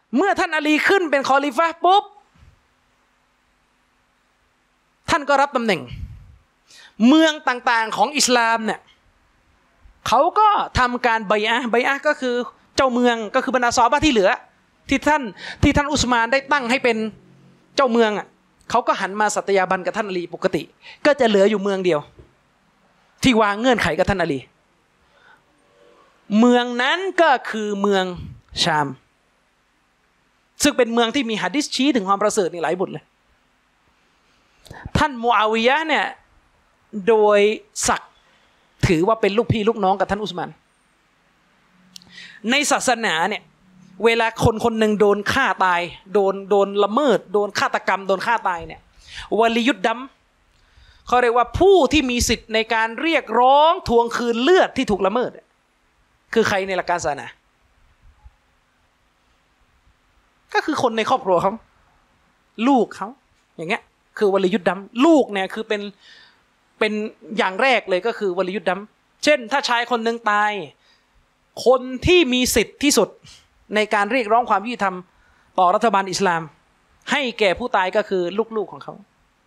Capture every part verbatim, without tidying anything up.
เมื่อท่านอาลีขึ้นเป็นคอลิฟะห์ปุ๊บท่านก็รับตำแหน่งเมืองต่างๆของอิสลามเนี่ยเขาก็ทำการบัยอะห์บัยอะห์ก็คือเจ้าเมืองก็คือบรรดาซอฮาบะห์ที่เหลือที่ท่านที่ท่านอุสมานได้ตั้งให้เป็นเจ้าเมืองอ่ะเขาก็หันมาสัตยาบันกับท่านอาลีปกติก็จะเหลืออยู่เมืองเดียวที่วางเงื่อนไขกับท่านอาลีเมืองนั้นก็คือเมืองชามซึ่งเป็นเมืองที่มีหะดีษชี้ถึงความประเสริฐในหลายบทเลยท่านมูอาวิยะห์เนี่ยโดยศักดิ์ถือว่าเป็นลูกพี่ลูกน้องกับท่านอุสมานในศาสนาเนี่ยเวลาคนคนหนึ่งโดนฆ่าตายโดนโดนละเมิดโดนฆาตกรรมโดนฆ่าตายเนี่ยวลียุดดัมเขาเรียกว่าผู้ที่มีสิทธิ์ในการเรียกร้องทวงคืนเลือดที่ถูกละเมิดคือใครในหลักการศาสนาก็คือคนในครอบครัวเขาลูกเขาอย่างเงี้ยคือวลียุดดัมลูกเนี่ยคือเป็นเป็นอย่างแรกเลยก็คือวลียุดดัมเช่นถ้าชายคนหนึ่งตายคนที่มีสิทธิ์ที่สุดในการเรียกร้องความยุติธรรมต่อรัฐบาลอิสลามให้แก่ผู้ตายก็คือลูกๆของเขา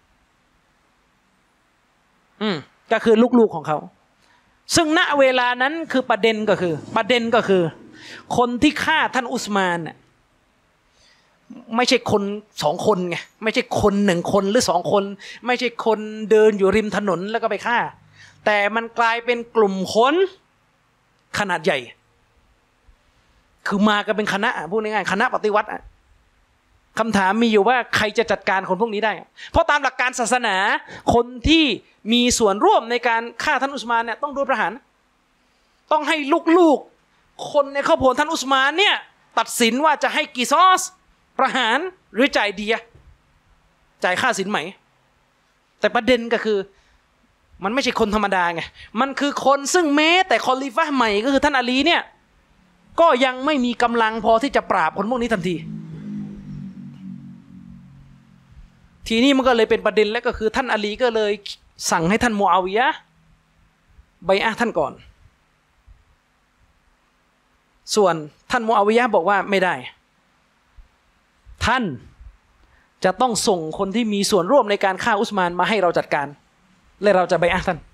อืมก็คือลูกๆของเขาซึ่งณเวลานั้นคือประเด็นก็คือประเด็นก็คือคนที่ฆ่าท่านอุสมานน่ะไม่ใช่คนสองคนไงไม่ใช่คนหนึ่งคนหรือสองคนไม่ใช่คนเดินอยู่ริมถนนแล้วก็ไปฆ่าแต่มันกลายเป็นกลุ่มคนขนาดใหญ่คือมากันเป็นคณะพูดง่ายๆคณะปฏิวัติคำถามมีอยู่ว่าใครจะจัดการคนพวกนี้ได้เพราะตามหลักการศาสนาคนที่มีส่วนร่วมในการฆ่าท่านอุสมานเนี่ยต้องโดนประหารต้องให้ลูกๆคนในครอบครัวท่านอุสมานเนี่ยตัดสินว่าจะให้กิซอสประหารหรือจ่ายเดียจ่ายค่าสินไหมแต่ประเด็นก็คือมันไม่ใช่คนธรรมดาไงมันคือคนซึ่งแม้แต่คอลิฟะห์ใหม่ก็คือท่านอาลีเนี่ยก็ยังไม่มีกำลังพอที่จะปราบคนพวกนี้ทันทีทีนี้มันก็เลยเป็นประเด็นแล้วก็คือท่านอาลีก็เลยสั่งให้ท่านมูอาวิยะห์บัยอะห์ท่านก่อนส่วนท่านมูอาวิยะห์บอกว่าไม่ได้ท่านจะต้องส่งคนที่มีส่วนร่วมในการฆ่าอุสมานมาให้เราจัดการและเราจะบัยอะห์ท่าน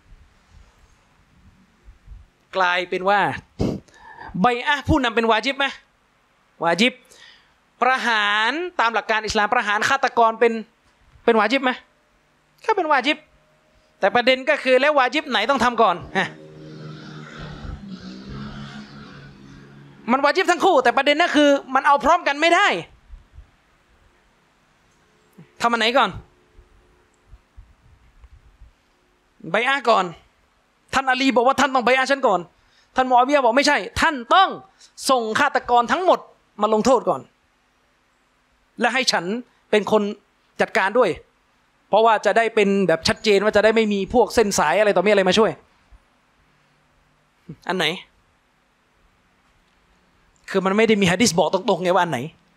กลายเป็นว่าบัยอะห์ผู้นำเป็นวาญิบไหมวาญิบประหารตามหลักการอิสลามประหารฆาตกรเป็นเป็นวาญิบไหมก็เป็นวาญิบแต่ประเด็นก็คือแล้ววาญิบไหนต้องทำก่อนมันวาญิบทั้งคู่แต่ประเด็นก็คือมันเอาพร้อมกันไม่ได้ทำอันไหนก่อนบัยอะห์ก่อนท่านอาลีบอกว่าท่านต้องบัยอะห์ฉันก่อนท่านมูอาวิยะห์บอกไม่ใช่ท่านต้องส่งฆาตกรทั้งหมดมาลงโทษก่อนและให้ฉันเป็นคนจัดการด้วยเพราะว่าจะได้เป็นแบบชัดเจนว่าจะได้ไม่มีพวกเส้นสายอะไรต่อมีอะไรมาช่วยอันไหนคือมันไม่ได้มีหะดีษบอกตรงๆไงว่าอันไหน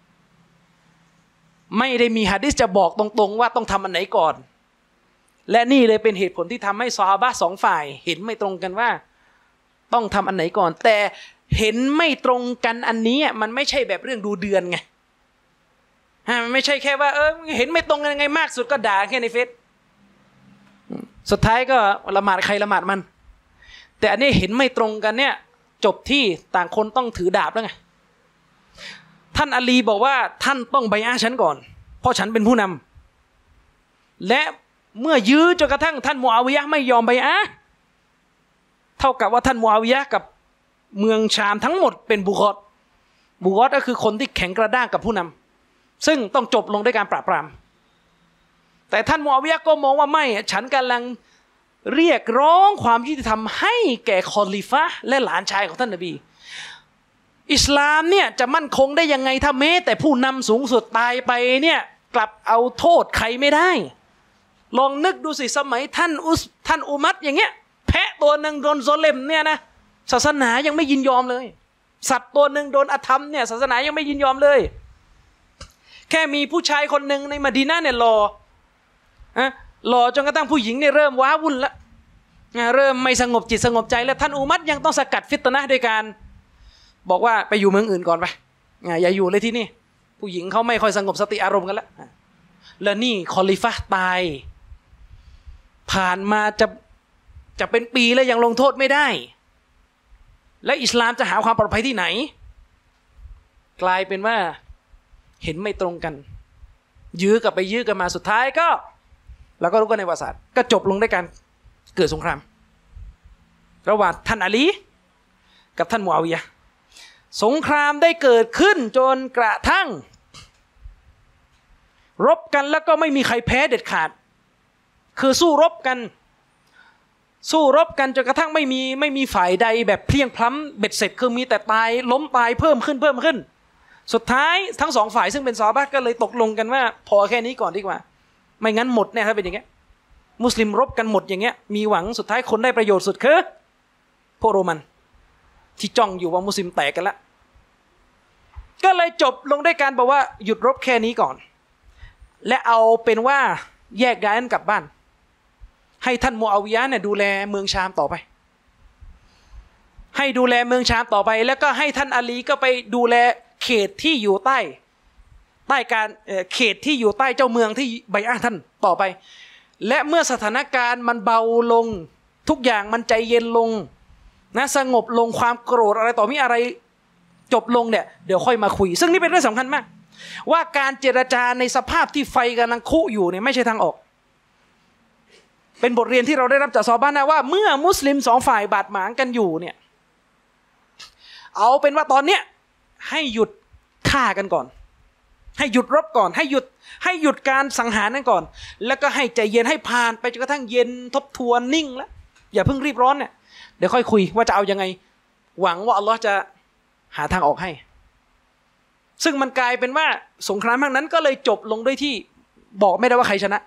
ไม่ได้มีหะดีษจะบอกตรงๆว่าต้องทำอันไหนก่อนและนี่เลยเป็นเหตุผลที่ทำให้ซอฮาบะห์สองฝ่ายเห็นไม่ตรงกันว่าต้องทำอันไหนก่อนแต่เห็นไม่ตรงกันอันนี้มันไม่ใช่แบบเรื่องดูเดือนไงมันไม่ใช่แค่ว่าเออเห็นไม่ตรงกันยังไงมากสุดก็ด่าแค่ในเฟซสุดท้ายก็ละหมาดใครละหมาดมันแต่อันนี้เห็นไม่ตรงกันเนี่ยจบที่ต่างคนต้องถือดาบแล้วไงท่านอาลีบอกว่าท่านต้องบัยอะห์ฉันก่อนเพราะฉันเป็นผู้นำและเมื่อยื้อจนกระทั่งท่านมูอาวิยะห์ไม่ยอมบัยอะห์เท่ากับว่าท่านมูอาวิยะห์กับเมืองชามทั้งหมดเป็นบุกอตบุกอตก็คือคนที่แข็งกระด้างกับผู้นำซึ่งต้องจบลงด้วยการปราบปรามแต่ท่านมูอาวิยะห์ก็มองว่าไม่ฉันกำลังเรียกร้องความยุติธรรมให้แก่คอลิฟะห์และหลานชายของท่านนบีอิสลามเนี่ยจะมั่นคงได้ยังไงถ้าแม้แต่ผู้นำสูงสุดตายไปเนี่ยกลับเอาโทษใครไม่ได้ลองนึกดูสิสมัยท่านอุสท่านอุมัรอย่างเงี้ยแพะตัวหนึ่งโดนโซเลมเนี่ยนะศาสนายังไม่ยินยอมเลยสัตว์ตัวหนึ่งโดนอธรรมเนี่ยศาสนายังไม่ยินยอมเลยแค่มีผู้ชายคนหนึ่งในมะดีนะห์เนี่ยรออะรอจนกระทั่งผู้หญิงเนี่ยเริ่มว้าวุ่นแล้วเริ่มไม่สงบจิตสงบใจแล้วท่านอุมัรยังต้องสกัดฟิตนะห์โดยการบอกว่าไปอยู่เมืองอื่นก่อนไปอย่าอยู่เลยที่นี่ผู้หญิงเขาไม่ค่อยสงบสติอารมณ์กันแล้วแล้วนี่คอลิฟะห์ตายผ่านมาจะจะเป็นปีแล้วยังลงโทษไม่ได้และอิสลามจะหาความปลอดภัยที่ไหนกลายเป็นว่าเห็นไม่ตรงกันยื้อกันไปยื้อกันมาสุดท้ายก็เราก็รู้กันในประวัติศาสตร์ก็จบลงด้วยการเกิดสงครามระหว่างท่านอาลีกับท่านมูอาวิยะห์สงครามได้เกิดขึ้นจนกระทั่งรบกันแล้วก็ไม่มีใครแพ้เด็ดขาดคือสู้รบกันสู้รบกันจนกระทั่งไม่มีไม่มีฝ่ายใดแบบเพลียงพล้ำเบ็ดเสร็จคือมีแต่ตายล้มตายเพิ่มขึ้นเพิ่มขึ้นสุดท้ายทั้งสองฝ่ายซึ่งเป็นซอฮาบะห์ก็เลยตกลงกันว่าพอแค่นี้ก่อนดีกว่าไม่งั้นหมดแน่ถ้าเป็นอย่างเงี้ยมุสลิมรบกันหมดอย่างเงี้ยมีหวังสุดท้ายคนได้ประโยชน์สุดคือพวกโรมันที่จ้องอยู่ว่ามุสลิมแตกกันละก็เลยจบลงด้วยการบอกว่าหยุดรบแค่นี้ก่อนและเอาเป็นว่าแยกย้ายกันกลับบ้านให้ท่านมูอาวิยะห์เนี่ยดูแลเมืองชามต่อไปให้ดูแลเมืองชามต่อไปแล้วก็ให้ท่านอาลีก็ไปดูแลเขตที่อยู่ใต้ใต้การเขตที่อยู่ใต้เจ้าเมืองที่ใบอะห์ท่านต่อไปและเมื่อสถานการณ์มันเบาลงทุกอย่างมันใจเย็นลงนะสงบลงความโกรธอะไรต่อมีอะไรจบลงเนี่ยเดี๋ยวค่อยมาคุยซึ่งนี่เป็นเรื่องสำคัญมากว่าการเจรจาในสภาพที่ไฟกำลังคุอยู่เนี่ยไม่ใช่ทางออกเป็นบทเรียนที่เราได้รับจากซอฮาบะห์นะว่าเมื่อมุสลิมสองฝ่ายบาดหมางกันอยู่เนี่ยเอาเป็นว่าตอนเนี้ยให้หยุดฆ่ากันก่อนให้หยุดรบก่อนให้หยุดให้หยุดการสังหารนั่นก่อนแล้วก็ให้ใจเย็นให้ผ่านไปจนกระทั่งเย็นทบทวนนิ่งแล้วอย่าเพิ่งรีบร้อนเนี่ยเดี๋ยวค่อยคุยว่าจะเอายังไงหวังว่าอัลลอฮ์จะหาทางออกให้ซึ่งมันกลายเป็นว่าสงครามครั้งนั้นก็เลยจบลงด้วยที่บอกไม่ได้ว่าใครชนะ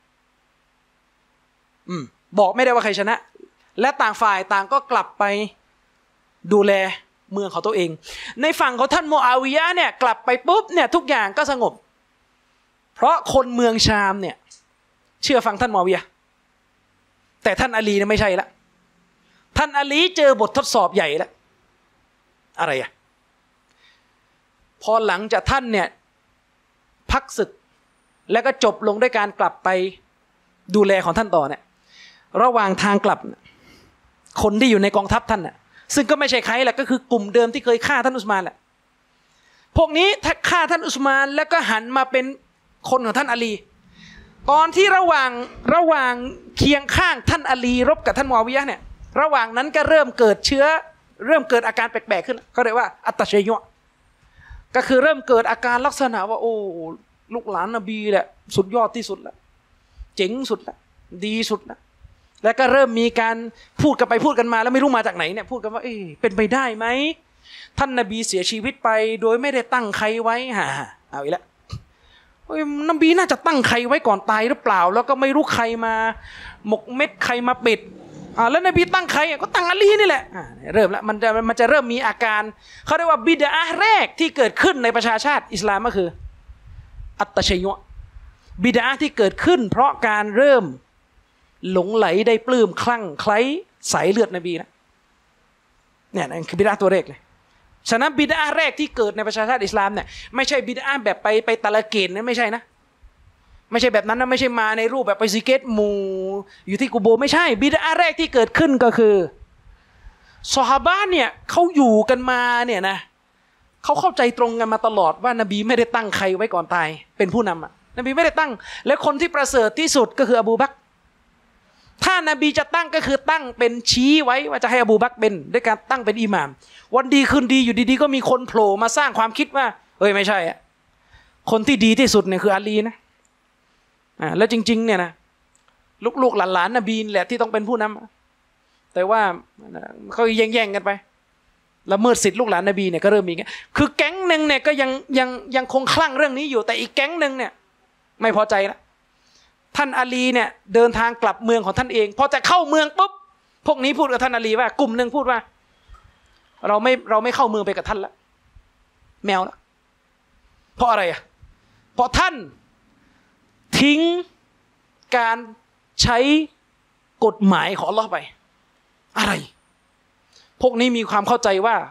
อืมบอกไม่ได้ว่าใครชนะและต่างฝ่ายต่างก็กลับไปดูแลเมืองของตัวเองในฝั่งของท่านมูอาวิยะห์เนี่ยกลับไปปุ๊บเนี่ยทุกอย่างก็สงบเพราะคนเมืองชามเนี่ยเชื่อฟังท่านมูอาวิยะห์แต่ท่านอาลีเนี่ยไม่ใช่ละท่านอาลีเจอบททดสอบใหญ่แล้วอะไรอ่ะพอหลังจากท่านเนี่ยพักศึกแล้วก็จบลงด้วยการกลับไปดูแลของท่านต่อเนี่ยระหว่างทางกลับคนที่อยู่ในกองทัพท่านน่ะซึ่งก็ไม่ใช่ใครแหละก็คือกลุ่มเดิมที่เคยฆ่าท่านอุสมานแหละพวกนี้ถ้าฆ่าท่านอุสมานแล้วก็หันมาเป็นคนของท่านอาลีตอนที่ระหว่างระหว่างเคียงข้างท่านอาลีรบกับท่านมูอาวิยะห์เนี่ยระหว่างนั้นก็เริ่มเกิดเชื้อเริ่มเกิดอาการแปลกๆขึ้นเขาเรียกว่าอัตตะชัยยะก็คือเริ่มเกิดอาการลักษณะว่าโอ้ลูกหลานนบีแหละสุดยอดที่สุดแล้วเจ๋งสุดแล้วดีสุดแล้วแล้วก็เริ่มมีการพูดกันไปพูดกันมาแล้วไม่รู้มาจากไหนเนี่ยพูดกันว่าเอ๊ะเป็นไปได้ไหมท่านนบีเสียชีวิตไปโดยไม่ได้ตั้งใครไว้ฮ่าเอาอีกแล้วนบีน่าจะตั้งใครไว้ก่อนตายหรือเปล่าแล้วก็ไม่รู้ใครมาหมกเม็ดใครมาปิดอ่าแล้วนบีตั้งใครก็ตั้งอาลีนี่แหละอ่าเริ่มแล้วมันจะมันจะเริ่มมีอาการเขาเรียกว่าบิดอะห์แรกที่เกิดขึ้นในประชาชาติอิสลามก็คืออัตตะชัยยะบิดอะห์ที่เกิดขึ้นเพราะการเริ่มหลงไหลได้ปลื้มคลั่งไคล้สายเลือดนบีนะเนี่ยนั่นคือบิดอะห์ตัวแรกเลยฉะนั้นบิดอะห์แรกที่เกิดในประชาชาติอิสลามเนี่ยไม่ใช่บิดอะห์แบบไปไปตะละเกณฑ์นะไม่ใช่นะไม่ใช่แบบนั้นนะไม่ใช่มาในรูปแบบไปซิกเกตหมู่อยู่ที่กุโบไม่ใช่บิดอะห์แรกที่เกิดขึ้นก็คือซอฮาบะห์เนี่ยเขาอยู่กันมาเนี่ยนะเขาเข้าใจตรงกันมาตลอดว่านบีไม่ได้ตั้งใครไว้ก่อนตายเป็นผู้นำอ่ะนบีไม่ได้ตั้งและคนที่ประเสริฐที่สุดก็คืออบูบักรถ้านบีจะตั้งก็คือตั้งเป็นชี้ไว้ว่าจะให้อบูบักรเป็นด้วยการตั้งเป็นอิหม่ามวันดีคืนดีอยู่ดีๆก็มีคนโผล่มาสร้างความคิดว่าเฮ้ยไม่ใช่อ่ะคนที่ดีที่สุดเนี่ยคืออาลีนะอ่าแล้วจริงๆเนี่ยนะลูกๆหลานๆนบีแหละที่ต้องเป็นผู้นำแต่ว่าเขาแย่งๆกันไปละเมิดสิทธิลูกหลานนบีเนี่ยก็เริ่มมีงี้คือแก๊งหนึ่งเนี่ยก็ยังยังยังคงคลั่งเรื่องนี้อยู่แต่อีกแก๊งหนึ่งเนี่ยไม่พอใจแล้วท่านอาลีเนี่ยเดินทางกลับเมืองของท่านเองพอจะเข้าเมืองปุ๊บพวกนี้พูดกับท่านอาลีว่ากลุ่มหนึ่งพูดว่าเราไม่เราไม่เข้าเมืองไปกับท่านละแมวละเพราะอะไรอ่ะเพราะท่านทิ้งการใช้กฎหมายของอัลเลาะห์ไปอะไรพวกนี้มีความเข้าใจว่า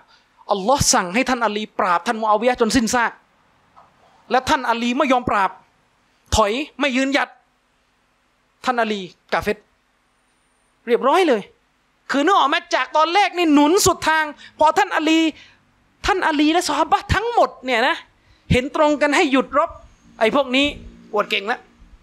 อัลลอฮ์สั่งให้ท่านอาลีปราบท่านมุอาวิยะห์จนสิ้นซากและท่านอาลีไม่ยอมปราบถอยไม่ยืนหยัดท่านอาลีกาเฟรเรียบร้อยเลยคือนึกออกไหมจากตอนแรกนี่หนุนสุดทางพอท่านอาลีท่านอาลีและซอฮาบะห์ทั้งหมดเนี่ยนะเห็นตรงกันให้หยุดรบไอ้พวกนี้อวดเก่งแล้ว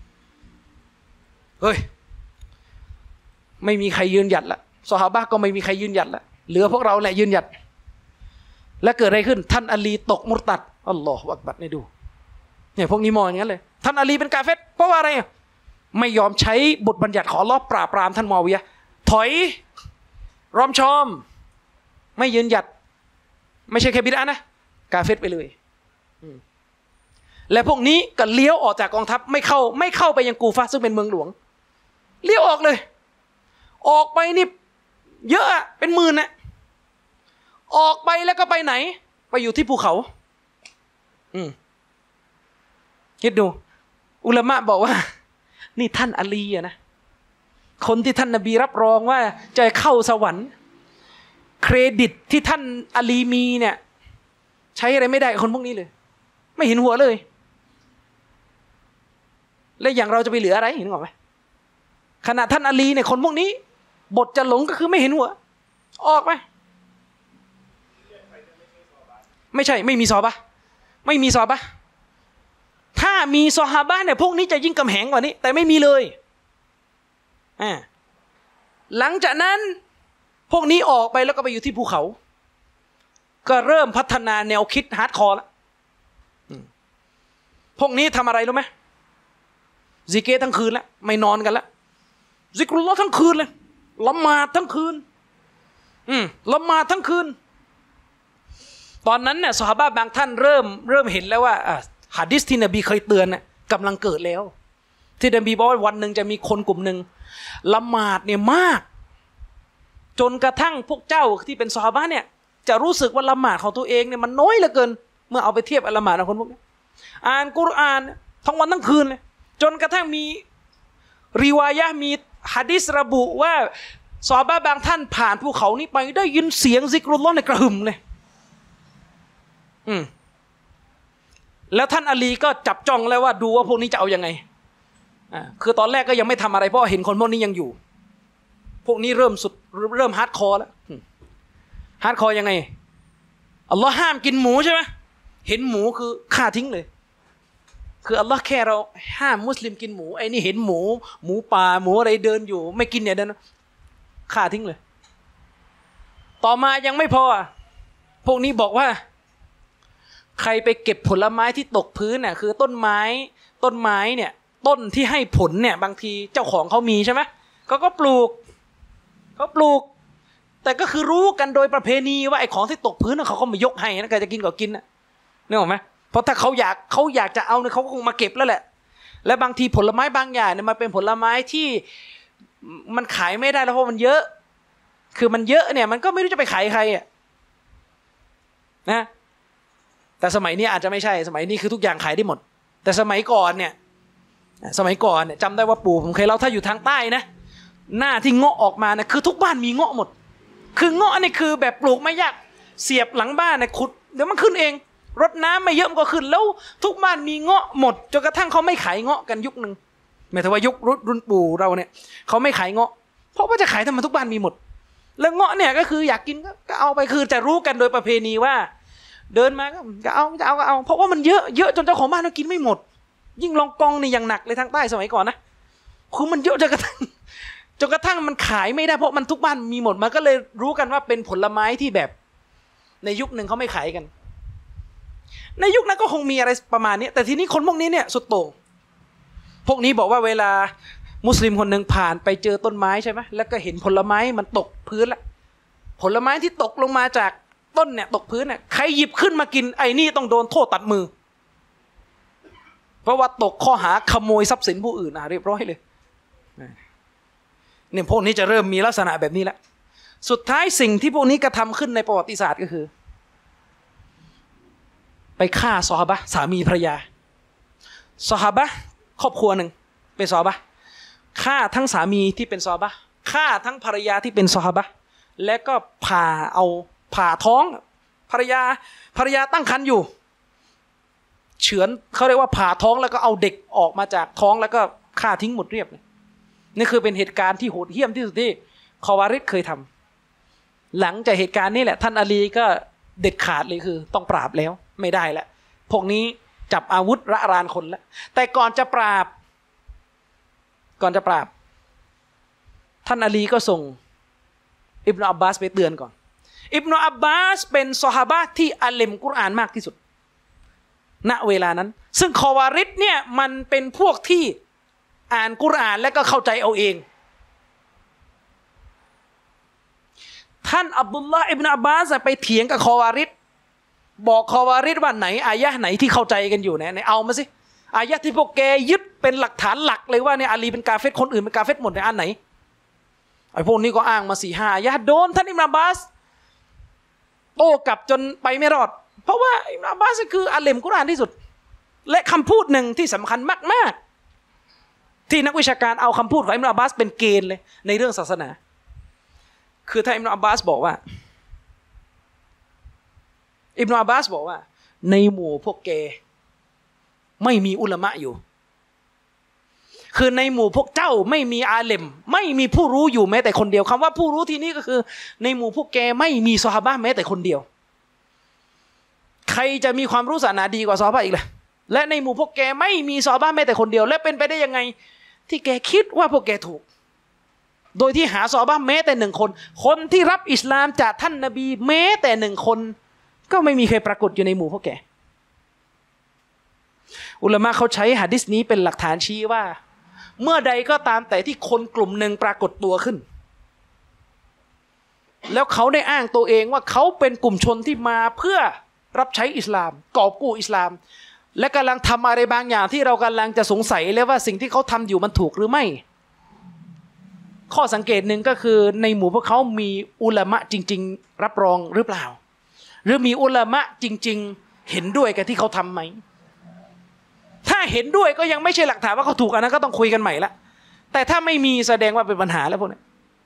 เฮ้ยไม่มีใครยืนหยัดละซอฮาบะห์ก็ไม่มีใครยืนหยัดละเหลือพวกเราแหละยืนหยัดและเกิดอะไรขึ้นท่านอาลีตกมุรตัดอัลลอฮฺอักบัรนี่ดูเนี่ยพวกนี้มองอย่างนั้นเลยท่านอาลีเป็นกาเฟรเพราะว่าอะไรไม่ยอมใช้บทบัญญัติของอัลเลาะห์ปราบปรามท่านมุอาวิยะห์ถอยรอมชอมไม่ยืนหยัดไม่ใช่แค่บิดอะห์นะกาเฟรไปเลยและพวกนี้ก็เลี้ยวออกจากกองทัพไม่เข้าไม่เข้าไปยังกูฟะซึ่งเป็นเมืองหลวงเลี้ยวออกเลยออกไปนี่เยอะอะเป็นหมื่นนะออกไปแล้วก็ไปไหนไปอยู่ที่ภูเขาอืมคิดดูอุลามะบอกว่านี่ท่านอาลีอะนะคนที่ท่านนบีรับรองว่าจะเข้าสวรรค์เครดิตที่ท่านอาลีมีเนี่ยใช้อะไรไม่ได้คนพวกนี้เลยไม่เห็นหัวเลยและอย่างเราจะไปเหลืออะไรเห็นไหมขณะท่านอาลีเนี่ยคนพวกนี้บทจะหลงก็คือไม่เห็นหัวออกไปไม่ใช่ไม่มีซอฮาบะห์ไม่มีซอฮาบะห์ถ้ามีซอฮาบะห์เนี่ยพวกนี้จะยิ่งกำแหงกว่านี้แต่ไม่มีเลยอ่าหลังจากนั้นพวกนี้ออกไปแล้วก็ไปอยู่ที่ภูเขาก็เริ่มพัฒนาแนวคิดฮาร์ดคอร์แล้วพวกนี้ทำอะไรรู้ไหมซิกเกทั้งคืนแล้วไม่นอนกันแล้วซิกรุลลอฮ์ทั้งคืนเลยละหมาดทั้งคืนอืมละหมาดทั้งคืนตอนนั้นเนี่ยซอฮาบะห์บางท่านเริ่มเริ่มเห็นแล้วว่าหะดีษที่นบีเคยเตือนน่ะกำลังเกิดแล้วที่นบีบอกว่าวันหนึ่งจะมีคนกลุ่มหนึ่งละหมาดเนี่ยมากจนกระทั่งพวกเจ้าที่เป็นซอฮาบะห์เนี่ยจะรู้สึกว่าละหมาดของตัวเองเนี่ยมันน้อยเหลือเกินเมื่อเอาไปเทียบกับละหมาดของคนพวกนี้อ่านกุรอานทั้งวันทั้งคืนเลยจนกระทั่งมีริวายะห์มีหะดีษระบุว่าซอฮาบะห์บางท่านผ่านภูเขานี้ไปได้ยินเสียงซิกรุลลอฮ์ในกระหึ่มเลยอืมแล้วท่านอาลีก็จับจ้องแล้วว่าดูว่าพวกนี้จะเอายังไงอ่าคือตอนแรกก็ยังไม่ทำอะไรเพราะเห็นคนพวกนี้ยังอยู่พวกนี้เริ่มสุดเริ่มฮาร์ดคอร์แล้วฮาร์ดคอร์ยังไงอัลลอฮ์ห้ามกินหมูใช่ไหมเห็นหมูคือฆ่าทิ้งเลยคืออัลลอฮ์แค่เราห้ามมุสลิมกินหมูไอ้นี่เห็นหมูหมูป่าหมูอะไรเดินอยู่ไม่กินเนี่ยเดินฆ่าทิ้งเลยต่อมายังไม่พอพวกนี้บอกว่าใครไปเก็บผลไม้ที่ตกพื้นน่ะคือต้นไม้ต้นไม้เนี่ยต้นที่ให้ผลเนี่ยบางทีเจ้าของเขามีใช่ไหมเขาก็ปลูกเขาปลูกแต่ก็คือรู้กันโดยประเพณีว่าไอ้ของที่ตกพื้นน่ะเขาก็ไม่ยกให้นะใครจะกินก็กินนะนึกออกไหมเพราะถ้าเขาอยากเขาอยากจะเอาเนี่ยเขาก็คงมาเก็บแล้วแหละและบางทีผลไม้บางอย่างเนี่ยมันเป็นผลไม้ที่มันขายไม่ได้แล้วเพราะมันเยอะคือมันเยอะเนี่ยมันก็ไม่รู้จะไปขายใครอ่ะนะแต่สมัยนี้อาจจะไม่ใช่สมัยนี้คือทุกอย่างขายได้หมดแต่สมัยก่อนเนี่ยสมัยก่อนเนี่ยจำได้ว่าปู่ผมเคยเล่าถ้าอยู่ทางใต้นะหน้าที่เงาะออกมาเนี่ยคือทุกบ้านมีเงาะหมดคือเงาะนี่คือแบบปลูกไม่ยากเสียบหลังบ้านเนี่ยขุดเดี๋ยวมันขึ้นเองรดน้ำไม่เยอะมันก็ขึ้นแล้วทุกบ้านมีเงาะหมดจนกระทั่งเขาไม่ขายเงาะกันยุคนึงหมายถึงว่ายุครุ่นปู่เราเนี่ยเขาไม่ขายเงาะเพราะว่าจะขายทำไมทุกบ้านมีหมดแล้วเงาะเนี่ยก็คืออยากกินก็เอาไปคือจะรู้กันโดยประเพณีว่าเดินมาก็เอาจะเอาก็เอาเพราะว่ามันเยอะเยอะจนเจ้าของบ้านเรากินไม่หมดยิ่งลองกองนี่อย่างหนักเลยทางใต้สมัยก่อนนะคือมันเยอะจนกระทั่งจนกระทั่งมันขายไม่ได้เพราะมันทุกบ้านมีหมดมันก็เลยรู้กันว่าเป็นผลไม้ที่แบบในยุคหนึ่งเขาไม่ขายกันในยุคนั้นก็คงมีอะไรประมาณนี้แต่ทีนี้คนพวกนี้เนี่ยสุดโต่งพวกนี้บอกว่าเวลามุสลิมคนหนึ่งผ่านไปเจอต้นไม้ใช่ไหมแล้วก็เห็นผลไม้มันตกพื้นละผลไม้ที่ตกลงมาจากต้นเนี่ยตกพื้นเนี่ยใครหยิบขึ้นมากินไอ้นี่ต้องโดนโทษตัดมือเพราะว่าตกข้อหาขโมยทรัพย์สินผู้อื่นอ่ะเรียบร้อยเลยเนี่ยพวกนี้จะเริ่มมีลักษณะแบบนี้แล้วสุดท้ายสิ่งที่พวกนี้กระทำขึ้นในประวัติศาสตร์ก็คือไปฆ่าซอฮาบะห์สามีภรรยาซอฮาบะห์ครอบครัวหนึ่งเป็นซอฮาบะห์ฆ่าทั้งสามีที่เป็นซอฮาบะห์ฆ่าทั้งภรรยาที่เป็นซอฮาบะห์และก็ผ่าเอาผ่าท้องภรรยาภรรยาตั้งครรภ์อยู่เฉือนเขาเรียกว่าผ่าท้องแล้วก็เอาเด็กออกมาจากท้องแล้วก็ฆ่าทิ้งหมดเรียบเลยนี่คือเป็นเหตุการณ์ที่โหดเหี้ยมที่สุดที่คอวาริดเคยทำหลังจากเหตุการณ์นี้แหละท่านอาลีก็เด็ดขาดเลยคือต้องปราบแล้วไม่ได้แล้วพวกนี้จับอาวุธระรานคนแล้วแต่ก่อนจะปราบก่อนจะปราบท่านอาลีก็ส่งอิบนุอับบาสไปเตือนก่อนอิบนุอับบาสเป็นซอฮาบะห์ที่อาเลมกุรอานมากที่สุดณเวลานั้นซึ่งคอวาริดเนี่ยมันเป็นพวกที่อ่านกุรอานแล้วก็เข้าใจเอาเองท่านอับดุลลาห์อิบนุอับบาสไปเถียงกับคอวาริดบอกคอวาริดว่าไหนอายะห์ไหนที่เข้าใจกันอยู่เนี่ยเอามาสิอายะห์ที่พวกแกยึดเป็นหลักฐานหลักเลยว่าเนี่ยอาลีเป็นกาเฟรคนอื่นเป็นกาเฟรหมดในอันไหนไอ้พวกนี้ก็อ้างมาสี่ห้าอายะห์โดนท่านอิบนุอับบาสโต้กลับจนไปไม่รอดเพราะว่าอิบนุอับบาสคืออาเลมกุรอานที่สุดและคำพูดหนึ่งที่สำคัญมากๆที่นักวิชาการเอาคำพูดของอิบนุอับบาสเป็นเกณฑ์เลยในเรื่องศาสนาคือท่านอิบนุอับบาสบอกว่าอิบนุอับบาสบอกว่าในหมู่พวกแกไม่มีอุลามะอยู่คือในหมู่พวกเจ้าไม่มีอาเลมไม่มีผู้รู้อยู่แม้แต่คนเดียวคำว่าผู้รู้ที่นี่ก็คือในหมู่พวกแกไม่มีซอฮาบะห์แม้แต่คนเดียวใครจะมีความรู้ศาสนาดีกว่าซอฮาบะห์อีกล่ะและในหมู่พวกแกไม่มีซอฮาบะห์แม้แต่คนเดียวและเป็นไปได้ยังไงที่แกคิดว่าพวกแกถูกโดยที่หาซอฮาบะห์แม้แต่หนึ่งคนคนที่รับอิสลามจากท่านนบีแม้แต่หนึ่งคนก็ไม่มีใครปรากฏอยู่ในหมู่พวกแกอุลามะเขาใช้หะดีษนี้เป็นหลักฐานชี้ว่าเมื่อใดก็ตามแต่ที่คนกลุ่มหนึ่งปรากฏตัวขึ้นแล้วเขาได้อ้างตัวเองว่าเขาเป็นกลุ่มชนที่มาเพื่อรับใช้อิสลามกอบกู้อิสลามและกำลังทำอะไรบางอย่างที่เรากำลังจะสงสัยแล้วว่าสิ่งที่เขาทำอยู่มันถูกหรือไม่ข้อสังเกตหนึ่งก็คือในหมู่พวกเขามีอุลามะจริงๆรับรองหรือเปล่าหรือมีอุลามะจริงๆเห็นด้วยกับที่เขาทำไหมถ้าเห็นด้วยก็ยังไม่ใช่หลักฐานว่าเขาถูกอันนั้นก็ต้องคุยกันใหม่ละแต่ถ้าไม่มีแสดงว่าเป็นปัญหาแล้วพวกนี้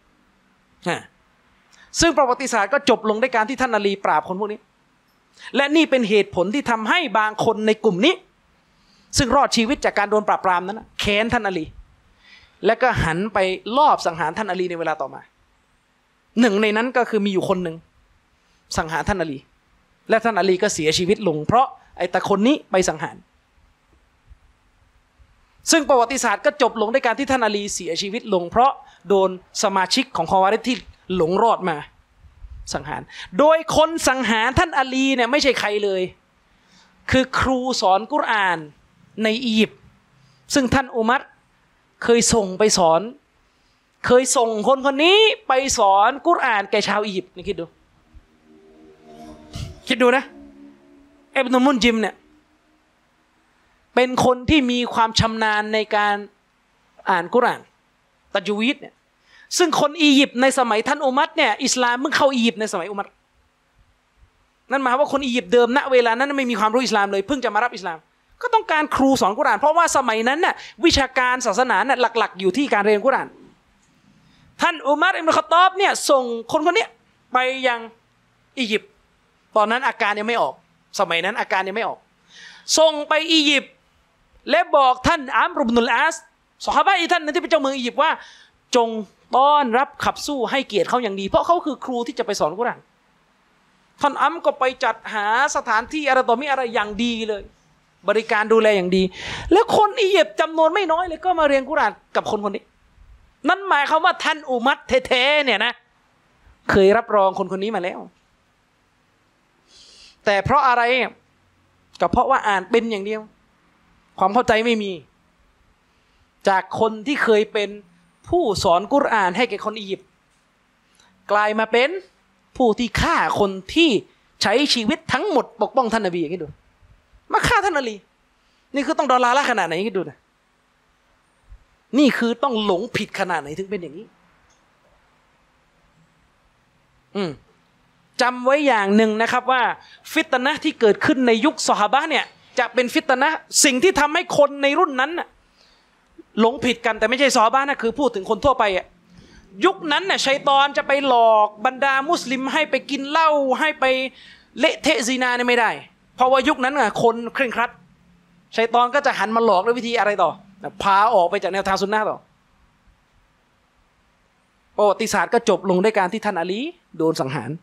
ซึ่งประวัติศาสตร์ก็จบลงด้วยการที่ท่านอาลีปราบคนพวกนี้และนี่เป็นเหตุผลที่ทำให้บางคนในกลุ่มนี้ซึ่งรอดชีวิตจากการโดนปราบปรามนั้นแค้นท่านอาลีและก็หันไปลอบสังหารท่านอาลีในเวลาต่อมาหนึ่งในนั้นก็คือมีอยู่คนหนึ่งสังหารท่านอาลีและท่านอาลีก็เสียชีวิตลงเพราะไอ้ตาคนนี้ไปสังหารซึ่งประวัติศาสตร์ก็จบลงด้วยการที่ท่านอาลีเสียชีวิตลงเพราะโดนสมาชิกของคอวาริดที่หลงรอดมาสังหารโดยคนสังหารท่านอาลีเนี่ยไม่ใช่ใครเลยคือครูสอนกุรอานในอียิปต์ซึ่งท่านอุมัรเคยส่งไปสอนเคยส่งคนคนนี้ไปสอนกุรอานแก่ชาวอียิปต์นี่คิดดูคิดดูนะอิบนุมุนจิมเนี่ยเป็นคนที่มีความชำนาญในการอ่านกุรอานตัจวีดเนี่ยซึ่งคนอียิปต์ในสมัยท่านอุมัรเนี่ยอิสลามเพิ่งเข้าอียิปต์ในสมัยอุมัรนั่นหมายว่าคนอียิปต์เดิมณเวลานั้นไม่มีความรู้อิสลามเลยเพิ่งจะมารับอิสลามก็ต้องการครูสอนกุรอานเพราะว่าสมัยนั้นน่ะวิชาการศาสนาน่ะหลักๆอยู่ที่การเรียนกุรอานท่านอุมัรอิบนุค็อฏฏอบเนี่ยส่งคนคนนี้ไปยังอียิปต์ตอนนั้นอาการยังไม่ออกสมัยนั้นอาการยังไม่ออกส่งไปอียิปต์และบอกท่านอัมรุบนุลอาสซอฮาบะห์อีกท่านนึงที่เป็นเจ้าเมืองอียิปต์ว่าจงต้อนรับขับสู้ให้เกียรติเขาอย่างดีเพราะเขาคือครูที่จะไปสอนกุรอานท่านอัมก็ไปจัดหาสถานที่อะไรต่อมีอะไรอย่างดีเลยบริการดูแลอย่างดีแล้วคนอียิปต์จำนวนไม่น้อยเลยก็มาเรียนกุรอานกับคนคนนี้นั่นหมายความว่าท่านอุมัรแท้ๆเนี่ยนะเคยรับรองคนคนนี้มาแล้วแต่เพราะอะไรก็เพราะว่าอ่านเป็นอย่างเดียวความเข้าใจไม่มีจากคนที่เคยเป็นผู้สอนกุรอานให้แก่คนอียิปต์กลายมาเป็นผู้ที่ฆ่าคนที่ใช้ชีวิตทั้งหมดปกป้องท่านนบีอย่างนี้ดูมาฆ่าท่านอาลีนี่คือต้องดอลลาร์ละขนาดไหนคิดดูนะนี่คือต้องหลงผิดขนาดไหนถึงเป็นอย่างนี้อืมจำไว้อย่างหนึ่งนะครับว่าฟิตนะห์ที่เกิดขึ้นในยุคซอฮาบะห์เนี่ยจะเป็นฟิตนะห์สิ่งที่ทำให้คนในรุ่นนั้นน่ะหลงผิดกันแต่ไม่ใช่ซอฮาบะห์นะคือพูดถึงคนทั่วไปอ่ะยุคนั้นน่ะชัยฏอนจะไปหลอกบรรดามุสลิมให้ไปกินเหล้าให้ไปเละเทะซีนาเนี่ยไม่ได้เพราะว่ายุคนั้นน่ะคนเคร่งครัดชัยฏอนก็จะหันมาหลอกด้วยวิธีอะไรต่อพาออกไปจากแนวทางซุนนะห์ต่อประวัติศาสตร์ก็จบลงด้วยการที่ท่านอาลีโดนสังหาร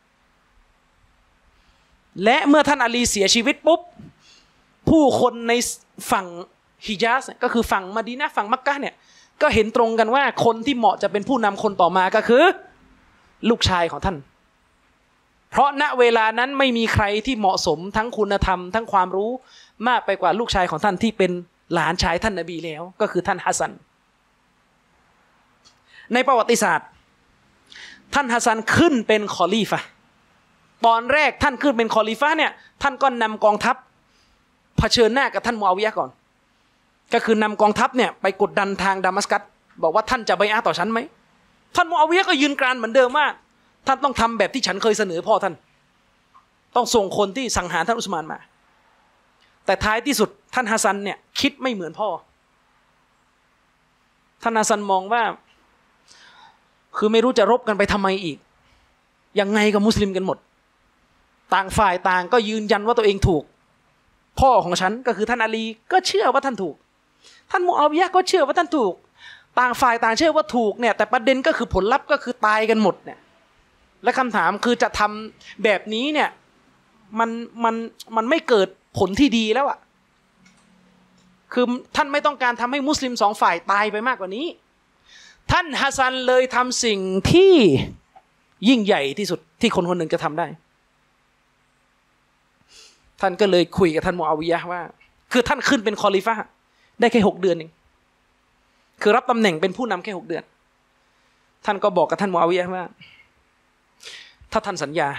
และเมื่อท่านอาลีเสียชีวิตปุ๊บผู้คนในฝั่งฮิญาซก็คือฝั่งมะดีนะห์ฝั่งมักกะฮ์เนี่ยก็เห็นตรงกันว่าคนที่เหมาะจะเป็นผู้นำคนต่อมาก็คือลูกชายของท่านเพราะณเวลานั้นไม่มีใครที่เหมาะสมทั้งคุณธรรมทั้งความรู้มากไปกว่าลูกชายของท่านที่เป็นหลานชายท่านนบีแล้วก็คือท่านฮัสซันในประวัติศาสตร์ท่านฮัสซันขึ้นเป็นคอลีฟะห์ตอนแรกท่านขึ้นเป็นคอลีฟะห์เนี่ยท่านก็นำกองทัพเผชิญหน้ากับท่านมูอาวิยะห์ก่อนก็คือนำกองทัพเนี่ยไปกดดันทางดามัสกัสบอกว่าท่านจะบัยอะห์ต่อฉันไหมท่านมูอาวิยะห์ก็ยืนกรานเหมือนเดิมว่าท่านต้องทำแบบที่ฉันเคยเสนอพ่อท่านต้องส่งคนที่สังหารท่านอุสมานมาแต่ท้ายที่สุดท่านฮัสซันเนี่ยคิดไม่เหมือนพ่อท่านฮัสซันมองว่าคือไม่รู้จะรบกันไปทำไมอีกยังไงก็มุสลิมกันหมดต่างฝ่ายต่างก็ยืนยันว่าตัวเองถูกพ่อของฉันก็คือท่านอาลีก็เชื่อว่าท่านถูกท่านมูอาวิยะห์ก็เชื่อว่าท่านถูกต่างฝ่ายต่างเชื่อว่าถูกเนี่ยแต่ประเด็นก็คือผลลัพธ์ก็คือตายกันหมดเนี่ยและคำถามคือจะทำแบบนี้เนี่ยมันมันมันไม่เกิดผลที่ดีแล้วอะคือท่านไม่ต้องการทำให้มุสลิมสองฝ่ายตายไปมากกว่านี้ท่านฮัสซันเลยทำสิ่งที่ยิ่งใหญ่ที่สุดที่คนคนหนึ่งจะทำได้ท่านก็เลยคุยกับท่านมูอาวิยะห์ว่าคือท่านขึ้นเป็นคอลิฟะห์ได้แค่หกเดือนเองคือรับตำแหน่งเป็นผู้นำแค่หกเดือนท่านก็บอกกับท่านมูอาวิยะห์ว่าถ้าท่านสัญญา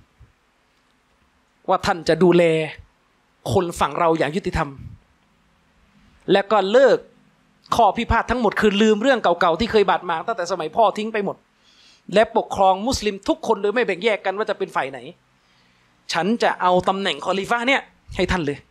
ว่าท่านจะดูแลคนฝั่งเราอย่างยุติธรรมและก็เลิกข้อพิพาททั้งหมดคือลืมเรื่องเก่าๆที่เคยบาดหมางตั้งแต่สมัยพ่อทิ้งไปหมดและปกครองมุสลิมทุกคนโดยไม่แบ่งแยกกันว่าจะเป็นฝ่ายไหนฉันจะเอาตำแหน่งคอลิฟะห์เนี่ยให้ท่านเลย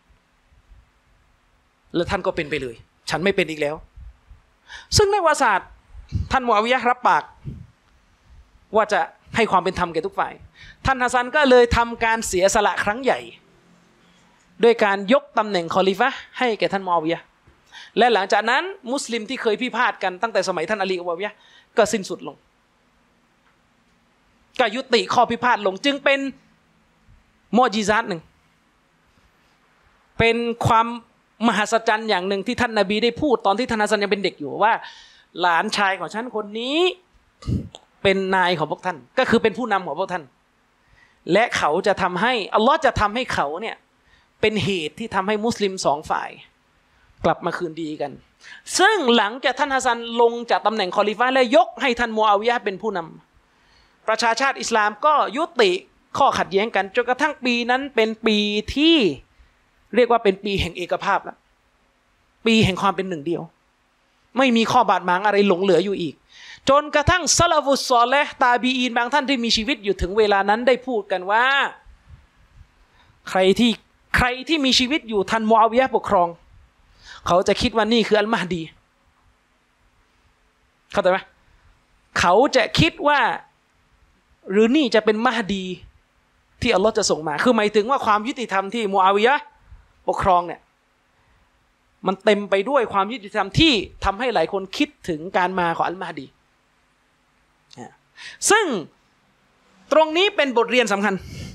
แล้วท่านก็เป็นไปเลยฉันไม่เป็นอีกแล้วซึ่งในประวัติศาสตร์ท่านมูอาวิยะห์รับปากว่าจะให้ความเป็นธรรมแก่ทุกฝ่ายท่านฮัสซันก็เลยทำการเสียสละครั้งใหญ่ด้วยการยกตำแหน่งคอลิฟะห์ให้แก่ท่านมูอาวิยะห์และหลังจากนั้นมุสลิมที่เคยพิพาทกันตั้งแต่สมัยท่านอาลีกับมูอาวิยะห์ก็สิ้นสุดลงก็ยุติข้อพิพาทลงจึงเป็นมอญิซาตหนึ่งเป็นความมหัศจรรย์อย่างหนึ่งที่ท่านนบีได้พูดตอนที่ท่านฮัสซันยังเป็นเด็กอยู่ว่าหลานชายของฉันคนนี้เป็นนายของพวกท่านก็คือเป็นผู้นำของพวกท่านและเขาจะทำให้อัลลอฮ์จะทำให้เขาเนี่ยเป็นเหตุที่ทำให้มุสลิมสองฝ่ายกลับมาคืนดีกันซึ่งหลังจากท่านฮัสซันลงจากตำแหน่งคอลิฟะห์และยกให้ท่านมูอาวิยะห์เป็นผู้นำประชาชาติอิสลามก็ยุติข้อขัดแย้งกันจนกระทั่งปีนั้นเป็นปีที่เรียกว่าเป็นปีแห่งเอกภาพแล้วปีแห่งความเป็นหนึ่งเดียวไม่มีข้อบาดหมางอะไรหลงเหลืออยู่อีกจนกระทั่งซะลาฟุสซอลิห์ตาบีอีนบางท่านที่มีชีวิตอยู่ถึงเวลานั้นได้พูดกันว่าใครที่ใครที่มีชีวิตอยู่ทันมูอาวิยะห์ปกครองเขาจะคิดว่านี่คืออัลมะฮดีเข้าใจไหมเขาจะคิดว่าหรือนี่จะเป็นมะฮดีที่อัลลอฮ์จะส่งมาคือหมายถึงว่าความยุติธรรมที่มูอาวิยะห์ปกครองเนี่ยมันเต็มไปด้วยความยุติธรรมที่ทำให้หลายคนคิดถึงการมาของอัลมะฮดีซึ่งตรงนี้เป็นบทเรียนสำคัญ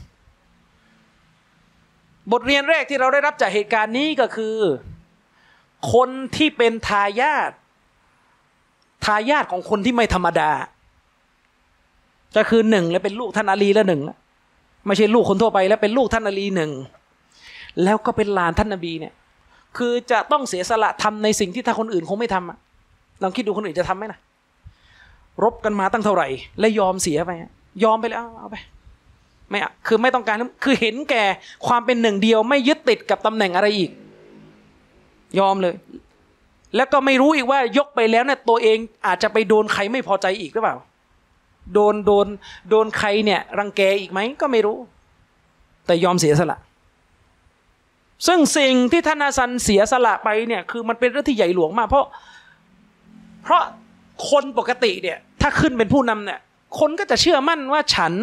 บทเรียนแรกที่เราได้รับจากเหตุการณ์นี้ก็คือคนที่เป็นทายาททายาทของคนที่ไม่ธรรมดาก็คือหนึ่งและเป็นลูกท่านอาลีและหนึ่งไม่ใช่ลูกคนทั่วไปแล้วเป็นลูกท่านอาลีหนึ่งแล้วก็เป็นหลานท่านนบีเนี่ยคือจะต้องเสียสละทำในสิ่งที่ถ้าคนอื่นคงไม่ทำอ่ะลองคิดดูคนอื่นจะทำไหมนะรบกันมาตั้งเท่าไหร่และยอมเสียไปยอมไปแล้วเอาไปไม่อ่ะคือไม่ต้องการคือเห็นแก่ความเป็นหนึ่งเดียวไม่ยึดติดกับตำแหน่งอะไรอีกยอมเลยแล้วก็ไม่รู้อีกว่ายกไปแล้วเนี่ยตัวเองอาจจะไปโดนใครไม่พอใจอีกหรือเปล่าโดนโดนโดนใครเนี่ยรังแกอีกไหมก็ไม่รู้แต่ยอมเสียสละซึ่งสิ่งที่ท่านฮัสซันเสียสละไปเนี่ยคือมันเป็นเรื่องที่ใหญ่หลวงมากเพราะเพราะคนปกติเนี่ยถ้าขึ้นเป็นผู้นำเนี่ยคนก็จะเชื่อมั่นว่าฉัน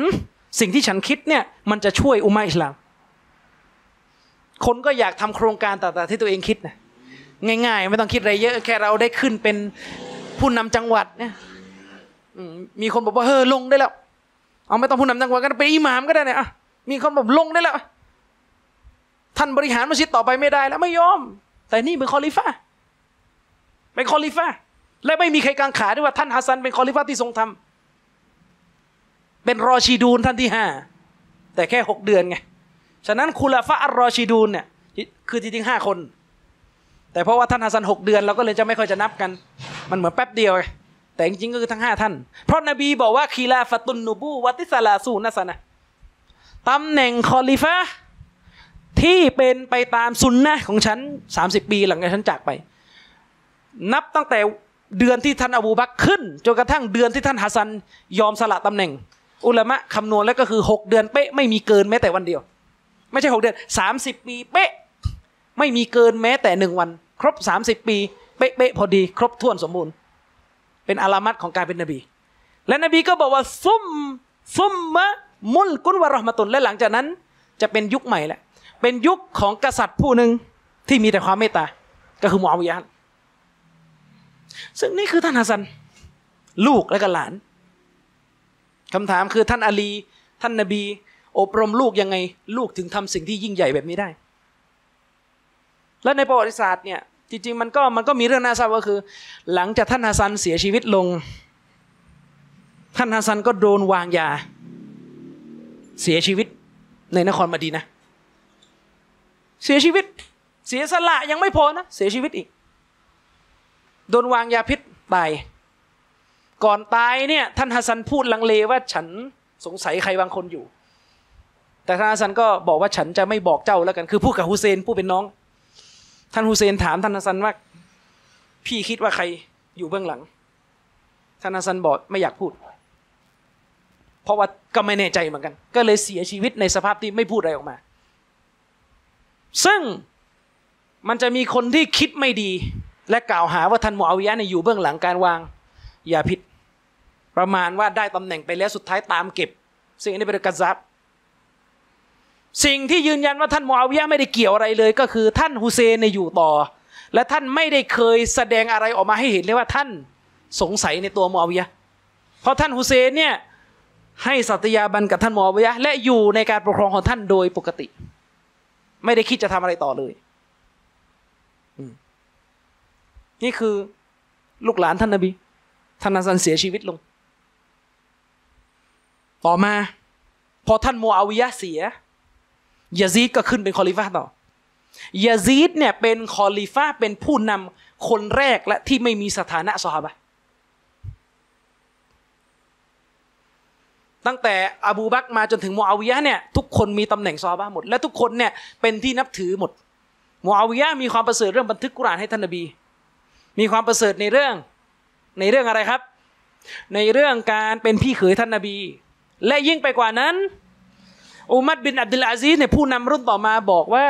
สิ่งที่ฉันคิดเนี่ยมันจะช่วยอุมมะอิสลามคนก็อยากทำโครงการต่างๆที่ตัวเองคิดนะง่ายๆไม่ต้องคิดอะไรเยอะแค่เราได้ขึ้นเป็นผู้นำจังหวัดเนี่ยมีคนบอกว่าเฮ้ยลงได้แล้วเอาไม่ต้องผู้นำจังหวัดก็เป็นอิหม่ามก็ได้เนี่ยอ่ะมีคนบอกลงได้แล้วท่านบริหารมัสยิดต่อไปไม่ได้แล้วไม่ยอมแต่นี่เป็นคอลิฟะห์เป็นคอลิฟะห์และไม่มีใครกังขาด้วยว่าท่านฮัสซันเป็นคอลิฟะห์ที่ทรงธรรมเป็นรอชีดูนท่านที่ห้าแต่แค่หกเดือนไงฉะนั้นคุลาฟะอัรรอชีดูนเนี่ยคือจริงๆห้าคนแต่เพราะว่าท่านฮัสซันหกเดือนเราก็เลยจะไม่ค่อยจะนับกันมันเหมือนแป๊บเดียวไงแต่จริงๆก็คือทั้งห้าท่านเพราะนบีบอกว่าคีลาฟะตุนนูบูวะติสลาซูนัสนะตำแหน่งคอลิฟะห์ที่เป็นไปตามซุนนะห์ของฉันสามสิบปีหลังจากฉันจากไปนับตั้งแต่เดือนที่ท่านอบูบักรขึ้นจนกระทั่งเดือนที่ท่านฮัสซันยอมสละตำแหน่งอุลามะคำนวณแล้วก็คือหกเดือนเป๊ะไม่มีเกินแม้แต่วันเดียวไม่ใช่หกเดือนสามสิบปีเป๊ะไม่มีเกินแม้แต่หนึ่งวันครบสามสิบปีเป๊ะเป๊ะพอดีครบถ้วนสมบูรณ์เป็นอาลามัตของการเป็นนบีและนบีก็บอกว่าซุมซุมมะมุลกุนวะเราะห์มะตุนและหลังจากนั้นจะเป็นยุคใหม่แหละเป็นยุคของกษัตริย์ผู้หนึ่งที่มีแต่ความเมตตาก็คือมุอาวิยะห์ซึ่งนี่คือท่านฮัสซันลูกและก็หลานคำถามคือท่านอาลีท่านนบีอบรมลูกยังไงลูกถึงทำสิ่งที่ยิ่งใหญ่แบบนี้ได้และในประวัติศาสตร์เนี่ยจริงๆมันก็มันก็มีเรื่องน่าเศร้าก็คือหลังจากท่านฮัสซันเสียชีวิตลงท่านฮัสซันก็โดนวางยาเสียชีวิตในนครมะดีนะห์เสียชีวิตเสียสละยังไม่พอนะเสียชีวิตอีกโดนวางยาพิษตายก่อนตายเนี่ยท่านฮัสซันพูดลังเลว่าฉันสงสัยใครบางคนอยู่แต่ท่านฮัสซันก็บอกว่าฉันจะไม่บอกเจ้าแล้วกันคือพูดกับฮุเซนผู้เป็นน้องท่านฮุเซนถามท่านฮัสซันว่าพี่คิดว่าใครอยู่เบื้องหลังท่านฮัสซันบอกไม่อยากพูดเพราะว่าก็ไม่แน่ใจเหมือนกันก็เลยเสียชีวิตในสภาพที่ไม่พูดอะไรออกมาซึ่งมันจะมีคนที่คิดไม่ดีและกล่าวหาว่าท่านมุอาวิยะห์เนี่ยอยู่เบื้องหลังการวางยาพิษประมาณว่าได้ตำแหน่งไปแล้วสุดท้ายตามเก็บสิ่งนี้เป็นกัซซับสิ่งที่ยืนยันว่าท่านมุอาวิยะห์ไม่ได้เกี่ยวอะไรเลยก็คือท่านฮุเซนเนี่ยอยู่ต่อและท่านไม่ได้เคยแสดงอะไรออกมาให้เห็นเลยว่าท่านสงสัยในตัวมุอาวิยะห์เพราะท่านฮุเซนเนี่ยให้สัตยาบันกับท่านมุอาวิยะห์และอยู่ในการปกครองของท่านโดยปกติไม่ได้คิดจะทำอะไรต่อเลยนี่คือลูกหลานท่านนบีท่านฮัสซันเสียชีวิตลงต่อมาพอท่านมุอาวิยะห์เสียยะซีดก็ขึ้นเป็นคอลิฟะห์ต่อยะซีดเนี่ยเป็นคอลิฟะห์เป็นผู้นำคนแรกและที่ไม่มีสถานะซอฮาบะห์ตั้งแต่อบูบักรมาจนถึงมุอาวิยะห์เนี่ยทุกคนมีตำแหน่งซอฮาบะห์หมดและทุกคนเนี่ยเป็นที่นับถือหมดมุอาวิยะห์มีความประเสริฐเรื่องบันทึกกุรอานให้ท่านนบีมีความประเสริฐในเรื่องในเรื่องอะไรครับในเรื่องการเป็นพี่เขยท่านนบีและยิ่งไปกว่านั้นอุมัรบินอับดุลอาซีซเนี่ยผู้นำรุ่นต่อมาบอกว่า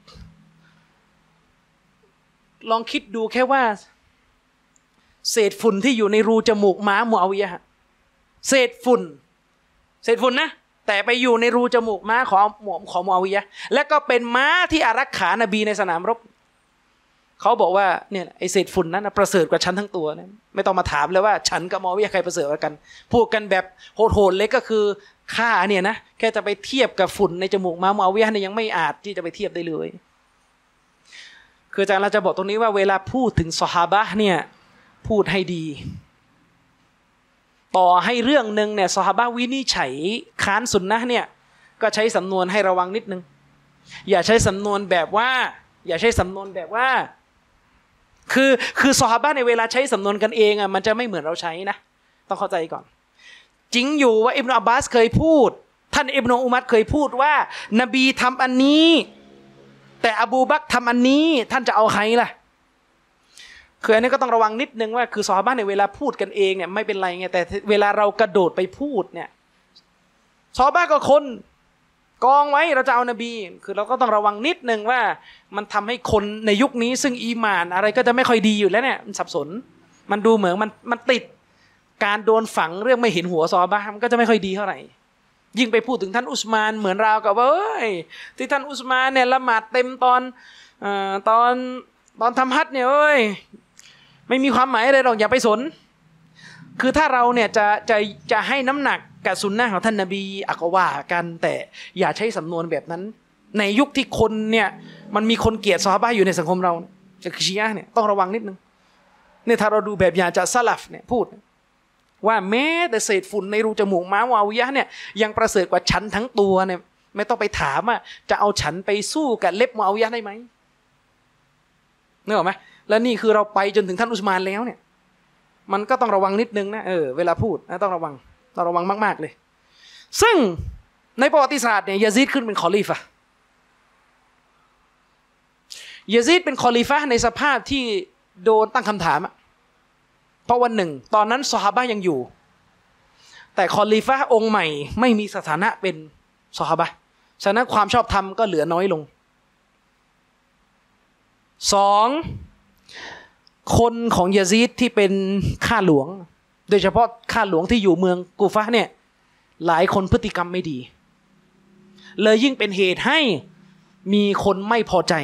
ลองคิดดูแค่ว่าเศษฝุ่นที่อยู่ในรูจมูกม้ามุอาวิยะห์เศษฝุ่นเศษฝุ่นนะแต่ไปอยู่ในรูจมูกม้าของของมุอาวิยะห์และก็เป็นม้าที่อารักขานบีในสนามรบเขาบอกว่าเนี่ยไอเศษฝุ่นนั้นนะประเสริฐกว่าฉันทั้งตัวนะไม่ต้องมาถามเลยว่าฉันกับมุอาวิยะห์ใครประเสริฐกว่ากันพูดกันแบบโหดๆเลยก็คือค่าเนี่ยนะแค่จะไปเทียบกับฝุ่นในจมูกม้ามุอาวิยะห์เนี่ยยังไม่อาจที่จะไปเทียบได้เลยคืออาจารย์เราจะบอกตรงนี้ว่าเวลาพูดถึงซอฮาบะห์เนี่ยพูดให้ดีต่อให้เรื่องนึงเนี่ยซอฮาบะห์วินิจฉัยค้านสุนนะห์เนี่ยก็ใช้สำนวนให้ระวังนิดนึงอย่าใช้สำนวนแบบว่าอย่าใช้สำนวนแบบว่าคือคือซอฮาบะห์ในเวลาใช้สำนวนกันเองอ่ะมันจะไม่เหมือนเราใช้นะต้องเข้าใจก่อนจริงอยู่ว่าอิบนุอับบาสเคยพูดท่านอิบนุอุมัรเคยพูดว่านบีทำอันนี้แต่อบูบักรทำอันนี้ท่านจะเอาใครล่ะคืออันนี้ก็ต้องระวังนิดนึงว่าคือซอฮาบะห์ในเวลาพูดกันเองเนี่ยไม่เป็นไรไงแต่เวลาเรากระโดดไปพูดเนี่ยซอฮาบะห์ก็คนกองไว้เราจะเอานบีคือเราก็ต้องระวังนิดนึงว่ามันทำให้คนในยุคนี้ซึ่งอีหม่านอะไรก็จะไม่ค่อยดีอยู่แล้วเนี่ยมันสับสนมันดูเหมือนมันมันติดการโดนฝังเรื่องไม่เห็นหัวซอฮาบะห์มันก็จะไม่ค่อยดีเท่าไหร่ยิ่งไปพูดถึงท่านอุสมานเหมือนราวกับว่าเอ้ยที่ท่านอุสมานเนี่ยละหมาดเต็มตอนเอ่อตอนตอนทำฮัจญ์เนี่ยเอ้ยไม่มีความหมายอะไรหรอกอย่าไปสนคือถ้าเราเนี่ยจะจะจะให้น้ำหนักกับสุนนะของท่านนบีอักว่ากันแต่อย่าใช้สำนวนแบบนั้นในยุคที่คนเนี่ยมันมีคนเกลียดซอฮาบะห์อยู่ในสังคมเราจากชีอะห์เนี่ยต้องระวังนิดนึงเนี่ยถ้าเราดูแบบอย่างจากซะลัฟเนี่ยพูดว่าแม้แต่เศษฝุ่นในรูจมูกม้ามุอาวิยะห์เนี่ยยังประเสริฐกว่าฉันทั้งตัวเนี่ยไม่ต้องไปถามว่าจะเอาฉันไปสู้กับเล็บมุอาวิยะห์ได้ไหมนึกออกไหมแล้วนี่คือเราไปจนถึงท่านอุสมานแล้วเนี่ยมันก็ต้องระวังนิดนึงนะเออเวลาพูดนะต้องระวังต้องระวังมากๆเลยซึ่งในประวัติศาสตร์เนี่ยยะซีดขึ้นเป็นคอลีฟะห์ยะซีดเป็นคอลีฟะห์ในสภาพที่โดนตั้งคำถามเพราะวันหนึ่งตอนนั้นซอฮาบะห์ยังอยู่แต่คอลีฟะห์องค์ใหม่ไม่มีสถานะเป็นซอฮาบะห์ฉะนั้นความชอบธรรมก็เหลือน้อยลงสองคนของยะซีดที่เป็นข้าหลวงโดยเฉพาะข้าหลวงที่อยู่เมืองกูฟะห์เนี่ยหลายคนพฤติกรรมไม่ดีเลยยิ่งเป็นเหตุให้มีคนไม่พอใจ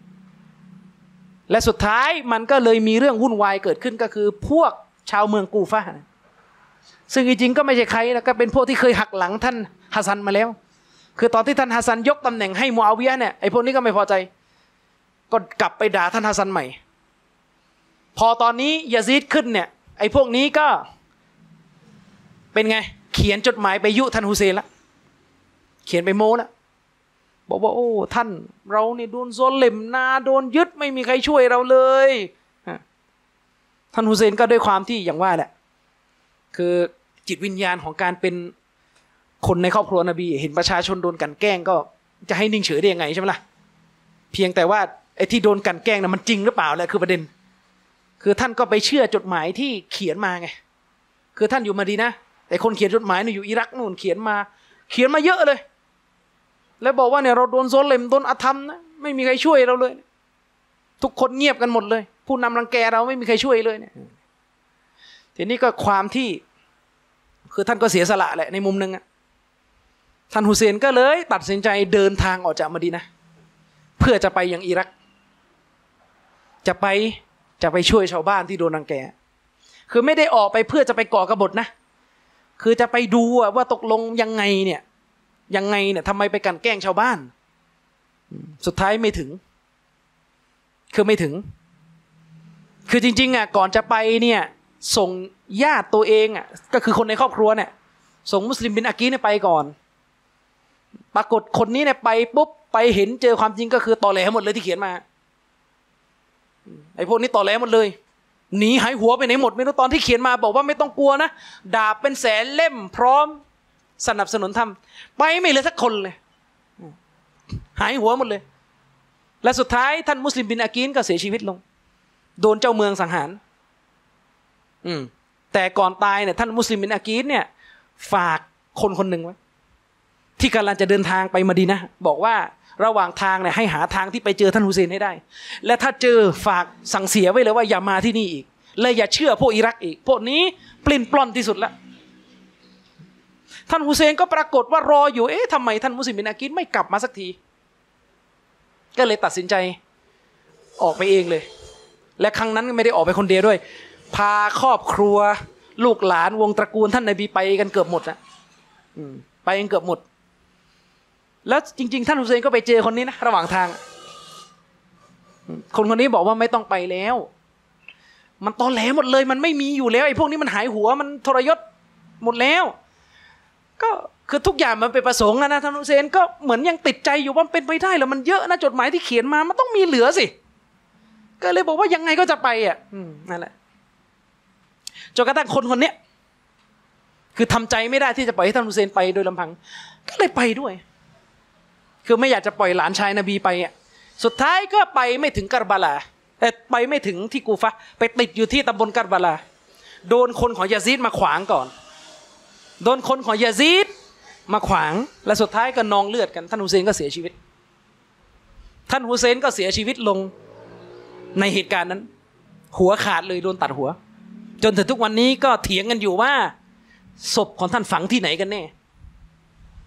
และสุดท้ายมันก็เลยมีเรื่องวุ่นวายเกิดขึ้นก็คือพวกชาวเมืองกูฟะห์ซึ่งจริงๆก็ไม่ใช่ใครนะก็เป็นพวกที่เคยหักหลังท่านฮัสซันมาแล้วคือตอนที่ท่านฮัสซันยกตำแหน่งให้มุอาวิยะห์เนี่ยไอ้พวกนี้ก็ไม่พอใจก็กลับไปด่าท่านฮัสซันใหม่พอตอนนี้ยะซีดขึ้นเนี่ยไอ้พวกนี้ก็เป็นไงเขียนจดหมายไปยุท่านฮุเซนละเขียนไปโม้ละบอกว่าโอ้ท่านเราเนี่ยโดนโซลิมนาโดนยึดไม่มีใครช่วยเราเลยท่านฮุเซนก็ด้วยความที่อย่างว่าแหละคือจิตวิญญาณของการเป็นคนในครอบครัวนบีเห็นประชาชนโดนกันแกล้งก็จะให้นิ่งเฉยได้ยังไงใช่ไหมล่ะเพียงแต่ว่าไอ้ที่โดนกันแกล้งน่ะมันจริงหรือเปล่าแหละคือประเด็นคือท่านก็ไปเชื่อจดหมายที่เขียนมาไงคือท่านอยู่มาดีนะแต่คนเขียนจดหมายเนี่ยอยู่อิรักนู่นเขียนมาเขียนมาเยอะเลยแล้วบอกว่าเนี่ยเราโดนโซเลมโดนอาธรรมนะไม่มีใครช่วยเราเลยทุกคนเงียบกันหมดเลยผู้นำรังแกเราไม่มีใครช่วยเลยเนี่ยทีนี้ก็ความที่คือท่านก็เสียสละแหละในมุมนึงอ่ะท่านฮุเซนก็เลยตัดสินใจเดินทางออกจากมะดีนะห์เพื่อจะไปยังอิรักจะไปจะไปช่วยชาวบ้านที่โดนรังแกคือไม่ได้ออกไปเพื่อจะไปก่อกบฏนะคือจะไปดูว่าตกลงยังไงเนี่ยยังไงเนี่ยทำไมไปกันแกล้งชาวบ้านสุดท้ายไม่ถึงคือไม่ถึงคือจริงๆอ่ะก่อนจะไปเนี่ยส่งญาติตัวเองอ่ะก็คือคนในครอบครัวเนี่ยส่งมุสลิมบินอากีเนี่ยไปก่อนปรากฏคนนี้เนี่ยไปปุ๊บไปเห็นเจอความจริงก็คือตอแหลหมดเลยที่เขียนมาไอ้พวกนี้ตอแหลหมดเลยหนีหายหัวไปไหนหมดไม่รู้ตอนที่เขียนมาบอกว่าไม่ต้องกลัวนะดาบเป็นแสนเล่มพร้อมสนับสนุนทำไปไม่เหลือสักคนเลยหายหัวหมดเลยและสุดท้ายท่านมุสลิมบินอากีนก็เสียชีวิตลงโดนเจ้าเมืองสังหารอืมแต่ก่อนตายเนี่ยท่านมุสลิมบินอากีนเนี่ยฝากคนคนหนึ่งไว้ที่กำลังจะเดินทางไปมะดีนะห์บอกว่าระหว่างทางเนี่ยให้หาทางที่ไปเจอท่านฮุเซนให้ได้และถ้าเจอฝากสั่งเสียไว้เลยว่าอย่ามาที่นี่อีกเลยอย่าเชื่อพวกอิรักอีกพวกนี้ปลิ้นปล้อนที่สุดแล้วท่านฮุเซนก็ปรากฏว่ารออยู่เอ๊ะทำไมท่านมุสลิมบินอากีนไม่กลับมาสักทีก็เลยตัดสินใจออกไปเองเลยและครั้งนั้นไม่ได้ออกไปคนเดียวด้วยพาครอบครัวลูกหลานวงตระกูลท่านนบีไปกันเกือบหมดนะไปกันเกือบหมดแล้วจริงๆท่านฮุเซนก็ไปเจอคนนี้นะระหว่างทางคนคนนี้บอกว่าไม่ต้องไปแล้วมันตอแหลหมดเลยมันไม่มีอยู่แล้วไอ้พวกนี้มันหายหัวมันทรยศหมดแล้วก็คือทุกอย่างมันเป็นประสงค์นะนะท่านฮุเซนก็เหมือนยังติดใจอยู่ว่าเป็นไปได้หรือมันเยอะนะจดหมายที่เขียนมามันต้องมีเหลือสิก็เลยบอกว่ายังไงก็จะไปอ่ะนั่นแหละจนกระทั่งคนคนนี้คือทำใจไม่ได้ที่จะปล่อยให้ท่านฮุเซนไปโดยลำพังก็เลยไปด้วยคือไม่อยากจะปล่อยหลานชายนบีไปอ่ะสุดท้ายก็ไปไม่ถึงกัรบาลาแต่ไปไม่ถึงที่กูฟะห์ไปติดอยู่ที่ตำบลกัรบาลาโดนคนของยะซีดมาขวางก่อนโดนคนของยะซีดมาขวางและสุดท้ายก็นองเลือดกันท่านฮุเซนก็เสียชีวิตท่านฮุเซนก็เสียชีวิตลงในเหตุการณ์นั้นหัวขาดเลยโดนตัดหัวจนถึงทุกวันนี้ก็เถียงกันอยู่ว่าศพของท่านฝังที่ไหนกันแน่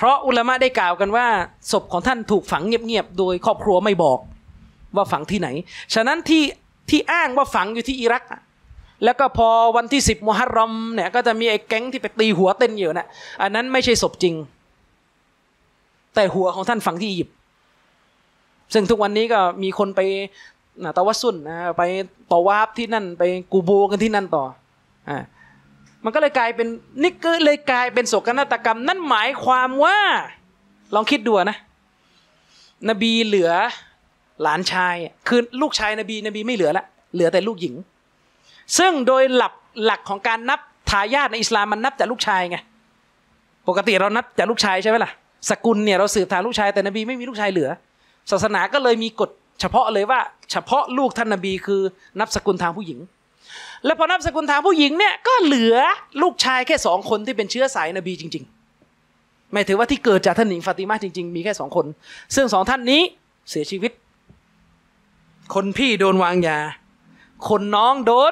ราะอุลามะได้กล่าวกันว่าศพของท่านถูกฝังเงียบๆโดยครอบครัวไม่บอกว่าฝังที่ไหนฉะนั้นที่ที่อ้างว่าฝังอยู่ที่อิรักแล้วก็พอวันที่สิบมุฮัรรอมเนี่ยก็จะมีไอ้แก๊งที่ไปตีหัวเต้นอยู่นะอันนั้นไม่ใช่ศพจริงแต่หัวของท่านฝังที่อียิปต์ซึ่งทุกวันนี้ก็มีคนไปนะตะวัสซุนนะไปตอวาฟที่นั่นไปกูโบกันที่นั่นต่ออ่ามันก็เลยกลายเป็นนี่ก็เลยกลายเป็นโศกนาฏกรรมนั่นหมายความว่าลองคิดดูนะนบีเหลือหลานชายคือลูกชายนบีนบีไม่เหลือละเหลือแต่ลูกหญิงซึ่งโดยหลักหลักของการนับทายาทในอิสลามมันนับจากลูกชายไงปกติเรานับจากลูกชายใช่ไหมล่ะสกุลเนี่ยเราสืบทางลูกชายแต่นบีไม่มีลูกชายเหลือศาสนาก็เลยมีกฎเฉพาะเลยว่าเฉพาะลูกท่านนบีคือนับสกุลทางผู้หญิงแล้วพอนับสกุลทางผู้หญิงเนี่ยก็เหลือลูกชายแค่สองคนที่เป็นเชื้อสายนบีจริงๆหมายถึงว่าที่เกิดจากท่านหญิงฟาติมาจริงๆมีแค่สองคนซึ่งสองท่านนี้เสียชีวิตคนพี่โดนวางยาคนน้องโดน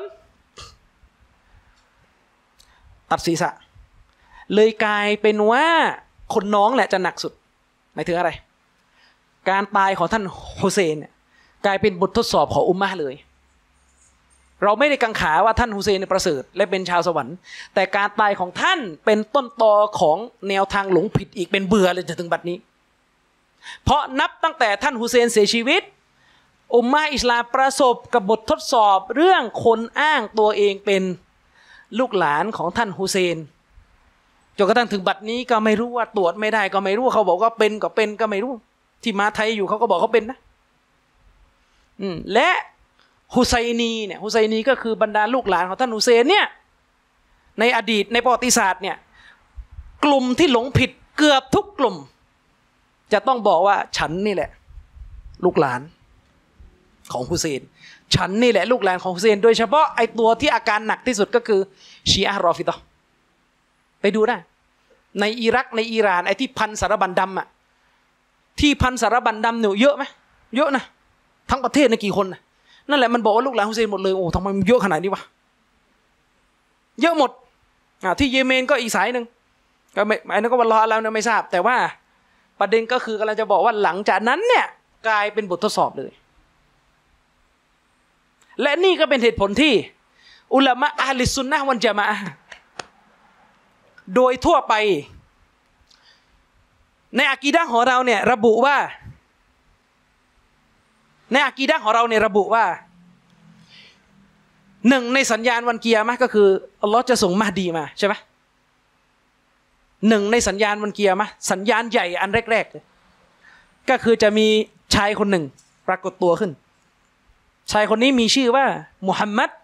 ตัดศีรษะเลยกลายเป็นว่าคนน้องแหละจะหนักสุดหมายถึงอะไรการตายของท่านฮุเซนเนี่ยกลายเป็นบททดสอบของอุมมะห์เลยเราไม่ได้กังขาว่าท่านฮุเซนเนี่ยประเสริฐและเป็นชาวสวรรค์แต่การตายของท่านเป็นต้นตอของแนวทางหลงผิดอีกเป็นเบื่อเลยจนถึงบัดนี้เพราะนับตั้งแต่ท่านฮุเซนเสียชีวิตอุมมะห์อิสลามประสบกับบททดสอบเรื่องคนอ้างตัวเองเป็นลูกหลานของท่านฮุเซนจนกระทั่งถึงบัดนี้ก็ไม่รู้ว่าตรวจไม่ได้ก็ไม่รู้เขาบอกว่าเป็นก็เป็นก็ไม่รู้ที่มาไทยอยู่เขาก็บอกเขาเป็นนะอืมและฮุไซนีเนี่ยฮุไซนีก็คือบรรดาลูกหลานของท่านฮุเซนเนี่ยในอดีตในประวัติศาสตร์เนี่ยกลุ่มที่หลงผิดเกือบทุกกลุ่มจะต้องบอกว่าฉันนี่แหละลูกหลานของฮุเซนฉันนี่แหละลูกหลานของฮุเซนโดยเฉพาะไอตัวที่อาการหนักที่สุดก็คือชีอะห์รอฟิฎอห์ไปดูได้ในอิรักในอิหร่านไอที่พันสารบัญดำอะที่พันสารบัญดำเนี่ยเยอะไหมเยอะนะทั้งประเทศในกี่คนนะนั่นแหละมันบอกว่าลูกหลานฮุเซนหมดเลยโอ้ทำไมมันเยอะขนาดนี้วะเยอะหมดอ่าที่เยเมนก็อีกสายหนึ่งก็ไม่ไอ้นั่นก็วันรอแล้วนะไม่ทราบแต่ว่าประเด็นก็คือกำลังจะบอกว่าหลังจากนั้นเนี่ยกลายเป็นบททดสอบเลยและนี่ก็เป็นเหตุผลที่อุลามะอะห์ลิสซุนนะฮ์วัลญะมาอะห์โดยทั่วไปในอะกีดะห์ของเราเนี่ยระบุว่าในอะกีดะห์ของเราเนี่ยระบุว่าหนึ่งในสัญญาณวันกิยามะห์ก็คืออัลลอฮ์จะส่งมะห์ดีมาใช่ไหมหนึ่งในสัญญาณวันกิยามะห์สัญญาณใหญ่อันแรกๆเลยก็คือจะมีชายคนหนึ่งปรากฏตัวขึ้นชายคนนี้มีชื่อว่ามุฮัมมัด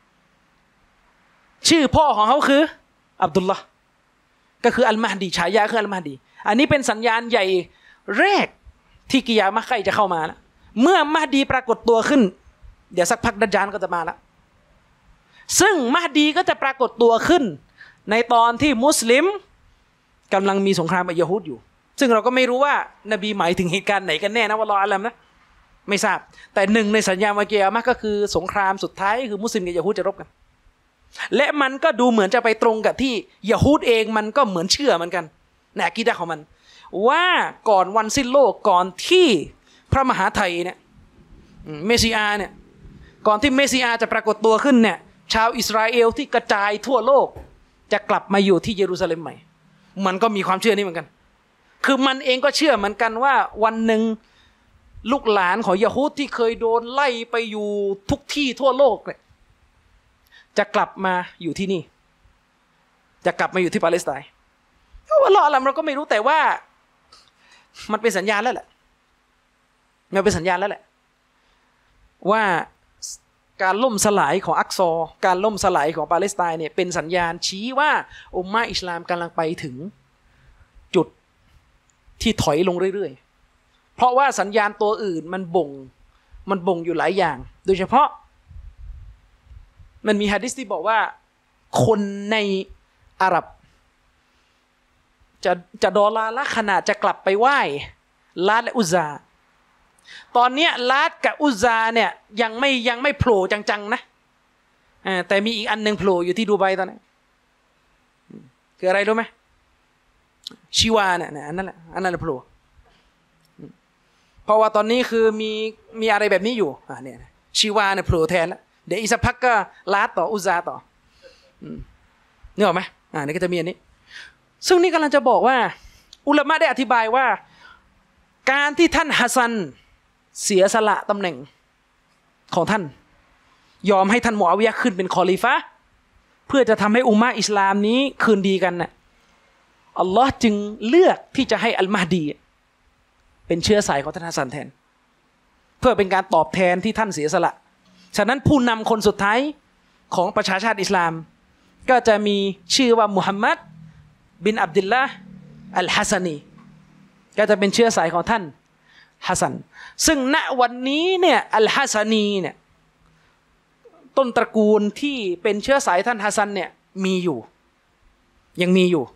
ชื่อพ่อของเขาคืออับดุลลาห์ก็คืออัลมะห์ดีฉายาคืออัลมะห์ดีอันนี้เป็นสัญญาณใหญ่แรกที่กิยามะห์ใกล้จะเข้ามาแล้วเมื่อมะห์ดีปรากฏตัวขึ้นเดี๋ยวสักพักดัจญาลก็จะมาแล้วซึ่งมะห์ดีก็จะปรากฏตัวขึ้นในตอนที่มุสลิมกำลังมีสงครามกับยะฮูดอยู่ซึ่งเราก็ไม่รู้ว่านบีหมายถึงเหตุการณ์ไหนกันแน่นะวัลลอฮุอะลัมนะไม่ทราบแต่หนึ่งในสัญญาณวันกิยามะห์ก็คือสงครามสุดท้ายคือมุสลิมกับยะฮูดจะรบกันและมันก็ดูเหมือนจะไปตรงกับที่ยะฮูดเองมันก็เหมือนเชื่อเหมือนกันในอะกีดะห์ของมันว่าก่อนวันสิ้นโลกก่อนที่พระมหาไทยเนี่ยเมสซิอาเนี่ยก่อนที่เมสซิอาจะปรากฏตัวขึ้นเนี่ยชาวอิสราเอลที่กระจายทั่วโลกจะกลับมาอยู่ที่เยรูซาเล็มใหม่มันก็มีความเชื่อนี้เหมือนกันคือมันเองก็เชื่อเหมือนกันว่าวันหนึ่งลูกหลานของยะฮูดที่เคยโดนไล่ไปอยู่ทุกที่ทั่วโลกเนี่ยจะกลับมาอยู่ที่นี่จะกลับมาอยู่ที่ปาเลสไตน์ว่าเราอะไรเราก็ไม่รู้แต่ว่ามันเป็นสัญญาณแล้วแหละมันเป็นสัญญาณแล้วแหละว่าการล่มสลายของอักซอการล่มสลายของปาเลสไตน์เนี่ยเป็นสัญญาณชี้ว่าอุมมะห์อิสลามกำลังไปถึงจุดที่ถอยลงเรื่อยๆเพราะว่าสัญญาณตัวอื่นมันบ่งมันบ่งอยู่หลายอย่างโดยเฉพาะมันมีหะดีษที่บอกว่าคนในอาหรับจะจะดอลาละขนาดจะกลับไปไหว้ลาตและอุซซาตอนนี้ลาตกับอุซซาเนี่ยยังไม่ยังไม่โผล่จังๆนะแต่มีอีกอันนึงโผล่อยู่ที่ดูไบตอนนี้คืออะไรรู้ไหมชีวาเนี่ยอันนั้นแหละอันนั้นแหละโผล่เพราะว่าตอนนี้คือมีมีอะไรแบบนี้อยู่อ่าเนี่ยชีวาเนี่ยโผล่แทนแล้วเดี๋ยวอีกสักพักก็ลาตต่ออุซาต่อนึกออกไหมอ่านี่ก็จะมีอันนี้ซึ่งนี่กำลังจะบอกว่าอุลามะได้อธิบายว่าการที่ท่านฮัสซันเสียสละตำแหน่งของท่านยอมให้ท่านมุอาวิยะห์ขึ้นเป็นคอลิฟะห์เพื่อจะทำให้อุมมะอิสลามนี้คืนดีกันน่ะอัลลอฮ์จึงเลือกที่จะให้อัลมะฮดีเป็นเชื้อสายของท่านฮัสซันแทนเพื่อเป็นการตอบแทนที่ท่านเสียสละฉะนั้นผู้นำคนสุดท้ายของประชาชาติอิสลามก็จะมีชื่อว่ามุฮัมมัดบินอับดุลละห์อัลฮัสซันีก็จะเป็นเชื้อสายของท่านฮัสซันซึ่งณวันนี้เนี่ยอัลฮัสซันีเนี่ยต้นตระกูลที่เป็นเชื้อสายท่านฮัสซันเนี่ยมีอยู่ยังมีอยู่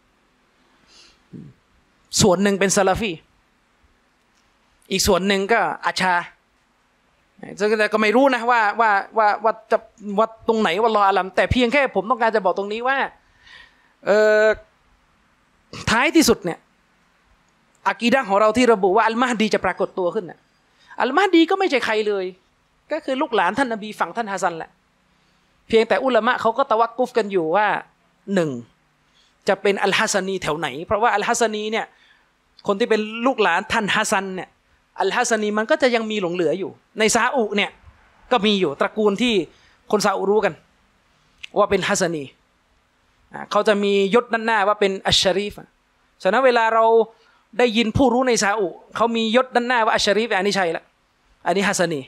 ส่วนหนึ่งเป็นซะลาฟีอีกส่วนหนึ่งก็อาชาแต่ก็ไม่รู้นะว่าว่าว่าว่าจะว่าตรงไหนว่ารออาลัมแต่เพียงแค่ผมต้องการจะบอกตรงนี้ว่าเอ่อท้ายที่สุดเนี่ยอากีดะห์ของเราที่ระบุว่าอัลมะฮดีจะปรากฏตัวขึ้นน่ะอัลมะฮดีก็ไม่ใช่ใครเลยก็คือลูกหลานท่านนบีฝั่งท่านฮัสซันแหละเพียงแต่อุลามะเขาก็ตะวักกุฟกันอยู่ว่าหนึ่งจะเป็นอัลฮัสซันีแถวไหนเพราะว่าอัลฮัสซันีเนี่ยคนที่เป็นลูกหลานท่านฮัสซันเนี่ยอัลฮัสซันีมันก็จะยังมีหลงเหลืออยู่ในซาอุเนี่ยก็มีอยู่ตระกูลที่คนซาอุรู้กันว่าเป็นฮัสซันีเขาจะมียศด้านหน้าว่าเป็นอัชชารีฟฉะนั้นเวลาเราได้ยินผู้รู้ในซาอุเขามียศด้านหน้าว่าอัชชารีฟอันนี้ใช่ละอันนี้ฮัสซันี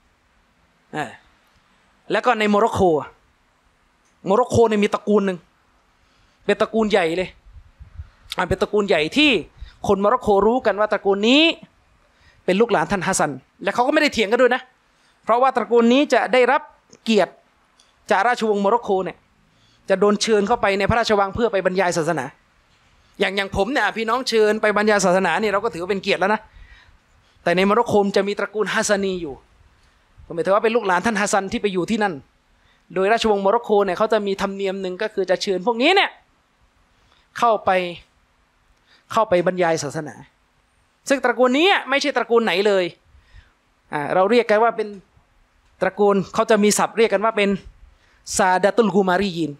แล้วก็ในโมร็อกโกโมร็อกโกเนี่ยมีตระกูลหนึ่งเป็นตระกูลใหญ่เลยเป็นตระกูลใหญ่ที่คนโมร็อกโกรู้กันว่าตระกูลนี้เป็นลูกหลานท่านฮัสซันและเขาก็ไม่ได้เถียงกันด้วยนะเพราะว่าตระกูลนี้จะได้รับเกียรติจากราชวงศ์โมร็อกโกเนี่ยจะโดนเชิญเข้าไปในพระราชวังเพื่อไปบรรยายศาสนาอย่างอย่างผมเนี่ยพี่น้องเชิญไปบรรยายศาสนาเนี่ยเราก็ถือว่าเป็นเกียรติแล้วนะแต่ในโมร็อกโกจะมีตระกูลฮัสซันีอยู่ก็หมายถึงว่าเป็นลูกหลานท่านฮัสซันที่ไปอยู่ที่นั่นโดยราชวงศ์โมร็อกโกเนี่ยเขาจะมีธรรมเนียมหนึ่งก็คือจะเชิญพวกนี้เนี่ยเข้าไปเข้าไปบรรยายศาสนาซึ่งตระกูลนี้ไม่ใช่ตระกูลไหนเลยอ่าเราเรียกกันว่าเป็นตระกูลเขาจะมีศัพท์เรียกกันว่าเป็นซาดะตุลกูมารียิน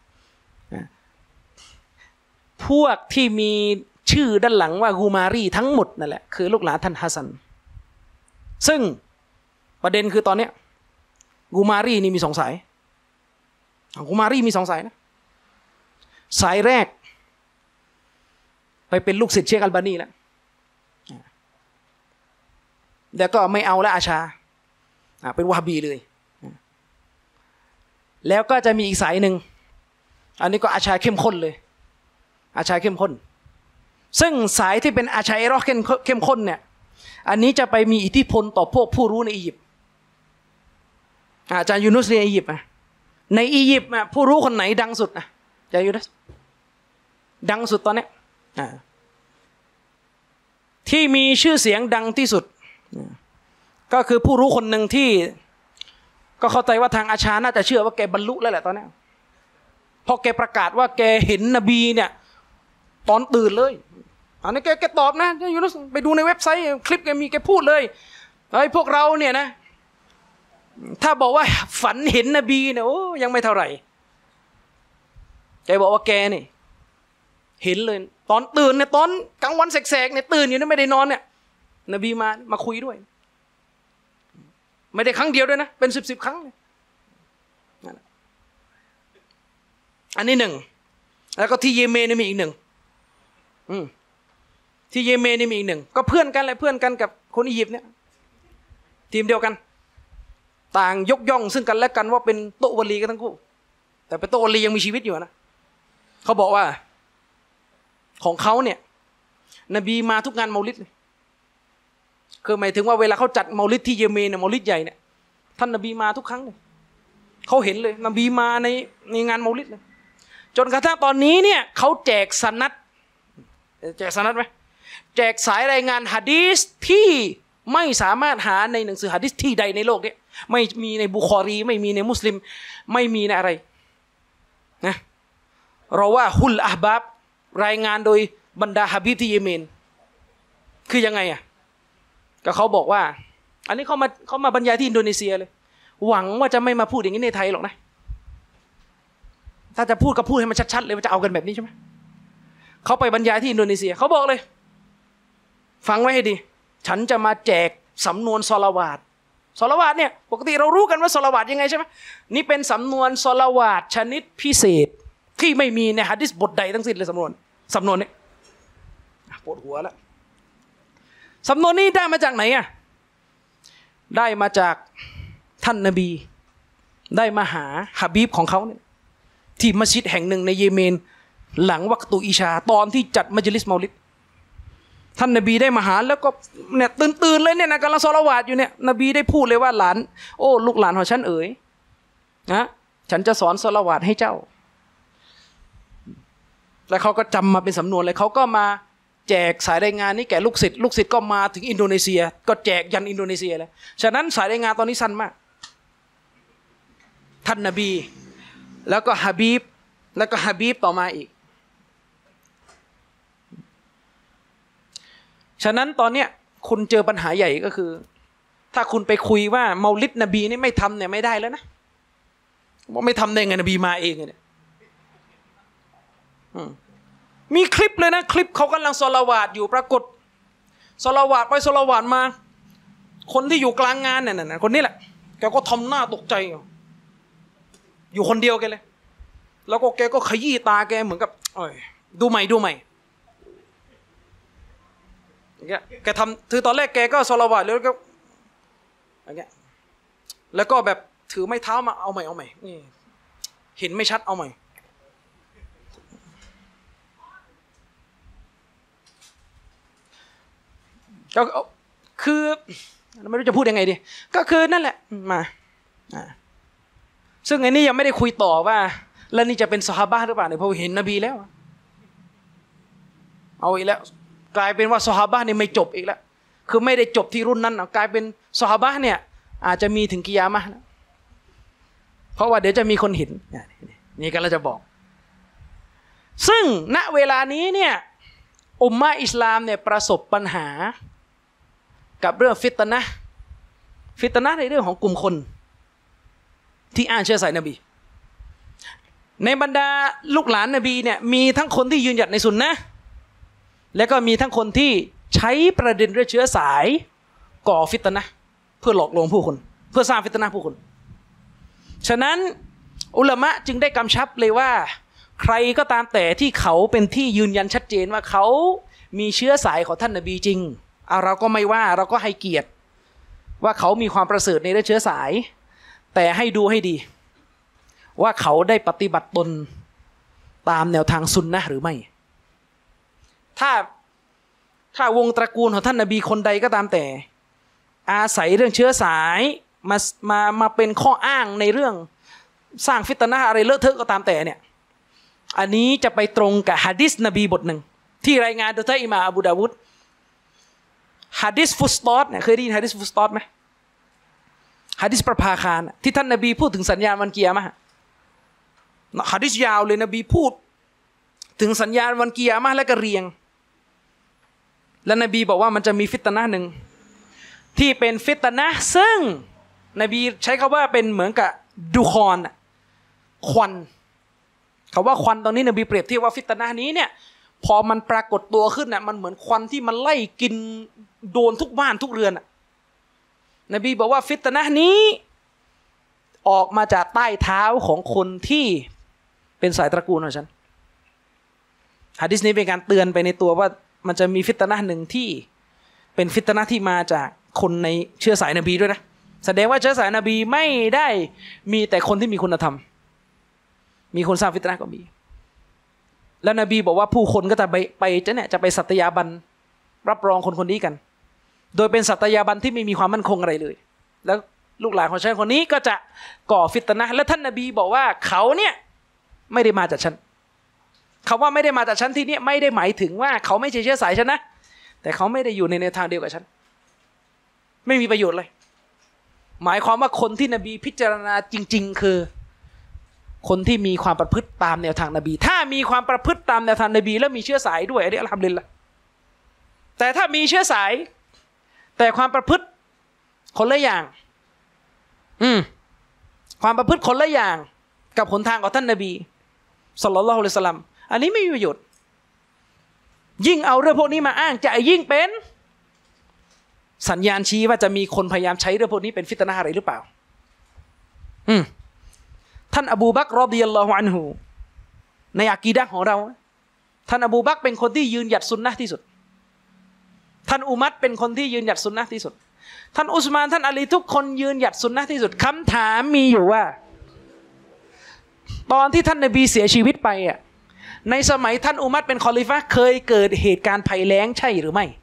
พวกที่มีชื่อด้านหลังว่ากูมารีทั้งหมดนั่นแหละคือลูกหลานท่านฮัสซันซึ่งประเด็นคือตอนนี้กูมารีนี่มีสองสายกูมารีมีสองสายนะสายแรกไปเป็นลูกศิษย์เชคอัลบานีแล้วแล้วก็ไม่เอาแล้วอาชาเป็นวะฮาบีเลยแล้วก็จะมีอีกสายหนึ่งอันนี้ก็อาชาเข้มข้นเลยอาชาเข้มข้นซึ่งสายที่เป็นอาชาอิรอเข้มเข้มข้นเนี่ยอันนี้จะไปมีอิทธิพลต่อพวกผู้รู้ในอียิปต์อาจารย์ยูนุสในอียิปต์ในอียิปต์ผู้รู้คนไหนดังสุดนะอาจารย์ยูนุสดังสุดตอนนี้ที่มีชื่อเสียงดังที่สุดก็คือผู้รู้คนหนึ่งที่ก็เข้าใจว่าทางอาชาน่าจะเชื่อว่าแกบรรลุแล้วแหละตอนนี้พอแกประกาศว่าแกเห็นนบีเนี่ยตอนตื่นเลยอันนี้แกแกตอบนะยูนุสไปดูในเว็บไซต์คลิปแกมีแกพูดเลยไอ้พวกเราเนี่ยนะถ้าบอกว่าฝันเห็นนบีเนี่ยโอ้ยังไม่เท่าไหร่แกบอกว่าแกนี่เห็นเลยตอนตื่นเนี่ยตอนกลางวันแสกๆเนี่ยตื่นอยู่นี่ไม่ได้นอนเนี่ยนบีมามาคุยด้วยไม่ได้ครั้งเดียวด้วยนะเป็นสิบสิบครั้งเลยอันนี้หนึ่งแล้วก็ที่เยเมนนี่มีอีกหนึ่งอืมที่เยเมนนี่มีอีกหนึ่งก็เพื่อนกันเลยเพื่อนกันกับคนอียิปต์เนี่ยทีมเดียวกันต่างยกย่องซึ่งกันและกันว่าเป็นโตวลีกันทั้งคู่แต่เป็นโตวลียังมีชีวิตอยู่นะเขาบอกว่าของเขาเนี่ยนบีมาทุกงานเมาลิดเลยคือหมายถึงว่าเวลาเขาจัดเมาลิดที่เยเมนเนี่ยเมาลิดใหญ่เนี่ยท่านนบีมาทุกครั้งเลยเขาเห็นเลยนบีมาในในงานเมาลิดเลยจนกระทั่งตอนนี้เนี่ยเขาแจกสนัดแจกสนัดไหมแจกสายรายงานหะดีษที่ไม่สามารถหาในหนังสือหะดีษที่ใดในโลกนี้ไม่มีในบุคอรีไม่มีในมุสลิมไม่มีในอะไรนะเราว่าฮุลอะห์บับรายงานโดยบรรดาฮะบีบที่เยเมนคือยังไงอ่ะก็เขาบอกว่าอันนี้เขามาเขามาบรรยายที่อินโดนีเซียเลยหวังว่าจะไม่มาพูดอย่างนี้ในไทยหรอกนะถ้าจะพูดก็พูดให้มันชัดๆเลยว่าจะเอากันแบบนี้ใช่ไหมเขาไปบรรยายที่อินโดนีเซียเขาบอกเลยฟังไว้ให้ดีฉันจะมาแจกสำนวนซอลาวาตซอลาวาตเนี่ยปกติเรารู้กันว่าซอลาวาตยังไงใช่ไหมนี่เป็นสำนวนซอลาวาตชนิดพิเศษที่ไม่มีในหะดีษบทใดทั้งสิ้นเลยสำนวนสำนวนนี้ปวดหัวแล้วสำนวนนี้ได้มาจากไหนอ่ะได้มาจากท่านนบีได้มาหาฮะบีบของเขาเนี่ยที่มัสยิดแห่งหนึ่งในเยเมนหลังวักตุอิชาตอนที่จัดมัจลิสเมาลิดท่านนบีได้มาหาแล้วก็เนี่ยตื่นๆเลยเนี่ยนะกำลังซอลาวาตอยู่เนี่ยนบีได้พูดเลยว่าหลานโอ้ลูกหลานของฉันเอ๋ยนะฉันจะสอนซอลาวาตให้เจ้าแล้วเขาก็จำมาเป็นสำนวนเลยเขาก็มาแจกสายรายงานนี้แก่ลูกศิษย์ลูกศิษย์ก็มาถึงอินโดนีเซียก็แจกยันอินโดนีเซียเลยฉะนั้นสายรายงานตอนนี้สั้นมากท่านนบีแล้วก็ฮะบีบแล้วก็ฮะบีบต่อมาอีกฉะนั้นตอนเนี้ยคุณเจอปัญหาใหญ่ก็คือถ้าคุณไปคุยว่าเมาลิดนบีนี่ไม่ทำเนี่ยไม่ได้แล้วนะว่าไม่ทำได้ไงนบีมาเองเนี่ยมีคลิปเลยนะคลิปเขากำลังซอลาวาตอยู่ปรากฏซอลาวาตไปซอลาวาตมาคนที่อยู่กลางงานเนี่ยนะคนนี้แหละแกก็ทำหน้าตกใจอยู่คนเดียวแกเลยแล้วก็แกก็ขยี้ตาแกเหมือนกับเอ้ยดูใหม่ดูใหม่อย่างเงี้ยแกทำคือตอนแรกแกก็ซอลาวาตแล้วก็อย่างเงี้ยแล้วก็แบบถือไม้เท้ามาเอาใหม่เอาใหม่นี่เห็นไม่ชัดเอาใหม่ก็คือไม่รู้จะพูดยังไงดีก็คือนั่นแหละมาซึ่งไอ้นี่ยังไม่ได้คุยต่อว่าแล้วนี่จะเป็นซอฮาบะห์หรือเปล่าเนี่ยเพราะเห็นนบีแล้วเอาอีกแล้วกลายเป็นว่าซอฮาบะห์เนี่ยไม่จบอีกแล้วคือไม่ได้จบที่รุ่นนั้นกลายเป็นซอฮาบะห์เนี่ยอาจจะมีถึงกิยามะห์นะเพราะว่าเดี๋ยวจะมีคนเห็นนี่ก็เราจะบอกซึ่งณเวลานี้เนี่ยอุมมะห์อิสลามเนี่ยประสบปัญหากับเรื่องฟิตนะห์ฟิตนะห์ในเรื่องของกลุ่มคนที่อ้างเชื้อสายนบีในบรรดาลูกหลานนบีเนี่ยมีทั้งคนที่ยืนหยัดในสุนนะห์และก็มีทั้งคนที่ใช้ประเด็นเรื่องเชื้อสายก่อฟิตนะห์เพื่อหลอกลวงผู้คนเพื่อสร้างฟิตนะห์ผู้คนฉะนั้นอุลามะจึงได้กำชับเลยว่าใครก็ตามแต่ที่เขาเป็นที่ยืนยันชัดเจนว่าเขามีเชื้อสายของท่านนบีจริงเอาเราก็ไม่ว่าเราก็ให้เกียรติว่าเขามีความประเสริฐในเรื่องเชื้อสายแต่ให้ดูให้ดีว่าเขาได้ปฏิบัติตนตามแนวทางซุนนะห์หรือไม่ถ้าถ้าวงตระกูลของท่านนบีคนใดก็ตามแต่อาศัยเรื่องเชื้อสายมามามาเป็นข้ออ้างในเรื่องสร้างฟิตนะห์อะไรเลอะเทอะก็ตามแต่เนี่ยอันนี้จะไปตรงกับหะดีษนบีบทหนึ่งที่รายงานโดยท่านอิหม่ามอบูดาวุดหะดีษฟุสตอดเนี่ยเคยได้ยินหะดีษฟุสตอดไหมหะดีษประภาคารที่ท่านนบีพูดถึงสัญญาณวันกิยามะห์หะดีษยาวเลยนบีพูดถึงสัญญาณวันกิยามะห์และก็เรียงและนบีบอกว่ามันจะมีฟิตนะห์หนึ่งที่เป็นฟิตนะห์ซึ่งนบีใช้คำว่าเป็นเหมือนกับดูคอนควันคำว่าควันตอนนี้นบีเปรียบเทียบว่าฟิตนะห์นี้เนี่ยพอมันปรากฏตัวขึ้นน่ะมันเหมือนควันที่มันไล่กินโดนทุกบ้านทุกเรือนน่ะนบีบอกว่าฟิตนะห์นี้ออกมาจากใต้เท้าของคนที่เป็นสายตระกูลของฉันหะดีษนี้เป็นการเตือนไปในตัวว่ามันจะมีฟิตนะห์หนึ่งที่เป็นฟิตนะห์ที่มาจากคนในเชื้อสายนบีด้วยนะแสดงว่าเชื้อสายนบีไม่ได้มีแต่คนที่มีคุณธรรมมีคนสร้างฟิตนะห์ก็มีแล้วนบีบอกว่าผู้คนก็จะไปไปจะเนี่ยจะไปสัตยาบันรับรองคนคนนี้กันโดยเป็นสัตยาบันที่ไม่มีความมั่นคงอะไรเลยแล้วลูกหลานของฉันคนนี้ก็จะก่อฟิตนะห์และท่านนบีบอกว่าเขาเนี่ยไม่ได้มาจากฉันคำว่าไม่ได้มาจากฉันที่นี่ไม่ได้หมายถึงว่าเขาไม่ใช่เชื้อสายฉันนะแต่เขาไม่ได้อยู่ในแนวทางเดียวกับฉันไม่มีประโยชน์เลยหมายความว่าคนที่นบีพิจารณาจริงๆคือคนที่มีความประพฤติตามแนวทางนบีถ้ามีความประพฤติตามแนวทางนบีแล้วมีเชื้อสายด้วยอันนี้อัลฮัมดุลิลละห์แต่ถ้ามีเชื้อสายแต่ความประพฤติคนละอย่างอืมความประพฤติคนละอย่างกับหนทางของท่านนบีศ็อลลัลลอฮุอะลัยฮิวะซัลลัมอันนี้ไม่มีประโยชน์ยิ่งเอาเรื่องพวกนี้มาอ้างจะยิ่งเป็นสัญญาณชี้ว่าจะมีคนพยายามใช้เรื่องพวกนี้เป็นฟิตนะห์อะไรหรือเปล่าอืมท่านอบูบักรรอฎิยัลลอฮุอันฮุในอะกีดะห์ของเราท่านอบูบักเป็นคนที่ยืนหยัดซุนนะห์ที่สุดท่านอุมัรเป็นคนที่ยืนหยัดซุนนะห์ที่สุดท่านอุสมานท่านอาลีทุกคนยืนหยัดซุนนะห์ที่สุดคำถามมีอยู่ว่าตอนที่ท่านนบีเสียชีวิตไปอ่ะในสมัยท่านอุมัรเป็นคอลิฟะห์เคยเกิดเหตุการณ์ภัยแล้งใช่หรือไม่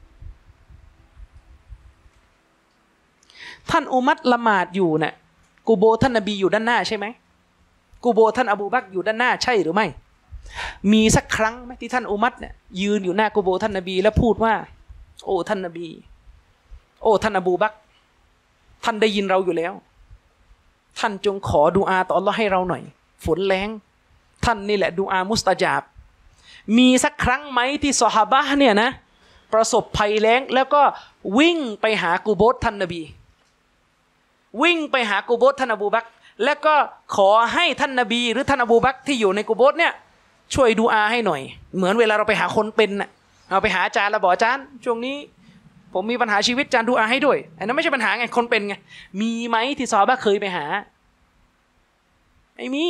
ท่านอุมัรละหมาดอยู่เนี่ยกูโบท่านนบีอยู่ด้านหน้าใช่ไหมกูโบท่านอบูบักรอยู่ด้านหน้าใช่หรือไม่มีสักครั้งไหมที่ท่านอุมัรเนี่ยยืนอยู่หน้ากูโบท่านนบีแล้วพูดว่าโอ้ท่านนบีโอ้ท่านอบูบักรท่านได้ยินเราอยู่แล้วท่านจงขอดุอาต่ออัลเลาะห์ให้เราหน่อยฝนแล้งท่านนี่แหละดุอามุสตะญาบมีสักครั้งไหมที่ซอฮาบะห์เนี่ยนะประสบภัยแล้งแล้วก็วิ่งไปหากูโบท่านนบีวิ่งไปหากูโบท่านอบูบักรแล้วก็ขอให้ท่านนบีหรือท่านอบูบักรที่อยู่ในกูโบสเนี่ยช่วยดุอาให้หน่อยเหมือนเวลาเราไปหาคนเป็นน่ะเอาไปหาอาจารย์แล้วบอกอาจารย์ช่วงนี้ผมมีปัญหาชีวิตอาจารย์ดุอาให้ด้วยอันนั้นไม่ใช่ปัญหาไงคนเป็นไงมีไหมที่ซอฮาบะห์เคยไปหาไม่มี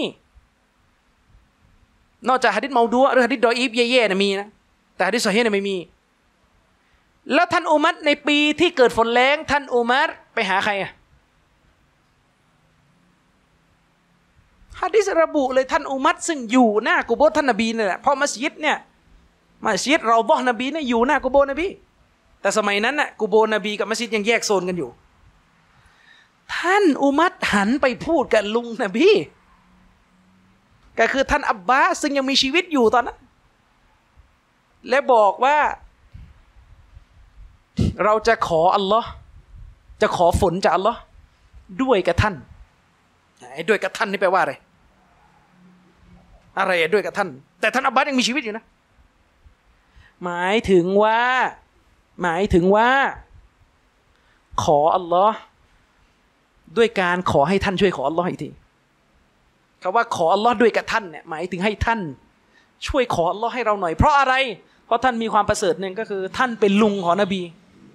นอกจากหะดีษเมาดูอะหรือหะดีษดออีฟแย่ๆน่ะมีนะแต่หะดีษซอฮีฮ์เนี่ยไม่มีแล้วท่านอุมัรในปีที่เกิดฝนแล้งท่านอุมัรไปหาใครอะหะดีษระบุเลยท่านอุมัรซึ่งอยู่หน้ากุโบร์ท่านนบีนี่แหละเพราะมัสยิดเนี่ยมัสยิดเราฎอฮ์นบีเนี่ยอยู่หน้ากุโบร์นบีแต่สมัยนั้นน่ะกุโบร์นบีกับมัสยิดยังแยกโซนกันอยู่ท่านอุมัรหันไปพูดกับลุงนบีก็คือท่านอับบาสซึ่งยังมีชีวิตอยู่ตอนนั้นและบอกว่าเราจะขออัลลอฮ์จะขอฝนจากอัลลอฮ์ด้วยกับท่านไอ้ด้วยกับท่านนี่แปลว่าอะไรอะไรด้วยกับท่านแต่ท่านอับบาสยังมีชีวิตอยู่นะหมายถึงว่าหมายถึงว่าขออัลลอฮ์ด้วยการขอให้ท่านช่วยขออัลลอฮ์อีกทีคำว่าขออัลลอฮ์ด้วยกับท่านเนี่ยหมายถึงให้ท่านช่วยขออัลลอฮ์ให้เราหน่อยเพราะอะไรเพราะท่านมีความประเสริฐหนึ่งก็คือท่านเป็นลุงของนบี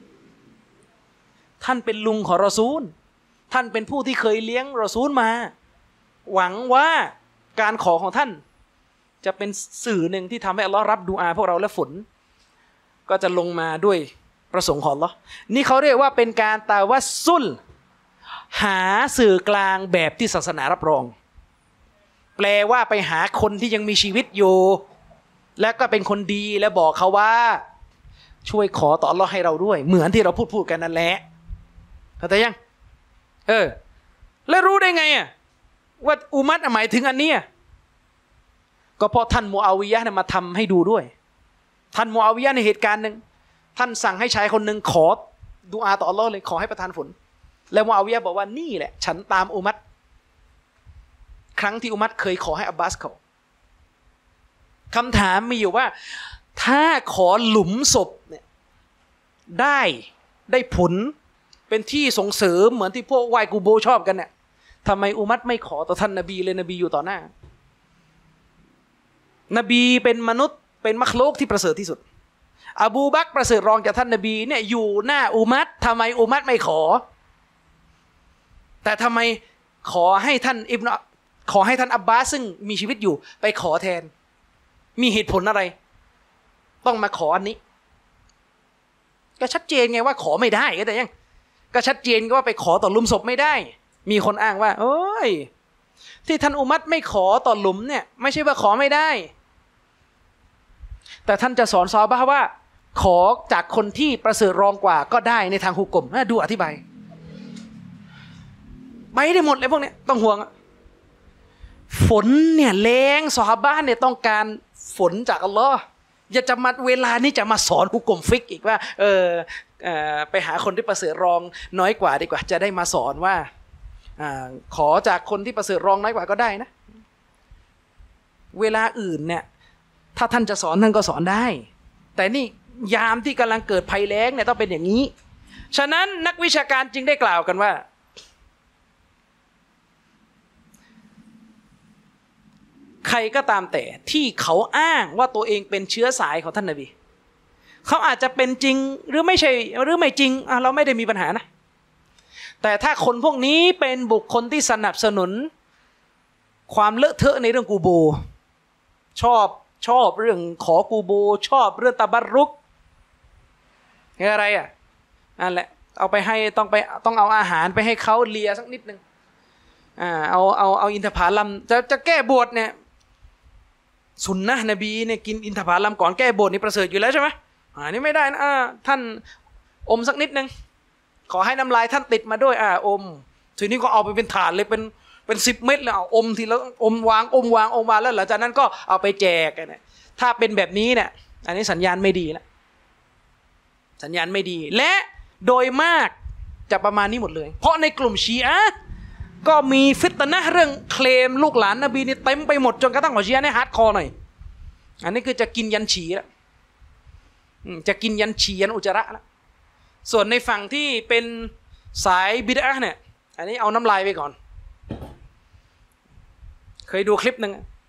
ท่านเป็นลุงของรอซูลท่านเป็นผู้ที่เคยเลี้ยงรอซูลมาหวังว่าการขอของท่านจะเป็นสื่อหนึ่งที่ทำให้อัลลอฮ์รับดุอาพวกเราและฝนก็จะลงมาด้วยประสงค์ของอัลลอฮ์นี่เขาเรียกว่าเป็นการตาวัสซุลหาสื่อกลางแบบที่ศาสนารับรองแปลว่าไปหาคนที่ยังมีชีวิตอยู่และก็เป็นคนดีและบอกเขาว่าช่วยขอต่ออัลเลาะห์ให้เราด้วยเหมือนที่เราพูดพูดกันนั่นแหละเข้าใจยังเออแล้วรู้ได้ไงอ่ะว่าอุมัรหมายถึงอันนี้ก็เพราะท่านมูอาวิยะห์เนี่ยมาทำให้ดูด้วยท่านมูอาวิยะห์ในเหตุการณ์หนึ่งท่านสั่งให้ชายคนหนึ่งขอดุอาต่ออัลเลาะห์เลยขอให้ประทานฝนแล้วมูอาวิยะห์บอกว่านี่แหละฉันตามอุมัรครั้งที่อุมัรเคยขอให้อับบาสเขาคำถามมีอยู่ว่าถ้าขอหลุมศพเนี่ยได้ได้ผลเป็นที่ส่งเสริมเหมือนที่พวกไหว้กูโบชอบกันเนี่ยทำไมอุมัรไม่ขอต่อท่านนบีเลยนบีอยู่ต่อหน้านบีเป็นมนุษย์เป็นมัคลุกที่ประเสริฐที่สุดอบูบักรประเสริฐรองจากท่านนบีเนี่ยอยู่หน้าอุมัรทำไมอุมัรไม่ขอแต่ทำไมขอให้ท่านอิบนาขอให้ท่านอับบาสซึ่งมีชีวิตอยู่ไปขอแทนมีเหตุผลอะไรต้องมาขออันนี้ก็ชัดเจนไงว่าขอไม่ได้แต่ยังก็ชัดเจนก็ว่าไปขอต่อหลุมศพไม่ได้มีคนอ้างว่าเอ้ยที่ท่านอุมัรไม่ขอต่อหลุมเนี่ยไม่ใช่ว่าขอไม่ได้แต่ท่านจะสอนซอฮาบะห์ว่าขอจากคนที่ประเสริฐรองกว่าก็ได้ในทางฮุกมดูอธิบายไปได้หมดเลยพวกนี้ต้องห่วงฝนเนี่ยแรงซอฮาบะห์เนี่ยต้องการฝนจากอัลลอฮ์อย่าจะมาเวลานี้จะมาสอนฮุกมฟิกอีกว่าเออเอ่อไปหาคนที่ประเสริฐรองน้อยกว่าดีกว่าจะได้มาสอนว่าอ่าขอจากคนที่ประเสริฐรองน้อยกว่าก็ได้นะเวลาอื่นเนี่ยถ้าท่านจะสอนท่านก็สอนได้แต่นี่ยามที่กำลังเกิดภัยแล้งเนี่ยต้องเป็นอย่างนี้ฉะนั้นนักวิชาการจึงได้กล่าวกันว่าใครก็ตามแต่ที่เขาอ้างว่าตัวเองเป็นเชื้อสายของท่านนบีเขาอาจจะเป็นจริงหรือไม่ใช่หรือไม่จริงเราไม่ได้มีปัญหานะแต่ถ้าคนพวกนี้เป็นบุคคลที่สนับสนุนความเลอะเทอะในเรื่องกูโบชอบชอบเรื่องขอกูโบชอบเรื่องตะบัรรุกอะไรอ่ะนั่นแหละเอาไปให้ต้องไปต้องเอาอาหารไปให้เขาเลียสักนิดนึงอ่าเอาเอาเอาอินทผลัมจะจะแก้บวชเนี่ยสุนนะนบีเนี่ยกินอินทผลัมก่อนแก้บวชนี่ประเสริฐอยู่แล้วใช่ไหมอ่านี่ไม่ได้นะอ่าท่านอมสักนิดนึงขอให้น้ำลายท่านติดมาด้วยอ่าอมทีนี้ก็เอาไปเป็นถาดเลยเป็นเป็นสิบเม็ดเลยเอาอมทีแล้วอมวางอมวางอมวางแล้วหลังจากนั้นก็เอาไปแจกเนี่ยถ้าเป็นแบบนี้เนี่ยอันนี้สัญญาณไม่ดีแล้วสัญญาณไม่ดีและโดยมากจะประมาณนี้หมดเลยเพราะในกลุ่มชีอะห์ก็มีฟิตนะห์เรื่องเคลมลูกหลานนบีนี่เต็มไปหมดจนกระทั่งของชีอะห์เนี่ยฮาร์ดคอร์หน่อยอันนี้คือจะกินยันฉี่แล้วจะกินยันฉี่ยันอุจจาระแล้วส่วนในฝั่งที่เป็นสายบิดอะห์เนี่ยอันนี้เอาน้ำลายไปก่อนเคยดูคลิปหนึ่ง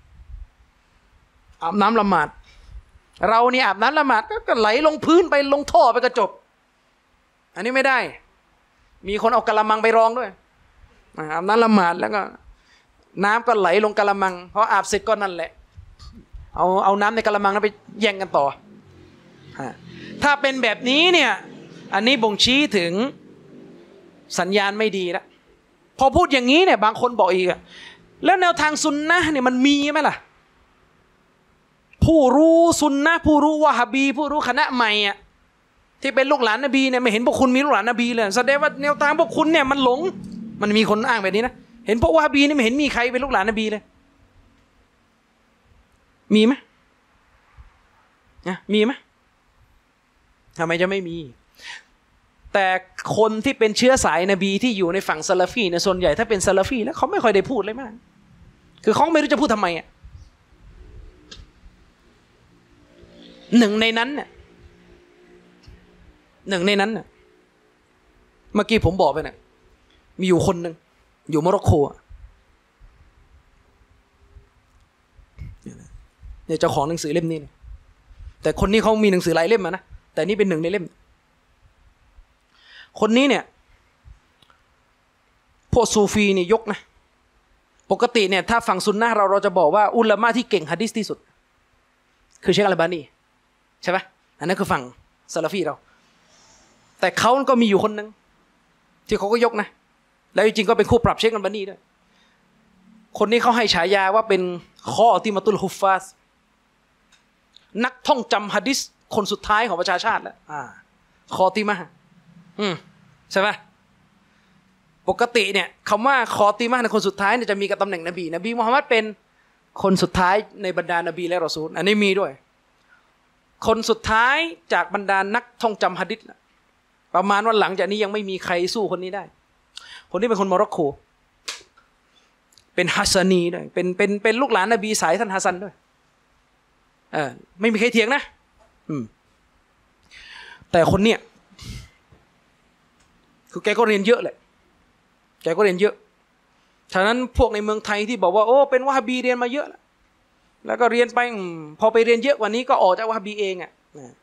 อาบน้ำละหมาดเรานี่อาบน้ำละหมาดก็ไหลลงพื้นไปลงท่อไปกระจบอันนี้ไม่ได้มีคนเอากะละมังไปรองด้วยอาบน้ำละหมาดแล้วก็น้ำก็ไหลลงกะละมังพออาบเสร็จก็นั่นแหละเอาเอาน้ำในกะละมังนั้นไปแย่งกันต่อถ้าเป็นแบบนี้เนี่ยอันนี้บ่งชี้ถึงสัญญาณไม่ดีแล้วพอพูดอย่างนี้เนี่ยบางคนบอกอีกอะแล้วแนวทางซุนนะห์เนี่ยมันมีไหมล่ะผู้รู้ซุนนะห์ผู้รู้วะฮาบีผู้รู้คณะใหม่อ่ะที่เป็นลูกหลานนบีเนี่ยไม่เห็นพวกคุณมีลูกหลานนบีเลยแสดงว่าแนวทางพวกคุณเนี่ยมันหลงมันมีคนอ้างแบบนี้นะเห็นพวกวะฮาบีนี่ไม่เห็นมีใครเป็นลูกหลานนบีเลยมีไหมนะมีไหมทำไมจะไม่มีแต่คนที่เป็นเชื้อสายนบีที่อยู่ในฝั่งซาลาฟีเนี่ยส่วนใหญ่ถ้าเป็นซาลาฟีแล้วเขาไม่ค่อยได้พูดเลยมากคือเขาไม่รู้จะพูดทำไมอ่ะหนึ่งในนั้นเนี่ยหนึ่งในนั้นเนี่ยเมื่อกี้ผมบอกไปเนี่ยมีอยู่คนหนึ่งอยู่โมร็อกโกเนี่ยเจ้าของหนังสือเล่มนี้เนี่ยแต่คนนี้เขามีหนังสือหลายเล่มมานะแต่นี่เป็นหนึ่งในเล่มคนนี้เนี่ยพวกซูฟีนี่ยกนะปกติเนี่ยถ้าฝั่งซุนนะห์เราเราจะบอกว่าอุลามะที่เก่งหะดีษที่สุดคือเชคอัลบานีใช่ไหมอันนั้นคือฝั่งซาลาฟีเราแต่เขาก็มีอยู่คนนึงที่เขาก็ยกนะแล้วจริงๆก็เป็นคู่ปรับเชคอัลบานีด้วยคนนี้เขาให้ฉายาว่าเป็นข้อติมาตุลฮุฟฟาสนักท่องจำหะดีษคนสุดท้ายของประชาชาติแล้วอ่าคอติมาอืมใช่ไหมปกติเนี่ยคำว่าคอติมาในคนสุดท้ายเนี่ยจะมีกับตำแหน่งนบีนบีมุฮัมมัดเป็นคนสุดท้ายในบรรดานบีและรอซูลอันนี้มีด้วยคนสุดท้ายจากบรรดานักท่องจำหะดีษประมาณว่าหลังจากนี้ยังไม่มีใครสู้คนนี้ได้คนนี้เป็นคนโมร็อกโกเป็นฮัสซานีด้วยเป็นเป็นเป็นลูกหลานนบีสายท่านฮัสซันด้วยเออไม่มีใครเถียงนะอืมแต่คนเนี้ยคือแกก็เรียนเยอะแหละแกก็เรียนเยอะฉะนั้นพวกในเมืองไทยที่บอกว่าโอ้เป็นวะฮาบีเรียนมาเยอะแล้วแล้วก็เรียนไปพอไปเรียนเยอะกว่านี้ก็ออกจากวะฮาบีเองอ่ะ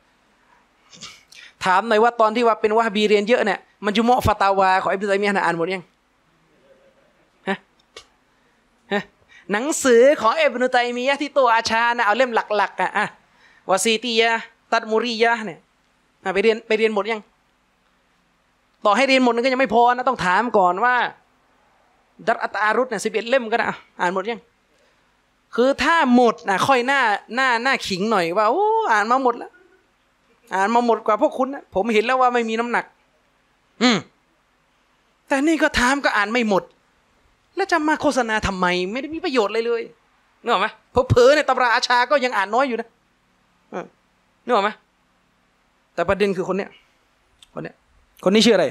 ถามหน่อยว่าตอนที่ว่าเป็นวะฮาบีเรียนเยอะเนี่ยมันจุมะฟาตาวาของอิบนุตัยมียะห์อ่านหมดยังฮะฮะหนังสือของอิบนุตัยมียะห์ที่ตัวอาชานะเอาเล่มหลักๆอ่ะอ่ะวะซีตียะห์ตัดมุรียะห์เนี่ยไปเรียนไปเรียนหมดยังต่อให้เรียนหมดก็ยังไม่พอนะต้องถามก่อนว่าดัรอัตอารุษเนี่ยสิบเอ็ดเล่มก็ได้อ่านหมดยังคือถ้าหมดนะค่อยหน้าหน้าหน้าขิงหน่อยว่าโอ้อ่านมาหมดแล้วอ่านมาหมดกว่าพวกคุณนะผมเห็นแล้วว่าไม่มีน้ำหนักอืมแต่นี่ก็ถามก็อ่านไม่หมดแล้วจะมาโฆษณาทำไมไม่ได้มีประโยชน์เลยเลยนึกออกไหมเผลอๆในตำราอาชาก็ยังอ่านน้อยอยู่นะนึกออกไหมแต่ประเด็นคือคนเนี้ยคนเนี้ยคนนี้ชื่ออะไร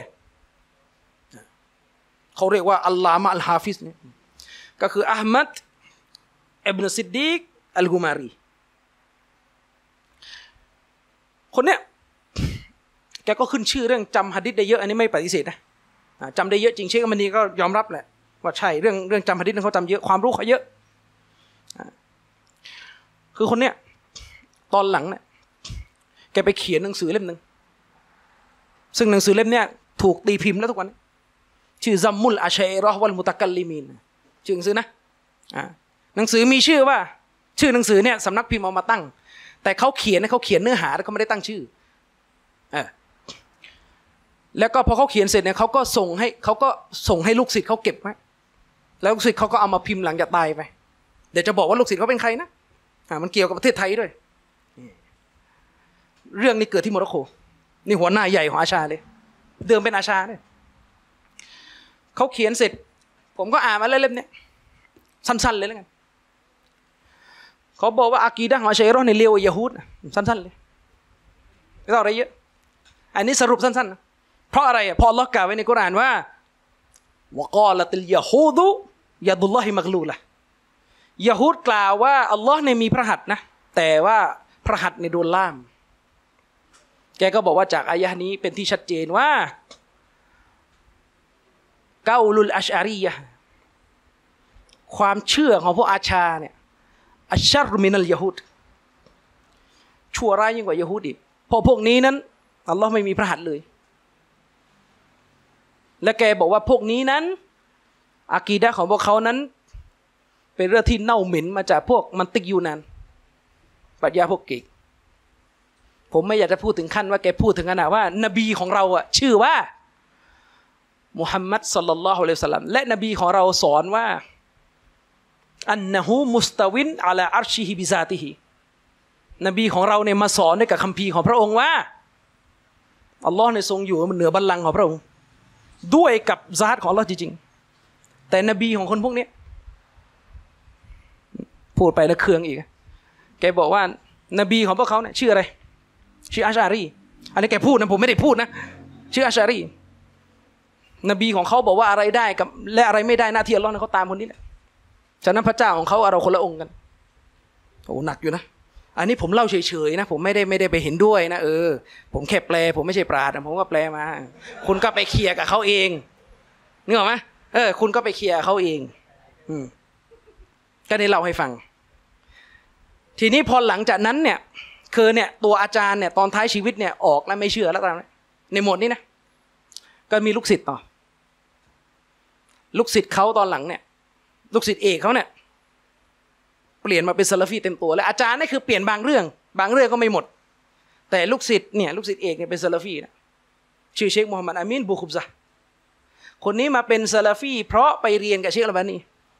เขาเรียกว่าอัลลามะอัลฮาฟิซเนี่ยก็คืออะห์มัดอิบนุซิดดีกอัลกุมารีคนเนี้ยแกก็ขึ้นชื่อเรื่องจำหะดีษได้เยอะอันนี้ไม่ปฏิเสธนะจำได้เยอะจริงเชคอัลบานีก็ยอมรับแหละว่าใช่เรื่องเรื่องจำหะดีษเขาจำเยอะความรู้เขาเยอะคือคนเนี้ยตอนหลังเนี่ยแกไปเขียนหนังสือเล่มนึงซึ่งหนังสือเล่มเนี้ยถูกตีพิมพ์แล้วทุกวันชื่อซัมมุลอาชัยเราะห์วัลมุตะกัลลิมีนชื่อหนังสือนะหนังสือมีชื่อว่าชื่อหนังสือเนี่ยสำนักพิมพ์เอามาตั้งแต่เขาเขียนเขาเขียนเนื้อหาแล้วเขาไม่ได้ตั้งชื่อแล้วก็พอเขาเขียนเสร็จเนี่ยเขาก็ส่งให้เขาก็ส่งให้ลูกศิษย์เขาเก็บไว้แล้วลูกศิษย์เขาก็เอามาพิมพ์หลังจากตายไปเดี๋ยวจะบอกว่าลูกศิษย์เขาเป็นใครนะอ่ามันเกี่ยวกับประเทศไทยด้วยเรื่องนี้เกิดที่โมร็อกโกนี่หัวหน้าใหญ่ของอาชาเลยเดิมเป็นอาชาเนี่ยเขาเขียนเสร็จผมก็อ่านมาเล่มๆเนี่ยสั้นๆเลยแล้วกันเขาบอกว่าอากีดะห์ของอัชอะอิเราะห์เนี่ยเลวกว่ายะฮูดสั้นๆเลยไม่ต้องอะไรเยอะอันนี้สรุปสั้นๆเพราะอะไรเพราะอัลเลาะห์กล่าวไว้ในกุรอานว่าวะกอละติลยะฮูดุยะดุลลอฮิมักลูละยะฮูดกล่าวว่าอัลเลาะห์เนี่ยมีพระหัตถ์นะแต่ว่าพระหัตถ์เนี่ยโดนล่ามแกก็บอกว่าจากอายะห์นี้เป็นที่ชัดเจนว่าเกาลุลอัชอะรียะห์ความเชื่อของพวกอาชาเนี่ยอัชชัรมินัลยะฮูดชั่วร้ายยิ่งกว่ายะฮูดอีกเพราะพวกนี้นั้นอัลลอฮ์ไม่มีพระหัตถ์เลยและแกบอกว่าพวกนี้นั้นอากีดะห์ของพวกเขานั้นเป็นเรื่องที่เน่าเหม็นมาจากพวกมันติกยูนานปรัชญาพวกเกกผมไม่อยากจะพูดถึงขั้นว่าแกพูดถึงขนาดว่านบีของเราอ่ะชื่อว่ามุฮัมมัดศ็อลลัลลอฮุอะลัยฮิวะซัลลัมและนบีของเราสอนว่าอันนะฮูมุสตะวินอะลาอัรชิฮิบิซาติฮินบีของเราเนี่ยมาสอนด้วยกับคัมภีร์ของพระองค์ว่าอัลลอฮ์เนี่ยทรงอยู่เหนือบัลลังก์ของพระองค์ด้วยกับซาตของอัลลอฮ์จริงๆแต่นบีของคนพวกนี้พูดไปแล้วเคืองอีกแกบอกว่านบีของพวกเขาเนี่ยชื่ออะไรชื่ออัชอารีอันนี้แกพูดนะผมไม่ได้พูดนะชื่ออัชอารีนบีของเขาบอกว่าอะไรได้กับและอะไรไม่ได้หน้าที่อัลลอฮ์เขาตามคนนี้แหละฉะนั้นพระเจ้าของเขาเราคนละองค์กันโอ้หนักอยู่นะอันนี้ผมเล่าเฉยๆนะผมไม่ได้ไม่ได้ไปเห็นด้วยนะเออผมแค่แปลผมไม่ใช่ปราชญ์ผมก็แปลมาคุณก็ไปเคลียร์กับเขาเองนึกออกไหมเออคุณก็ไปเคลียร์เขาเองอืมก็ได้เล่าให้ฟังทีนี้พอหลังจากนั้นเนี่ยคือเนี่ยตัวอาจารย์เนี่ยตอนท้ายชีวิตเนี่ยออกแล้วไม่เชื่อแล้วตอนนั้นในหมวดนี้นะก็มีลูกศิษย์ต่อลูกศิษย์เขาตอนหลังเนี่ยลูกศิษย์เอกเขาเนี่ยเปลี่ยนมาเป็นซะลาฟีเต็มตัวและอาจารย์นี่คือเปลี่ยนบางเรื่องบางเรื่องก็ไม่หมดแต่ลูกศิษย์เนี่ยลูกศิษย์เอกเนี่ยเป็นซะลาฟีนะชื่อเชคมูฮัมหมัดอามีนบูคุบซะคนนี้มาเป็นซะลาฟีเพราะไปเรียนกับเชคอัลบานี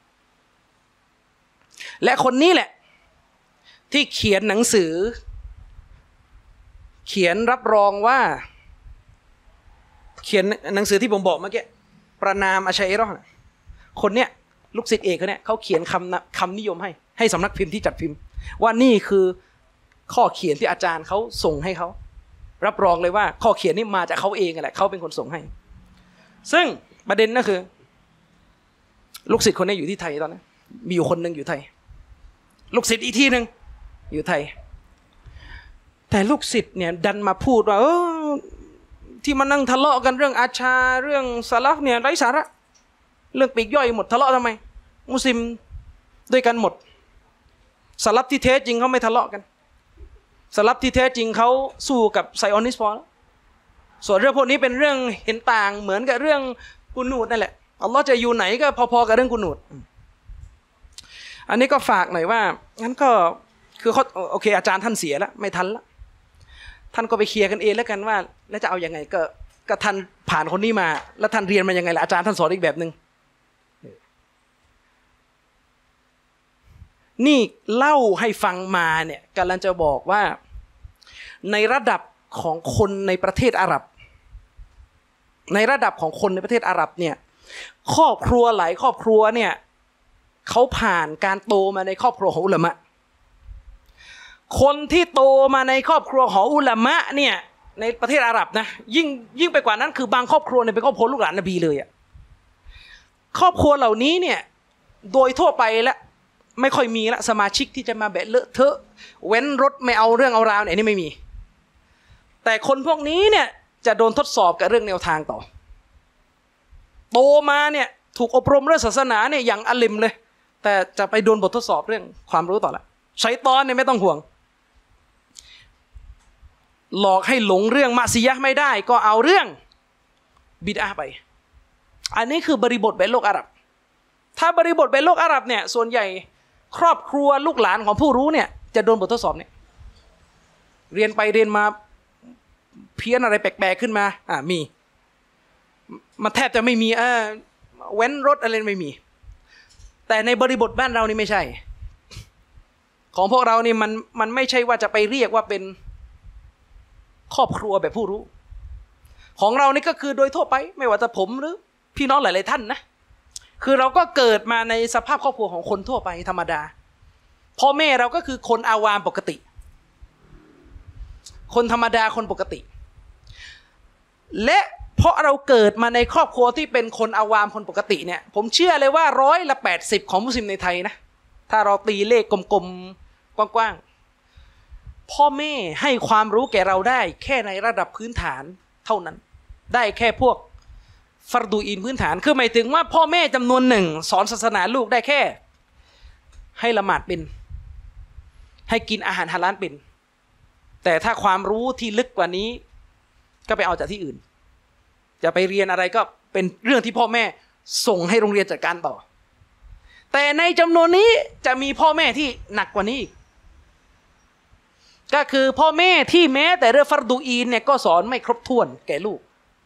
และคนนี้แหละที่เขียนหนังสือเขียนรับรองว่าเขียนหนังสือที่ผมบอกเมื่อกี้ประนามอัชอะอิเราะห์คนเนี้ยลูกศิษย์เอกเขาเนี่ยเขาเขียนคำคำนิยมให้ให้สำนักพิมพ์ที่จัดพิมพ์ว่านี่คือข้อเขียนที่อาจารย์เขาส่งให้เขารับรองเลยว่าข้อเขียนนี่มาจากเขาเองแหละเขาเป็นคนส่งให้ซึ่งประเด็นก็คือลูกศิษย์คนนี้อยู่ที่ไทยตอนนั้นมีอยู่คนนึงอยู่ไทยลูกศิษย์อีกที่นึงอยู่ไทยแต่ลูกศิษย์เนี่ยดันมาพูดว่าเออที่มานั่งทะเลาะกันเรื่องอาชาเรื่องซะลัฟเนี่ยไร้สาระเรื่องปีกย่อยหมดทะเลาะทำไมมุสลิมด้วยกันหมดซะลัฟที่แท้จริงเขาไม่ทะเลาะกันซะลัฟที่แท้จริงเขาสู้กับไซออนิสต์พอแล้วส่วนเรื่องพวกนี้เป็นเรื่องเห็นต่างเหมือนกับเรื่องกุนูดนั่นแหละอัลลอฮ์จะอยู่ไหนก็พอๆกับเรื่องกุนูดอันนี้ก็ฝากหน่อยว่างั้นก็คือเขาโอเคอาจารย์ท่านเสียแล้วไม่ทันละท่านก็ไปเคลียร์กันเองแล้วกันว่าแล้วจะเอายังไงก็ก็ท่านผ่านคนนี้มาแล้วท่านเรียนมายังไงล่ะอาจารย์ท่านสอนอีกแบบนึงนี่เล่าให้ฟังมาเนี่ยกำลังจะบอกว่าในระดับของคนในประเทศอาหรับในระดับของคนในประเทศอาหรับเนี่ยครอบครัวหลายครอบครัวเนี่ยเขาผ่านการโตมาในครอบครัวของอุลามะคนที่โตมาในครอบครัวของอุลามะเนี่ยในประเทศอาหรับนะยิ่งยิ่งไปกว่านั้นคือบางครอบครัวเนี่ยเป็นครอบครัวลูกหลานนบีเลยอะครอบครัวเหล่านี้เนี่ยโดยทั่วไปแล้วไม่ค่อยมีละสมาชิกที่จะมาแบะเลอะเทอะเว้นรถไม่เอาเรื่องเอาราวเนี่ยนี่ไม่มีแต่คนพวกนี้เนี่ยจะโดนทดสอบกับเรื่องแนวทางต่อโตมาเนี่ยถูกอบรมเรื่องศาสนาเนี่ยอย่างอลิมเลยแต่จะไปโดนบททดสอบเรื่องความรู้ต่อละชัยฏอนเนี่ยไม่ต้องห่วงหลอกให้หลงเรื่องมะซียะห์ไม่ได้ก็เอาเรื่องบิดอะห์ไปอันนี้คือบริบทในโลกอาหรับถ้าบริบทในโลกอาหรับเนี่ยส่วนใหญ่ครอบครัวลูกหลานของผู้รู้เนี่ยจะโดนบททดสอบเนี่ยเรียนไปเรียนมาเพี้ยนอะไรแปลกๆขึ้นมาอ่ามีมันแทบจะไม่มีอ่าเว้นรถอะไรไม่มีแต่ในบริบทบ้านเรานี่ไม่ใช่ของพวกเรานี่มันมันไม่ใช่ว่าจะไปเรียกว่าเป็นครอบครัวแบบผู้รู้ของเรานี่ก็คือโดยทั่วไปไม่ว่าจะผมหรือพี่น้องหลายๆท่านนะคือเราก็เกิดมาในสภาพครอบครัวของคนทั่วไปธรรมดาพ่อแม่เราก็คือคนอาวามปกติคนธรรมดาคนปกติและเพราะเราเกิดมาในครอบครัวที่เป็นคนอาวามคนปกติเนี่ยผมเชื่อเลยว่าร้อยละแปดสิบของมุสลิมในไทยนะถ้าเราตีเลขกลมๆกว้างๆพ่อแม่ให้ความรู้แก่เราได้แค่ในระดับพื้นฐานเท่านั้นได้แค่พวกฟัรดูอินพื้นฐานคือหมายถึงว่าพ่อแม่จำนวนหนึ่งสอนศาสนาลูกได้แค่ให้ละหมาดเป็นให้กินอาหารฮาลาลเป็นแต่ถ้าความรู้ที่ลึกกว่านี้ก็ไปเอาจากที่อื่นจะไปเรียนอะไรก็เป็นเรื่องที่พ่อแม่ส่งให้โรงเรียนจัดการต่อแต่ในจำนวนนี้จะมีพ่อแม่ที่หนักกว่านี้อีกก็คือพ่อแม่ที่แม้แต่เรื่องฟัรดูอีนเนี่ยก็สอนไม่ครบถ้วนแก่ลูก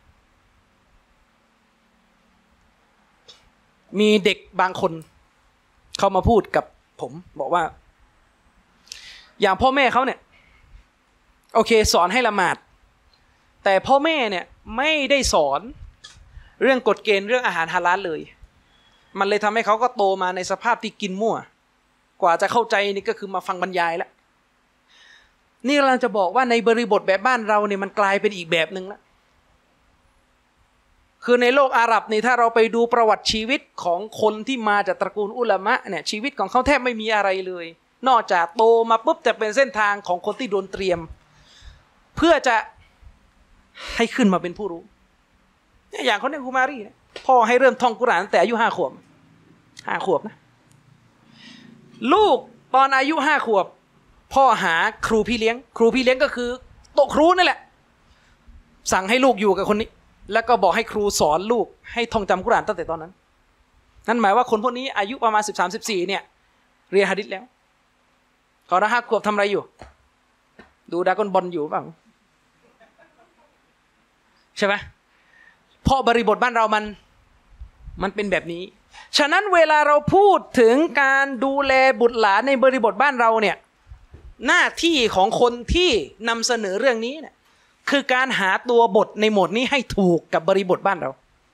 มีเด็กบางคนเขามาพูดกับผมบอกว่าอย่างพ่อแม่เขาเนี่ยโอเคสอนให้ละหมาดแต่พ่อแม่เนี่ยไม่ได้สอนเรื่องกฎเกณฑ์เรื่องอาหารฮาลาลเลยมันเลยทำให้เขาก็โตมาในสภาพที่กินมั่วกว่าจะเข้าใจนี่ก็คือมาฟังบรรยายแล้วนี่เราจะบอกว่าในบริบทแบบบ้านเราเนี่ยมันกลายเป็นอีกแบบนึงแล้วคือในโลกอาหรับนี่ถ้าเราไปดูประวัติชีวิตของคนที่มาจากตระกูลอุลามะเนี่ยชีวิตของเขาแทบไม่มีอะไรเลยนอกจากโตมาปุ๊บจะเป็นเส้นทางของคนที่โดนเตรียมเพื่อจะให้ขึ้นมาเป็นผู้รู้อย่างเขาเนี่ยกุมารีเนี่ยพ่อให้เริ่มท่องกุรอานตั้งแต่อายุห้าขวบห้าขวบนะลูกตอนอายุห้าขวบพ่อหาครูพี่เลี้ยงครูพี่เลี้ยงก็คือโต๊ะครูนั่นแหละสั่งให้ลูกอยู่กับคนนี้แล้วก็บอกให้ครูสอนลูกให้ท่องจำกุรอานตั้งแต่ตอนนั้นนั่นหมายว่าคนพวกนี้อายุประมาณสิบสามสิบสี่เนี่ยเรียนหะดีษแล้วเขาห้าขวบทำอะไรอยู่ดูดราก้อนบอลอยู่เปล่าใช่ไหมเพราะบริบทบ้านเรามันมันเป็นแบบนี้ฉะนั้นเวลาเราพูดถึงการดูแลบุตรหลานในบริบทบ้านเราเนี่ยหน้าที่ของคนที่นำเสนอเรื่องนี้เนี่ยคือการหาตัวบทในโหมดนี้ให้ถูกกับบริบทบ้านเรา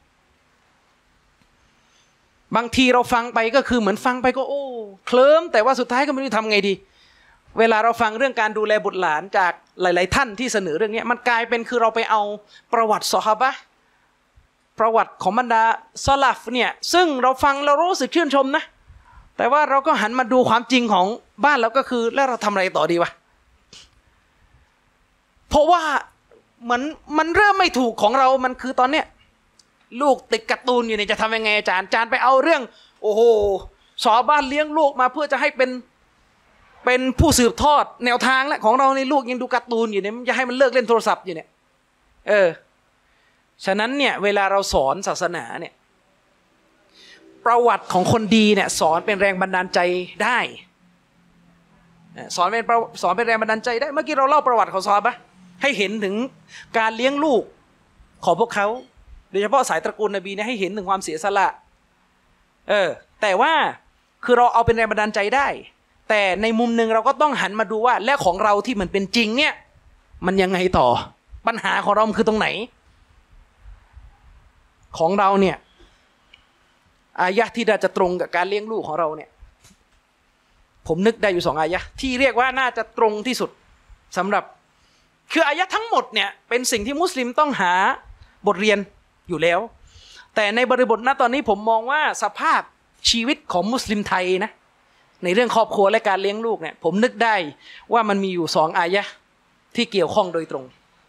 บางทีเราฟังไปก็คือเหมือนฟังไปก็โอ้เคลิ้มแต่ว่าสุดท้ายก็ไม่รู้ทำไงดีเวลาเราฟังเรื่องการดูแลบุตรหลานจากหลายๆท่านที่เสนอเรื่องนี้มันกลายเป็นคือเราไปเอาประวัติซอฮาบะห์ประวัติของบรรดาซอลัฟเนี่ยซึ่งเราฟังเรารู้สึกชื่นชมนะแต่ว่าเราก็หันมาดูความจริงของบ้านเราก็คือแล้วเราทำอะไรต่อดีวะเพราะว่าเหมือนมันเริ่มไม่ถูกของเรามันคือตอนเนี้ยลูกติดการ์ตูนอยู่เนี่ยจะทำยังไงอาจารย์อาจารย์ไปเอาเรื่องโอ้โหซอฮาบะห์เลี้ยงลูกมาเพื่อจะให้เป็นเป็นผู้สืบทอดแนวทางและของเราในลูกยังดูการ์ตูนอยู่เนี่ยมันจะให้มันเลิกเล่นโทรศัพท์อยู่เนี่ยเออฉะนั้นเนี่ยเวลาเราสอนศาสนาเนี่ยประวัติของคนดีเนี่ยสอนเป็นแรงบันดาลใจได้สอนเป็นสอนเป็นแรงบันดาลใจได้เมื่อกี้เราเล่าประวัติของซอฮาบะห์ให้เห็นถึงการเลี้ยงลูกของพวกเขาโดยเฉพาะสายตระกูลนบีเนี่ยให้เห็นถึงความเสียสละเออแต่ว่าคือเราเอาเป็นแรงบันดาลใจได้แต่ในมุมหนึ่งเราก็ต้องหันมาดูว่าและของเราที่มันเป็นจริงเนี่ยมันยังไงต่อปัญหาของเราคือตรงไหนของเราเนี่ยอายะที่น่าจะตรงกับการเลี้ยงลูกของเราเนี่ยผมนึกได้อยู่สองอายะที่เรียกว่าน่าจะตรงที่สุดสำหรับคืออายะทั้งหมดเนี่ยเป็นสิ่งที่มุสลิมต้องหาบทเรียนอยู่แล้วแต่ในบริบทณตอนนี้ผมมองว่าสภาพชีวิตของมุสลิมไทยนะในเรื่องครอบครัวและการเลี้ยงลูกเนี่ยผมนึกได้ว่ามันมีอยู่สองอายะห์ที่เกี่ยวข้องโดยตรง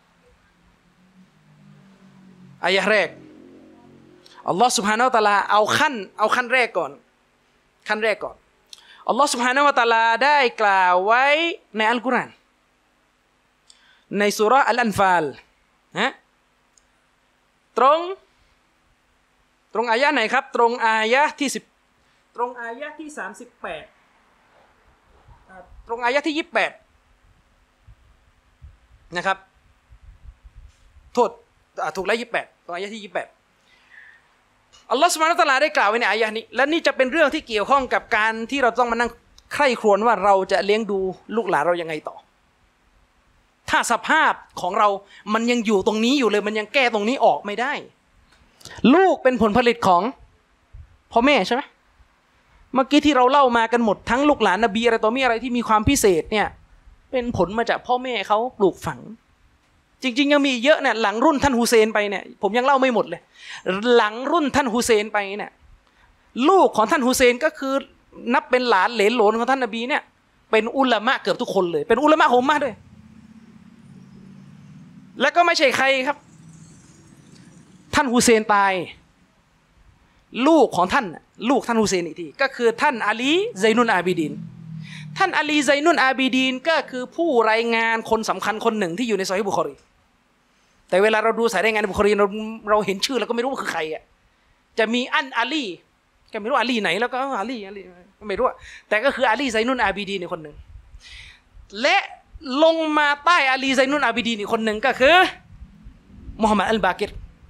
อายะห์แรกอัลลอฮ์ سبحانه และ تعالى เอาขั้นเอาขั้นแรกก่อนขั้นแรกก่อนอัลลอฮ์ سبحانه และ تعالى ได้กล่าวไว้ในอัลกุรอานในซูเราะห์อัลอันฟาลนะตรงตรงอายะห์ไหนครับตรงอายะห์ที่สิบตรงอายะห์ที่สามสิบแปดตรงอายะห์ที่ยี่สิบแปดนะครับโทษถูกแล้วยี่สิบแปดตรงอายะห์ที่ยี่สิบแปดอัลลอฮฺซุบฮานะฮูวะตะอาลาได้กล่าวไว้ในอายะห์นี้และนี่จะเป็นเรื่องที่เกี่ยวข้องกับการที่เราต้องมานั่งใคร่ครวญว่าเราจะเลี้ยงดูลูกหลานเรายังไงต่อถ้าสภาพของเรามันยังอยู่ตรงนี้อยู่เลยมันยังแก้ตรงนี้ออกไม่ได้ลูกเป็นผลผลิตของพ่อแม่ใช่ไหมเมื่อกี้ที่เราเล่ามากันหมดทั้งลูกหลานนบีอะไรต่อมีอะไรที่มีความพิเศษเนี่ยเป็นผลมาจากพ่อแม่เขาปลูกฝังจริงๆยังมีเยอะเนี่ยหลังรุ่นท่านฮุเซนไปเนี่ยผมยังเล่าไม่หมดเลยหลังรุ่นท่านฮุเซนไปเนี่ยลูกของท่านฮุเซนก็คือนับเป็นหลานเหลนโหลนของท่านนบีเนี่ยเป็นอุลามะเกือบทุกคนเลยเป็นอุลามะฮุมมะห์ด้วยแล้วก็ไม่ใช่ใครครับท่านฮุเซนตายลูกของท่านลูกท่านฮุเซนอีกทีก็คือท่านอาลีไซนุลอาบิดีนท่านอาลีไซนุลอาบิดีนก็คือผู้รายงานคนสำคัญคนหนึ่งที่อยู่ในซอฮีฮ์บุคอรีแต่เวลาเราดูสายรายงานในบุคอรีเราเราเห็นชื่อแล้วก็ไม่รู้ว่าคือใครอ่ะจะมีอันอาลีก็ไม่รู้อาลีไหนแล้วก็อาลีอาลีไม่รู้แต่ก็คืออาลีไซนุลอาบิดีนอีกคนหนึ่งและลงมาใต้อาลีไซนุลอาบิดีนอีกคนหนึ่งก็คือมุฮัมมัดอัลบากิร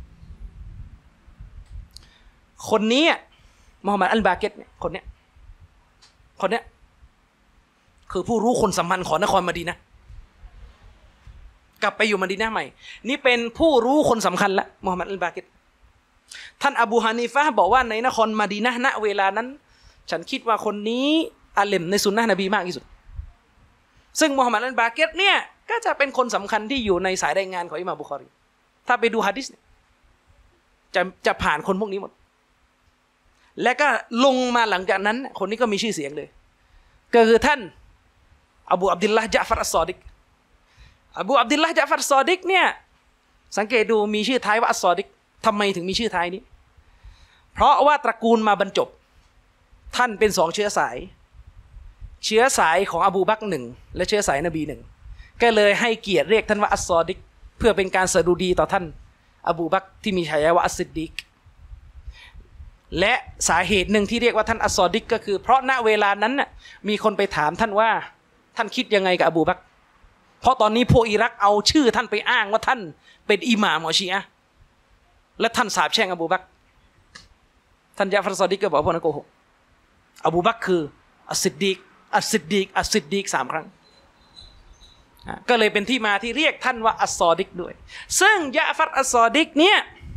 คนนี้มุฮัมมัดอัลบากิรเนี่ยคนเนี้ยคนเนี้ยคือผู้รู้คนสำคัญของนครมะดีนะห์กลับไปอยู่มะดีนะห์ใหม่นี่เป็นผู้รู้คนสำคัญละมุฮัมมัดอัลบากิรท่านอบูฮานีฟะห์บอกว่าในนครมะดีนะห์ณเวลานั้นฉันคิดว่าคนนี้อาเลมในสุนนะห์นบีมากที่สุดซึ่งมุฮัมมัดอัลบากิรเนี่ยก็จะเป็นคนสำคัญที่อยู่ในสายรายงานของอิหม่ามบุคอรีถ้าไปดูหะดีษเนี่ยจะจะผ่านคนพวกนี้หมดและก็ลงมาหลังจากนั้นคนนี้ก็มีชื่อเสียงเลยก็คือท่านอบูอับดุลลาห์ญะฟัรอัสซอดิกอบูอับดุลลาห์ญะฟัรอัสซอดิกเนี่ยสังเกตดูมีชื่อท้ายว่าอัสซอดิกทำไมถึงมีชื่อท้ายนี้เพราะว่าตระกูลมาบรรจบท่านเป็นสองเชื้อสายเชื้อสายของอบูบักรหนึ่งและเชื้อสายนบีหนึ่งก็เลยให้เกียรติเรียกท่านว่าอัสซอดิกเพื่อเป็นการสดุดีต่อท่านอบูบักรที่มีฉายาว่าอัสซิดดีกและสาเหตุหนึ่งที่เรียกว่าท่านอัสซอดิกก็คือเพราะณเวลานั้นน่ะมีคนไปถามท่านว่าท่านคิดยังไงกับอบูบักรเพราะตอนนี้พวกอิรักเอาชื่อท่านไปอ้างว่าท่านเป็นอิหม่ามของชีอะห์และท่านสาปแช่งอบูบักรท่านญะฟัรอัสซอดิกก็บอกว่าพวกนั้นโกหกอบูบักรคืออัสซิดดีกอัสซิดดีกอัสซิดดีกสามครั้งก็เลยเป็นที่มาที่เรียกท่านว่าอัสซอดิกด้วยซึ่งญะฟัรอัสซอดิกเนี่ย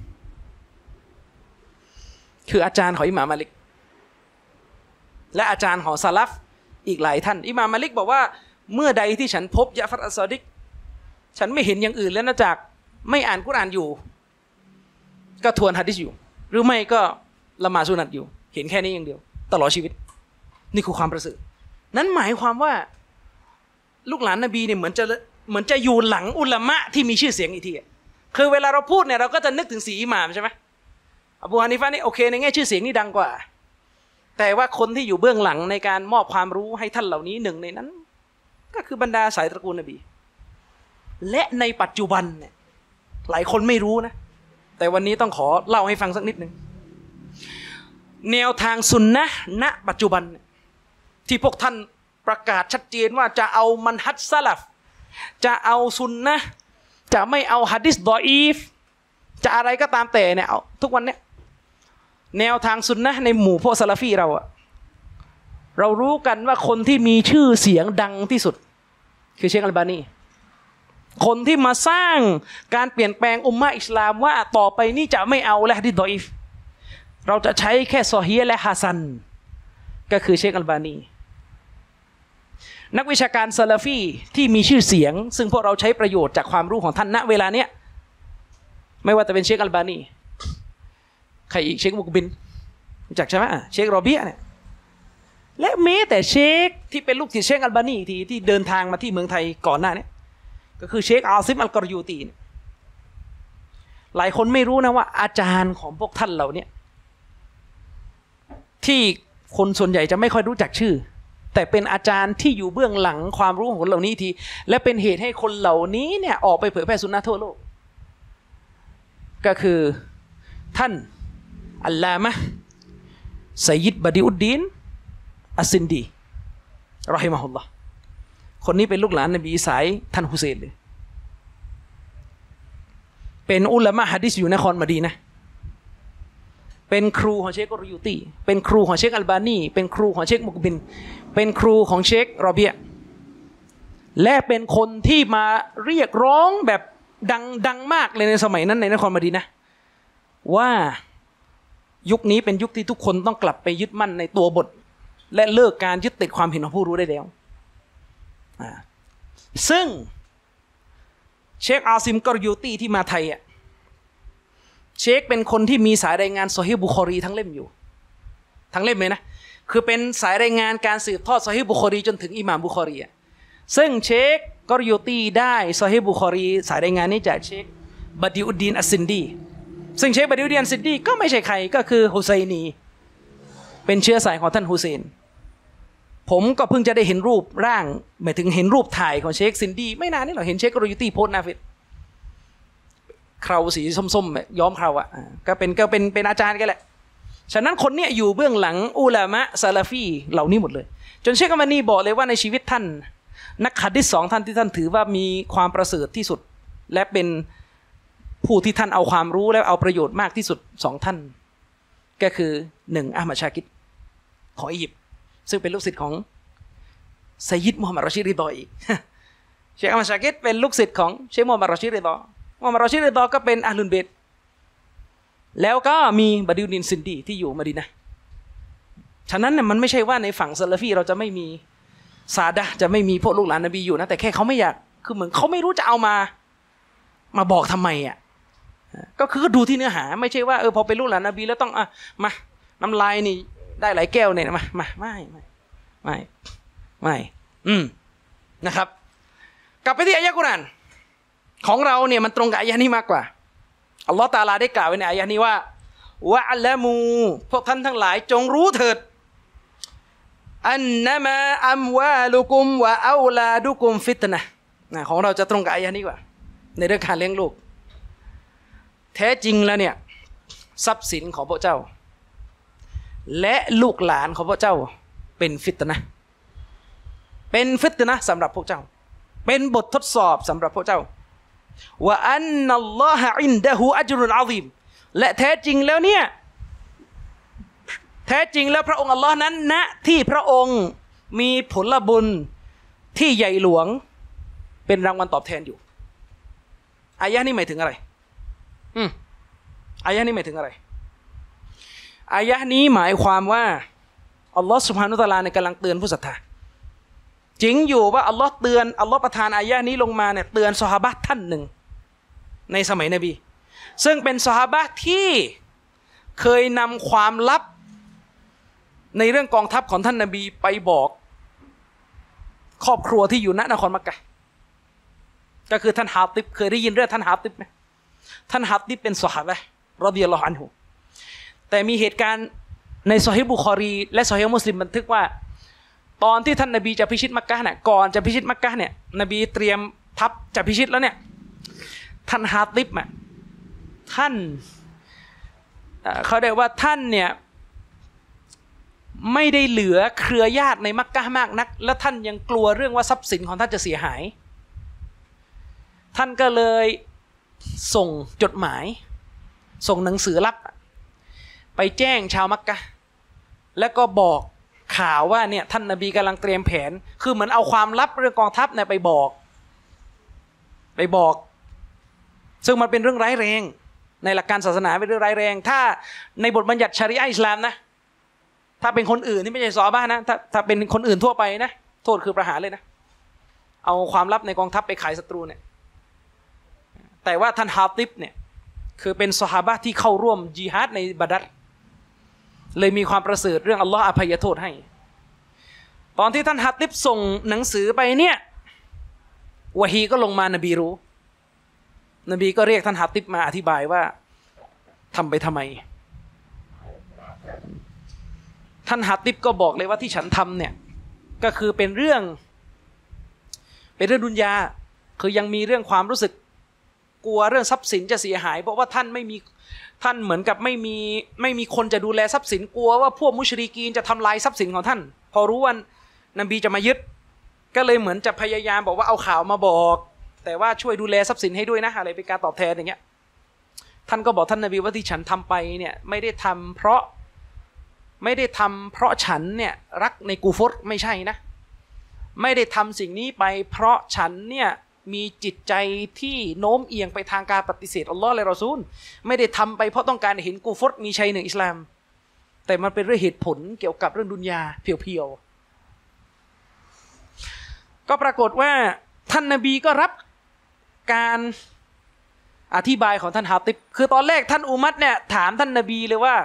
คืออาจารย์ของอิหม่ามมาลิกและอาจารย์ของซะลัฟอีกหลายท่านอิหม่ามมาลิกบอกว่าเมื่อใดที่ฉันพบญะฟัรอัสซอดิกฉันไม่เห็นอย่างอื่นแล้วนอกจากไม่อ่านกุรอานอยู่ก็ทวนหะดีษอยู่หรือไม่ก็ละหมาดสุนัตอยู่เห็นแค่นี้อย่างเดียวตลอดชีวิตนี่คือความประเสริฐนั้นหมายความว่าลูกหลานนบีเนี่ยเหมือนจะเหมือนจะอยู่หลังอุลามะที่มีชื่อเสียงอีกทีคือเวลาเราพูดเนี่ยเราก็จะนึกถึงสี่อิหม่ามใช่ไหมอบูฮานิฟะห์นี่โอเคในแง่ชื่อเสียงนี่ดังกว่าแต่ว่าคนที่อยู่เบื้องหลังในการมอบความรู้ให้ท่านเหล่านี้หนึ่งในนั้นก็คือบรรดาสายตระกูลนบีและในปัจจุบันเนี่ยหลายคนไม่รู้นะแต่วันนี้ต้องขอเล่าให้ฟังสักนิดนึงแนวทางซุนนะห์ณปัจจุบันที่พวกท่านประกาศชัดเจนว่าจะเอามันฮัจซะลัฟจะเอาซุนนะห์จะไม่เอาหะดีษฎออีฟจะอะไรก็ตามแต่เนี่ยเอาทุกวันเนี่ยแนวทางซุนนะห์ในหมู่พวกซะลาฟีเราอะเรารู้กันว่าคนที่มีชื่อเสียงดังที่สุดคือเชคอัลบานีคนที่มาสร้างการเปลี่ยนแปลงอุมมะอิสลามว่าต่อไปนี้จะไม่เอาและหะดีษฎออีฟเราจะใช้แค่ซอฮีฮ์และฮะซันก็คือเชคอัลบานีนักวิชาการซะลาฟีที่มีชื่อเสียงซึ่งพวกเราใช้ประโยชน์จากความรู้ของท่านณเวลาเนี้ยไม่ว่าจะเป็นเชคอัลบานีใครอีกเชคมุกบินรู้จักใช่ไหมเชครอเบียเนี่ยและแม้แต่เชคที่เป็นลูกศิษย์เชคอัลบานีที่ที่เดินทางมาที่เมืองไทยก่อนหน้านี้ก็คือเชคอาซิมอัลกอรยูตีหลายคนไม่รู้นะว่าอาจารย์ของพวกท่านเหล่านี้ที่คนส่วนใหญ่จะไม่ค่อยรู้จักชื่อแต่เป็นอาจารย์ที่อยู่เบื้องหลังความรู้ของคนเหล่านี้ทีและเป็นเหตุให้คนเหล่านี้เนี่ยออกไปเผยแพร่สุนนะทั่วโลกก็คือท่านอัลลามะห์ไซยิดบดีอุดดีนอัสซินดีรอฮิมะฮุลลอฮ์คนนี้เป็นลูกหลานนบีสายท่านฮุเซนเลยเป็นอุลามะฮะดิษอยู่นครมะดีนะห์เป็นครูของเชคกอรยูตีเป็นครูของเชคอัลบานีเป็นครูของเชคมุกบินเป็นครูของเชครอเบียและเป็นคนที่มาเรียกร้องแบบดังดังมากเลยในสมัยนั้นในนครมะดีนะห์ว่ายุคนี้เป็นยุคที่ทุกคนต้องกลับไปยึดมั่นในตัวบทและเลิกการยึดติดความเห็นของผู้รู้ได้แล้วซึ่งเชคอาซิมกอรยูตีที่มาไทยอ่ะเชคเป็นคนที่มีสายรายงานซอฮีฮ์บุคอรีทั้งเล่มอยู่ทั้งเล่มเลยนะคือเป็นสายรายงานการสืบทอดซอฮีฮ์บุคอรีจนถึงอิหม่ามบุคอรีอ่ะซึ่งเชคกอรยูตีได้ซอฮีฮ์บุคอรีสายรายงานนี้จากเชคบดีอุดดีนอัสซินดีซึ่งเชคบดีอุดดีนอัสซินดีก็ไม่ใช่ใครก็คือฮุไซนีเป็นเชื้อสายของท่านฮุเซนผมก็เพิ่งจะได้เห็นรูปร่างหมายถึงเห็นรูปถ่ายของเชคซินดีไม่นานนี่หรอกเห็นเชคกอรยูตีโพสต์หน้าเฟซเคราสีส้มๆย้อมเคราอ่ะก็เป็นก็เป็นเป็นอาจารย์กันแหละฉะนั้นคนเนี้ยอยู่เบื้องหลังอุลามะซาลาฟีเหล่านี้หมดเลยจนเชคอัลบานีบอกเลยว่าในชีวิตท่านนักหะดีษสองท่านที่ท่านถือว่ามีความประเสริฐที่สุดและเป็นผู้ที่ท่านเอาความรู้และเอาประโยชน์มากที่สุดสองท่านก็คือหนึ่งอะห์มัดชากิรของอียิปต์ซึ่งเป็นลูกศิษย์ของไซยิดมุฮัมมัดรอชิดริฎออีกเชคอะห์มัดชากิรเป็นลูกศิษย์ของเชคมุฮัมมัดรอชิดริฎอมุฮัมมัดรอชิดริฎอก็เป็นอะห์ลุลเบตแล้วก็มีบดีอุดดีนซินดีที่อยู่มะดีนะห์ฉะนั้นเนี่ยมันไม่ใช่ว่าในฝั่งซะลาฟีเราจะไม่มีซาดะห์จะไม่มีพวกลูกหลานนบีอยู่นะแต่แค่เขาไม่อยากคือเหมือนเขาไม่รู้จะเอามามาบอกทำไมอ่ะก็คือดูที่เนื้อหาไม่ใช่ว่าเออพอเป็นลูกหลานนบีแล้วต้องอ่ะมาน้ำลายนี่ได้หลายแก้วเนี่ยมามาไม่ไม่ไม่ไม่อืมนะครับกลับไปที่อายะห์กุรอานของเราเนี่ยมันตรงกับอายะห์นี้มากกว่าอัลลอฮฺตะอาลาได้กล่าวไว้ในอายะห์นี้ว่าวะอัลละมูพวกท่านทั้งหลายจงรู้เถิดอันนะมาอัมวาลุกุมวะเอาลาดุกุมฟิตนะห์นะของเราจะตรงกับอายะห์นี้กว่าในเรื่องการเลี้ยงลูกแท้จริงแล้วเนี่ยทรัพย์สินของพวกเจ้าและลูกหลานของพวกเจ้าเป็นฟิตนะห์เป็นฟิตนะห์สำหรับพวกเจ้าเป็นบททดสอบสำหรับพวกเจ้าว่าอันนัลลอฮะอินดะฮูอัจรุนอะซีมและแท้จริงแล้วเนี่ยแท้จริงแล้วพระองค์อัลลอฮ์นั้นณที่พระองค์มีผลบุญที่ใหญ่หลวงเป็นรางวัลตอบแทนอยู่อายะห์นี้หมายถึงอะไรอืมอายะห์นี้หมายถึงอะไรอายะห์นี้หมายความว่าอัลลอฮ์ซุบฮานะฮูวะตะอาลาเนี่ยกำลังเตือนผู้ศรัทธาจริงอยู่ว่าอัลลอฮ์เตือนอัลลอฮ์ประทานอายะห์นี้ลงมาเนี่ยเตือนซอฮาบะห์ท่านหนึ่งในสมัยนบีซึ่งเป็นซอฮาบะห์ที่เคยนำความลับในเรื่องกองทัพของท่านนบีไปบอกครอบครัวที่อยู่ณนครมักกะฮ์ก็คือท่านฮาติบเคยได้ยินเรื่องท่านฮาติบไหมท่านฮาติบเป็นซอฮาบะห์รอฎิยัลลอฮุอันฮุแต่มีเหตุการณ์ในซอฮีฮ์บุคอรีและซอฮีฮ์มุสลิมบันทึกว่าตอนที่ท่านนบีจะพิชิตมักกะฮ์เนี่ยก่อนจะพิชิตมักกะฮ์เนี่ยนบีเตรียมทัพจะพิชิตแล้วเนี่ยท่านฮาติบอ่ะท่านเขาเรียกว่าท่านเนี่ยไม่ได้เหลือเครือญาติในมักกะฮ์มากนักและท่านยังกลัวเรื่องว่าทรัพย์สินของท่านจะเสียหายท่านก็เลยส่งจดหมายส่งหนังสือลับไปแจ้งชาวมักกะฮ์แล้วก็บอกข่าวว่าเนี่ยท่านนบีกำลังเตรียมแผนคือเหมือนเอาความลับเรื่องกองทัพเนี่ยไปบอกไปบอกซึ่งมันเป็นเรื่องร้ายแรงในหลักการศาสนาเป็นเรื่องร้ายแรงถ้าในบทบัญญัติชะรีอะห์อิสลามนะถ้าเป็นคนอื่นที่ไม่ใช่ซอฮาบะห์นะถ้าถ้าเป็นคนอื่นทั่วไปนะโทษคือประหารเลยนะเอาความลับในกองทัพไปขายศัตรูเนี่ยแต่ว่าท่านฮาติบเนี่ยคือเป็นซอฮาบะห์ที่เข้าร่วมญิฮาดในบะดัรเลยมีความประเสริฐเรื่องอัลลอฮ์อภัยโทษให้ตอนที่ท่านฮัตติบส่งหนังสือไปเนี่ยวะฮีก็ลงมานบีรู้นบีก็เรียกท่านฮัตติบมาอธิบายว่าทำไปทำไมท่านฮัตติบก็บอกเลยว่าที่ฉันทำเนี่ยก็คือเป็นเรื่องเป็นเรื่องดุนยาคือยังมีเรื่องความรู้สึกกลัวเรื่องทรัพย์สินจะเสียหายเพราะว่าท่านไม่มีท่านเหมือนกับไม่มีไม่มีคนจะดูแลทรัพย์สินกลัวว่าพวกมุชริกีนจะทำลายทรัพย์สินของท่านพอรู้ว่านบีจะมายึดก็เลยเหมือนจะพยายามบอกว่าเอาข่าวมาบอกแต่ว่าช่วยดูแลทรัพย์สินให้ด้วยนะอะไรเป็นการตอบแทนอย่างเงี้ยท่านก็บอกท่านนบีว่าที่ฉันทำไปเนี่ยไม่ได้ทำเพราะไม่ได้ทำเพราะฉันเนี่ยรักในกูฟรไม่ใช่นะไม่ได้ทำสิ่งนี้ไปเพราะฉันเนี่ยมีจิตใจที่โน้มเอียงไปทางการปฏิเสธอัลลอฮ์และรอซูลไม่ได้ทำไปเพราะต้องการเห็นกูฟรมีชัยเหนืออิสลามแต่มันเป็นเรื่องเหตุผลเกี่ยวกับเรื่องดุนยาเพียวๆก็ปรากฏว่าท่านนบีก็รับการอธิบายของท่านฮาติบคือตอนแรกท่านอุมัรเนี่ยถามท่านนบีเลยว่า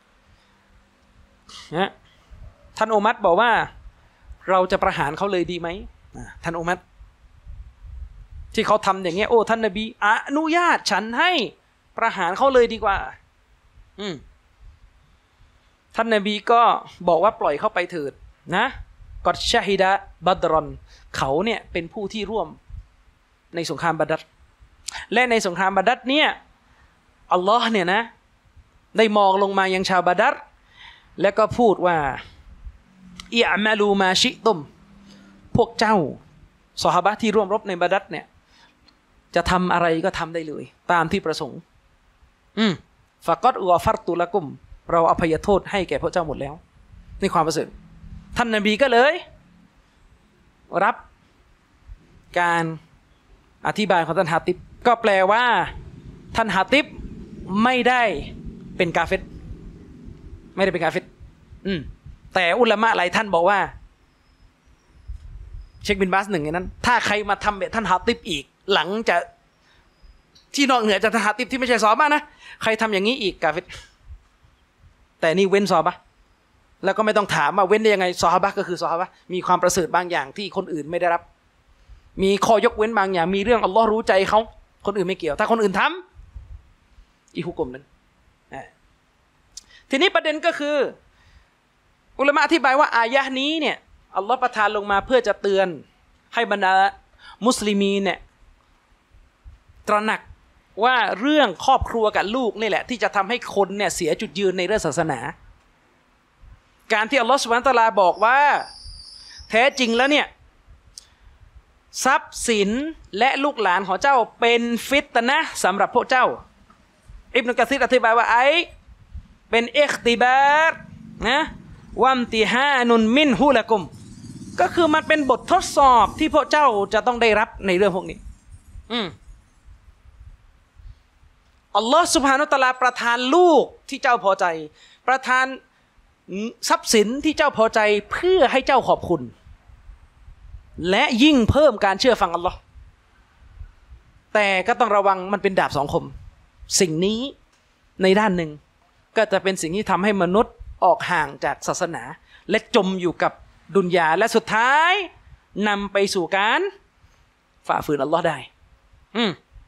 นะท่านอุมัรบอกว่าเราจะประหารเขาเลยดีไหมท่านอุมัรที่เขาทำอย่างเงี้ยโอ้ท่านนบีอนุญาตฉันให้ประหารเขาเลยดีกว่าอืมท่านนบีก็บอกว่าปล่อยเขาไปเถิดนะกอดชะฮิดะบัดรอนเขาเนี่ยเป็นผู้ที่ร่วมในสงครามบัดรและในสงครามบัดรเนี่ยอัลลอฮ์เนี่ยนะได้มองลงมายังชาวบัดรแล้วก็พูดว่าอิอ์มะลูมาชิตุมพวกเจ้าซอฮาบะห์ที่ร่วมรบในบัดรเนี่ยจะทำอะไรก็ทำได้เลยตามที่ประสงค์อืมฟะกอดกอฟัรตุละกุมเราอภัยโทษให้แก่พวกเจ้าหมดแล้วในความประเสริฐท่านนบีก็เลยรับการอธิบายของท่านฮาติบก็แปลว่าท่านฮาติบไม่ได้เป็นกาเฟรไม่ได้เป็นกาเฟรอืมแต่อุลามะหลายท่านบอกว่าเชคบินบาสหนึ่งในนั้นถ้าใครมาทำแบบท่านฮาติบอีกหลังจากที่นอกเหนือจากท่านฮาติบที่ไม่ใช่ซอฮาบะห์นะใครทำอย่างนี้อีกกาเฟรแต่นี่เว้นซอฮาบะห์แล้วก็ไม่ต้องถามว่าเว้นได้ยังไงซอฮาบะห์ก็คือซอฮาบะห์มีความประเสริฐบางอย่างที่คนอื่นไม่ได้รับมีข้อยกเว้นบางอย่างมีเรื่องอัลลอฮ์รู้ใจเขาคนอื่นไม่เกี่ยวถ้าคนอื่นทำอีกฮุกมนั้นทีนี้ประเด็นก็คืออุลามะอธิบายว่าอายะห์นี้เนี่ยอัลลอฮ์ประทานลงมาเพื่อจะเตือนให้บรรดามุสลิมีเนี่ยตระหนักว่าเรื่องครอบครัวกับลูกนี่แหละที่จะทำให้คนเนี่ยเสียจุดยืนในเรื่องศาสนาการที่อัลลอฮ์ซุบฮานะฮูวะตะอาลาบอกว่าแท้จริงแล้วเนี่ยทรัพย์สินและลูกหลานของเจ้าเป็นฟิตนะห์สำหรับพวกเจ้าอิบนุกะซีรอธิบายว่าไอเป็นอิคติบาร์นะวัมติฮานุนมินฮุละกุมก็คือมันเป็นบททดสอบที่พวกเจ้าจะต้องได้รับในเรื่องพวกนี้อืมอัลลอฮ์ซุบฮานะฮูวะตะอาลาประทานลูกที่เจ้าพอใจประทานทรัพย์สินที่เจ้าพอใจเพื่อให้เจ้าขอบคุณและยิ่งเพิ่มการเชื่อฟังอัลลอฮ์แต่ก็ต้องระวังมันเป็นดาบสองคมสิ่งนี้ในด้านหนึ่งก็จะเป็นสิ่งที่ทำให้มนุษย์ออกห่างจากศาสนาและจมอยู่กับดุนยาและสุดท้ายนำไปสู่การฝ่าฝืนอัลลอฮ์ได้อืม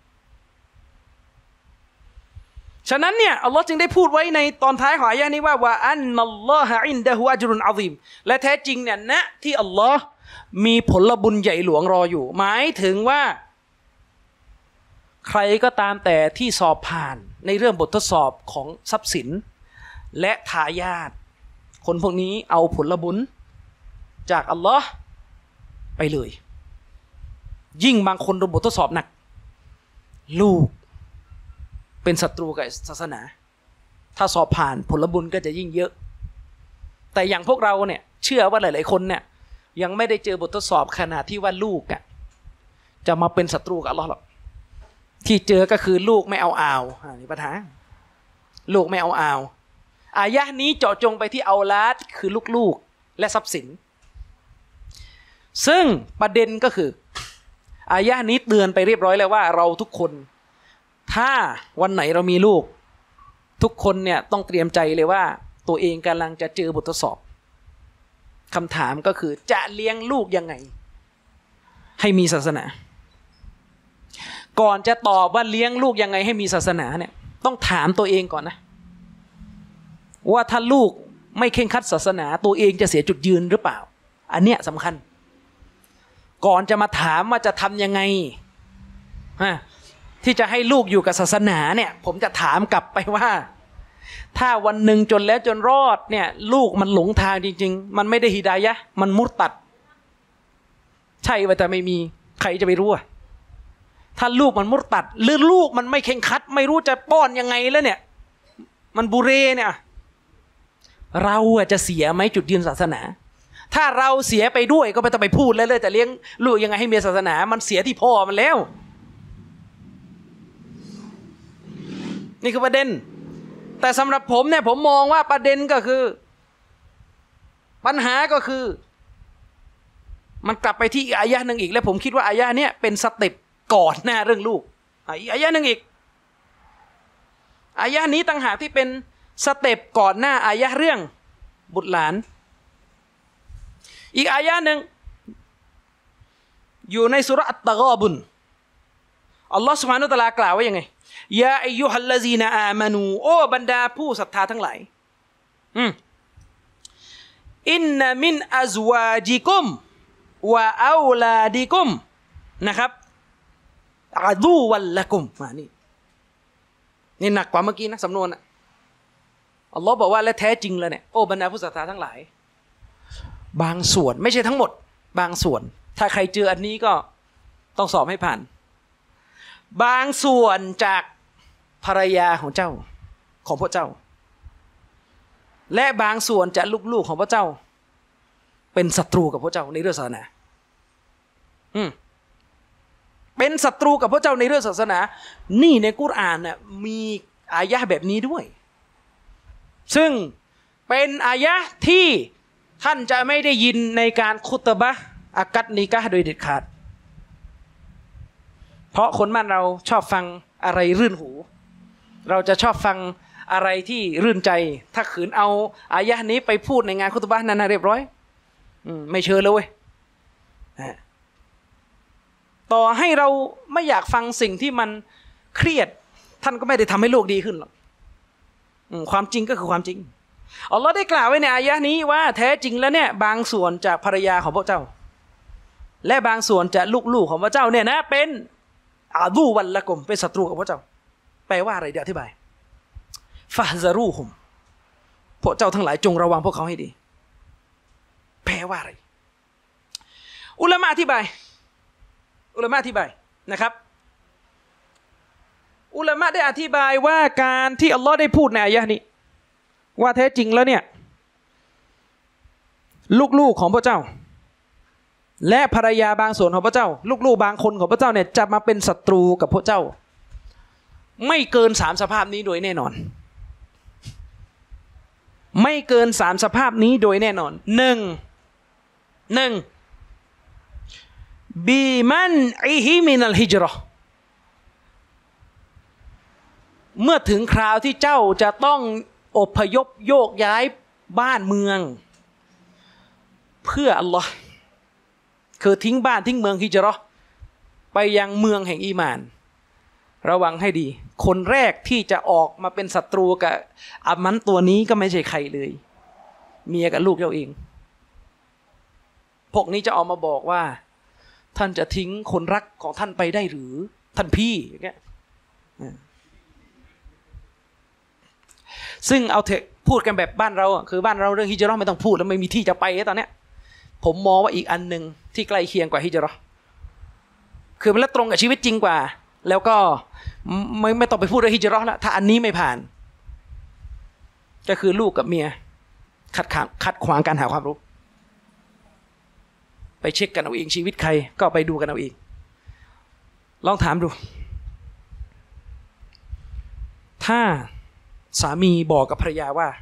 ฉะนั้นเนี่ยอัลลอฮ์จึงได้พูดไว้ในตอนท้ายของอายะห์นี้ว่าวะอันนัลลอฮะอินดะฮุอัจรุนอะซีมและแท้จริงเนี่ยณที่อัลลอฮ์มีผลบุญใหญ่หลวงรออยู่หมายถึงว่าใครก็ตามแต่ที่สอบผ่านในเรื่องบททดสอบของทรัพย์สินและทายาทคนพวกนี้เอาผลบุญจากอัลลอฮ์ไปเลยยิ่งบางคนโดนบททดสอบหนักลูกเป็นศัตรูกับศาสนาถ้าสอบผ่านผลบุญก็จะยิ่งเยอะแต่อย่างพวกเราเนี่ยเชื่อว่าหลายๆคนเนี่ยยังไม่ได้เจอบททดสอบขนาดที่ว่าลูกอ่ะจะมาเป็นศัตรูกับอัลลอฮ์หรอกที่เจอก็คือลูกไม่เอาอ่าวนี่ปัญหาลูกไม่เอาอ่าวอายะห์นี้เจาะจงไปที่เอาลาดคือลูกๆและทรัพย์สินซึ่งประเด็นก็คืออายะห์นี้เตือนไปเรียบร้อยแล้วว่าเราทุกคนถ้าวันไหนเรามีลูกทุกคนเนี่ยต้องเตรียมใจเลยว่าตัวเองกำลังจะเจอบททดสอบคำถามก็คือจะเลี้ยงลูกยังไงให้มีศาสนาก่อนจะตอบว่าเลี้ยงลูกยังไงให้มีศาสนาเนี่ยต้องถามตัวเองก่อนนะว่าถ้าลูกไม่เคร่งครัดศาสนาตัวเองจะเสียจุดยืนหรือเปล่าอันเนี้ยสำคัญก่อนจะมาถามว่าจะทำยังไงที่จะให้ลูกอยู่กับศาสนาเนี่ยผมจะถามกลับไปว่าถ้าวันหนึ่งจนแล้วจนรอดเนี่ยลูกมันหลงทางจริงๆมันไม่ได้ฮิดายะห์มันมุรตัดใช่ว่าแต่ไม่มีใครจะไปรู้ถ้าลูกมันมุรตัดหรือลูกมันไม่เข่งคัดไม่รู้จะป้อนยังไงแล้วเนี่ยมันบุเรเนี่ยเราจะเสียไหมจุดยืนศาสนาถ้าเราเสียไปด้วยก็ไม่ต้องไปพูดแล้วเลยแต่เลี้ยงลูกยังไงให้มีศาสนามันเสียที่พ่อมันแล้วนี่คือประเด็นแต่สำหรับผมเนี่ยผมมองว่าประเด็นก็คือปัญหาก็คือมันกลับไปที่อายะห์นึงอีกแล้วผมคิดว่าอายะห์เนี้ยเป็นสเต็ปก่อนหน้าเรื่องลูกอีกอายะห์นึงอีกอายะห์นี้ต่างหากที่เป็นสเต็ปก่อนหน้าอายะห์เรื่องบุตรหลานอีกอายะห์นึงอยู่ในสุเราะห์อัตตะฆอบุนอัลลอฮฺซุบฮานะฮูวะตะอาลากล่าวว่ายังไงยาอัยยูฮัลลซีนาอามานูโอ้บรรดาผู้ศรัทธาทั้งหลายอืมอินนามินอัซวาจิกุมวะอูลาดิกุมนะครับอะดูวัลละกุมมานี่นี่หนักกว่าเมื่อกี้นะสำนวนอ่ะอัลลอฮ์บอกว่าและแท้จริงแล้วเนี่ยโอ้บรรดาผู้ศรัทธาทั้งหลายบางส่วนไม่ใช่ทั้งหมดบางส่วนถ้าใครเจออันนี้ก็ต้องสอบให้ผ่านบางส่วนจากภรรยาของเจ้าของพระเจ้าและบางส่วนจากลูกๆของพระเจ้าเป็นศัตรูกับพระเจ้าในเรื่องศาสนาอืมเป็นศัตรูกับพระเจ้าในเรื่องศาสนานี่ในกุรอานน่ะมีอายะห์แบบนี้ด้วยซึ่งเป็นอายะห์ที่ท่านจะไม่ได้ยินในการคุตบะห์อากัดนิกะห์โดยเด็ดขาดเพราะคนบ้านเราชอบฟังอะไรรื่นหูเราจะชอบฟังอะไรที่รื่นใจถ้าขืนเอาอายะห์นี้ไปพูดในงานคุตบะห์นั้นนะเรียบร้อยอืมไม่เชิญเลยเว้ยต่อให้เราไม่อยากฟังสิ่งที่มันเครียดท่านก็ไม่ได้ทำให้โลกดีขึ้นหรอกความจริงก็คือความจริงอัลลอฮ์ได้กล่าวไว้ในอายะห์นี้ว่าแท้จริงแล้วเนี่ยบางส่วนจากภรรยาของพระเจ้าและบางส่วนจากลูกๆของพระเจ้าเนี่ยนะเป็นอาดูวัลละกุมเป็นศัตรูกับพระเจ้าแปลว่าอะไรเดี๋ยวอธิบายฟะฮซะรูฮุมพวกเจ้าทั้งหลายจงระวังพวกเขาให้ดีแปลว่าอะไรอุลามะอธิบายอุลามะอธิบายนะครับอุลามะได้อธิบายว่าการที่อัลลอฮ์ได้พูดในอายะห์นี้ว่าแท้จริงแล้วเนี่ยลูกๆของพระเจ้าและภรรยาบางส่วนของพระเจ้าลูกๆบางคนของพระเจ้าเนี่ยจะมาเป็นศัตรูกับพระเจ้าไม่เกินสามสภาพนี้โดยแน่นอนไม่เกินสามสภาพนี้โดยแน่นอนหนึ่งหนึ่งบีมันอิฮิมินัลฮิจเราะห์เมื่อถึงคราวที่เจ้าจะต้องอพยพโยกย้ายบ้านเมืองเพื่ออัลลอฮ์คือทิ้งบ้านทิ้งเมืองฮิจเราะห์ไปยังเมืองแห่งอีหม่านระวังให้ดีคนแรกที่จะออกมาเป็นศัตรูกับอามันตัวนี้ก็ไม่ใช่ใครเลยเมียกับลูกเจ้าเองพวกนี้จะออกมาบอกว่าท่านจะทิ้งคนรักของท่านไปได้หรือท่านพี่อย่างเงี้ยซึ่งเอาเถอะพูดกันแบบบ้านเราคือบ้านเราเรื่องฮิจเราะห์ไม่ต้องพูดแล้วไม่มีที่จะไปตอนเนี้ยผมมองว่าอีกอันหนึ่งที่ใกล้เคียงกว่าฮิจเราะห์คือมันละตรงกับชีวิตจริงกว่าแล้วก็ไม่ไม่ต้องไปพูดเรื่องฮิจเราะห์แล้วถ้าอันนี้ไม่ผ่านก็คือลูกกับเมียขัดขวางขัดขวางการหาความรู้ไปเช็คกันเอาเองชีวิตใครก็ไปดูกันเอาเองลองถามดูถ้าสามีบอกกับภรรยาว่า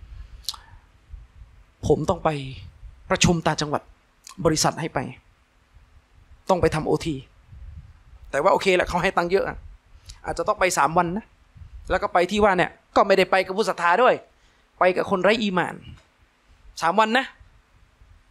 ผมต้องไปประชุมต่างจังหวัดบริษัทให้ไปต้องไปทำโอทีแต่ว่าโอเคแหละเขาให้ตังค์เยอะอาจจะต้องไปสามวันนะแล้วก็ไปที่ว่าเนี่ยก็ไม่ได้ไปกับผู้ศรัทธาด้วยไปกับคนไร้อีหม่านสามวันนะ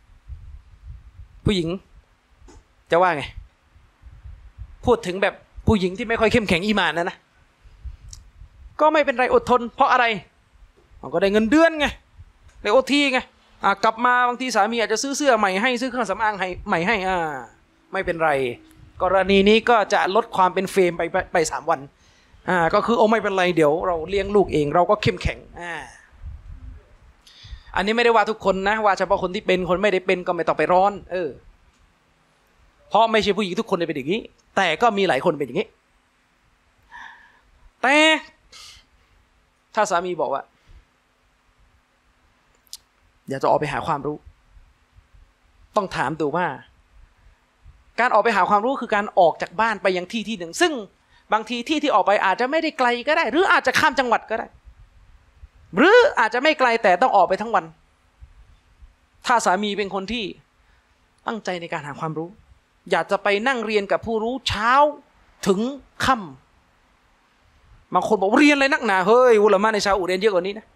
ผู้หญิงจะว่าไงพูดถึงแบบผู้หญิงที่ไม่ค่อยเข้มแข็งอีหม่านนะนะก็ไม่เป็นไรอดทนเพราะอะไรมันก็ได้เงินเดือนไงได้โอทีไงอ่ากลับมาบางทีสามีอาจจะซื้อเสื้อใหม่ให้ซื้อเครื่องสำอางให้ใหม่ให้อ่าไม่เป็นไรกรณีนี้ก็จะลดความเป็นเฟรมไปไปไปสามวันอ่าก็คือโอ้ไม่เป็นไรเดี๋ยวเราเลี้ยงลูกเองเราก็เข้มแข็งอ่าอันนี้ไม่ได้ว่าทุกคนนะว่าเฉพาะคนที่เป็นคนไม่ได้เป็นก็ไม่ต้องไปร้อนเออเพราะไม่ใช่ผู้หญิงทุกคนเป็นอย่างนี้แต่ก็มีหลายคนเป็นอย่างนี้แต่ถ้าสามีบอกว่าอยากจะออกไปหาความรู้ต้องถามดูว่าการออกไปหาความรู้คือการออกจากบ้านไปยังที่ที่หนึ่งซึ่งบางทีที่ที่ออกไปอาจจะไม่ได้ไกลก็ได้หรืออาจจะข้ามจังหวัดก็ได้หรืออาจจะไม่ไกลแต่ต้องออกไปทั้งวันถ้าสามีเป็นคนที่ตั้งใจในการหาความรู้อยากจะไปนั่งเรียนกับผู้รู้เช้าถึงค่ำบางคนบอกเรียนอะไรนักหนาเฮ้ยอุลามะในชาวอุเรียนเยอะกว่านี้นะ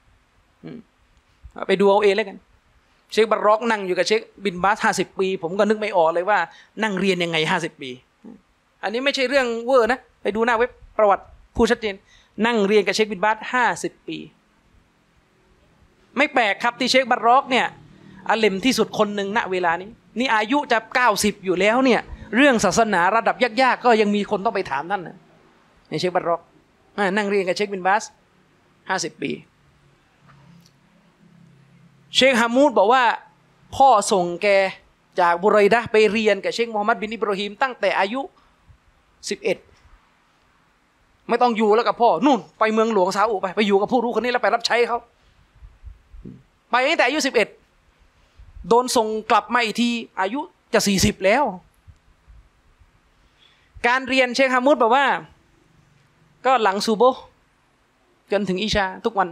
ไปดูเอาเองแล้วกันเชคบารอกนั่งอยู่กับเชคบินบาสห้าสิบปีผมก็นึกไม่ออกเลยว่านั่งเรียนยังไงห้าสิบปีอันนี้ไม่ใช่เรื่องเวอร์นะไปดูหน้าเว็บประวัติผู้ชัดเจนนั่งเรียนกับเชคบินบาสห้าสิบปีไม่แปลกครับที่เชคบารอกเนี่ยอาเลมที่สุดคนหนึ่งณเวลานี้นี่อายุจะเก้าสิบอยู่แล้วเนี่ยเรื่องศาสนาระดับยากๆก็ยังมีคนต้องไปถามท่านนะในเชคบารอกนั่งเรียนกับเชคบินบาสห้าสิบปีเชคฮามูดบอกว่าพ่อส่งแกจากบุรัยดะห์ไปเรียนกับเชคมูฮัมหมัดบินอิบรอฮีมตั้งแต่อายุสิบเอ็ดไม่ต้องอยู่แล้วกับพ่อนู่นไปเมืองหลวงซาอุไปไปอยู่กับผู้รู้คนนี้แล้วไปรับใช้เขาไปตั้งแต่อายุสิบเอ็ดโดนส่งกลับมาอีกทีอายุจะสี่สิบแล้วการเรียนเชคฮามูดบอกว่าก็หลังซูโบห์จนถึงอิชาทุกวัน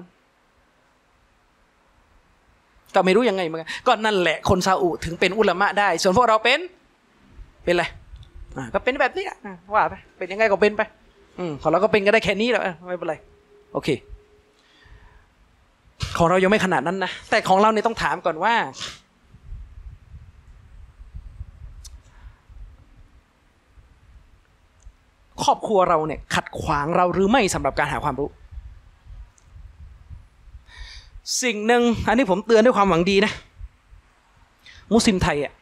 ก็ไม่รู้ยังไงเหมือนกันก็นั่นแหละคนซาอุถึงเป็นอุลามะได้ส่วนพวกเราเป็นเป็นอะไรก็เป็นแบบนี้ว่าไปเป็นยังไงก็เป็นไปอืมของเราก็เป็นก็ได้แค่นี้แหละไม่เป็นไรโอเคของเรายังไม่ขนาดนั้นนะแต่ของเราเนี่ยต้องถามก่อนว่าครอบครัวเราเนี่ยขัดขวางเราหรือไม่สำหรับการหาความรู้สิ่งหนึ่งอันนี้ผมเตือนด้วยความหวังดีนะมุสลิมไทยอ่ะ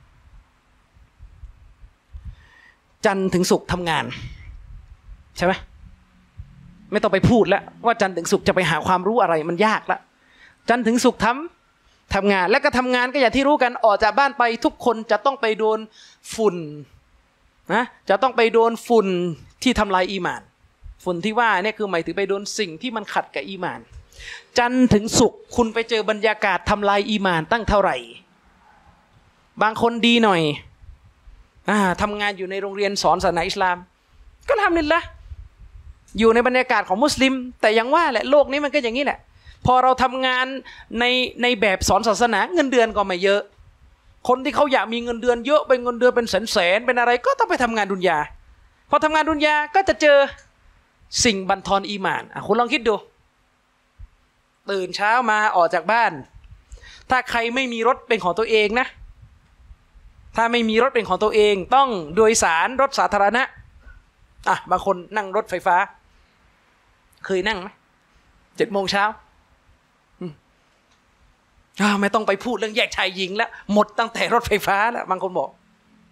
จันทร์ถึงศุกร์ทำงานใช่ไหมไม่ต้องไปพูดแล้วว่าจันทร์ถึงศุกร์จะไปหาความรู้อะไรมันยากละจันทร์ถึงศุกร์ทำทำงานแล้วก็ทำงานก็อย่างที่รู้กันออกจากบ้านไปทุกคนจะต้องไปโดนฝุ่นนะจะต้องไปโดนฝุ่นที่ทำลายอีหม่านฝุ่นที่ว่าเนี่ยคือหมายถึงไปโดนสิ่งที่มันขัดกับอีหม่านจันทร์ถึงศุกร์คุณไปเจอบรรยากาศทำลายอีหม่านตั้งเท่าไหร่บางคนดีหน่อยอ่าทำงานอยู่ในโรงเรียนสอนศาสนาอิสลามก็ทำนี่ละอยู่ในบรรยากาศของมุสลิมแต่ยังว่าแหละโลกนี้มันก็อย่างนี้แหละพอเราทำงานในในแบบสอนศาสนาเงินเดือนก็ไม่เยอะคนที่เขาอยากมีเงินเดือนเยอะเป็นเงินเดือนเป็นแสนแสนเป็นอะไรก็ต้องไปทำงานดุนยาพอทำงานดุนยาก็จะเจอสิ่งบั่นทอนอีหม่านอ่ะคุณลองคิดดูตื่นเช้ามาออกจากบ้านถ้าใครไม่มีรถเป็นของตัวเองนะถ้าไม่มีรถเป็นของตัวเองต้องโดยสารรถสาธารณะอ่ะบางคนนั่งรถไฟฟ้าเคยนั่งไหมเจ็ดโมงเช้าอ่าไม่ต้องไปพูดเรื่องแยกชายหญิงแล้วหมดตั้งแต่รถไฟฟ้าแล้วบางคนบอก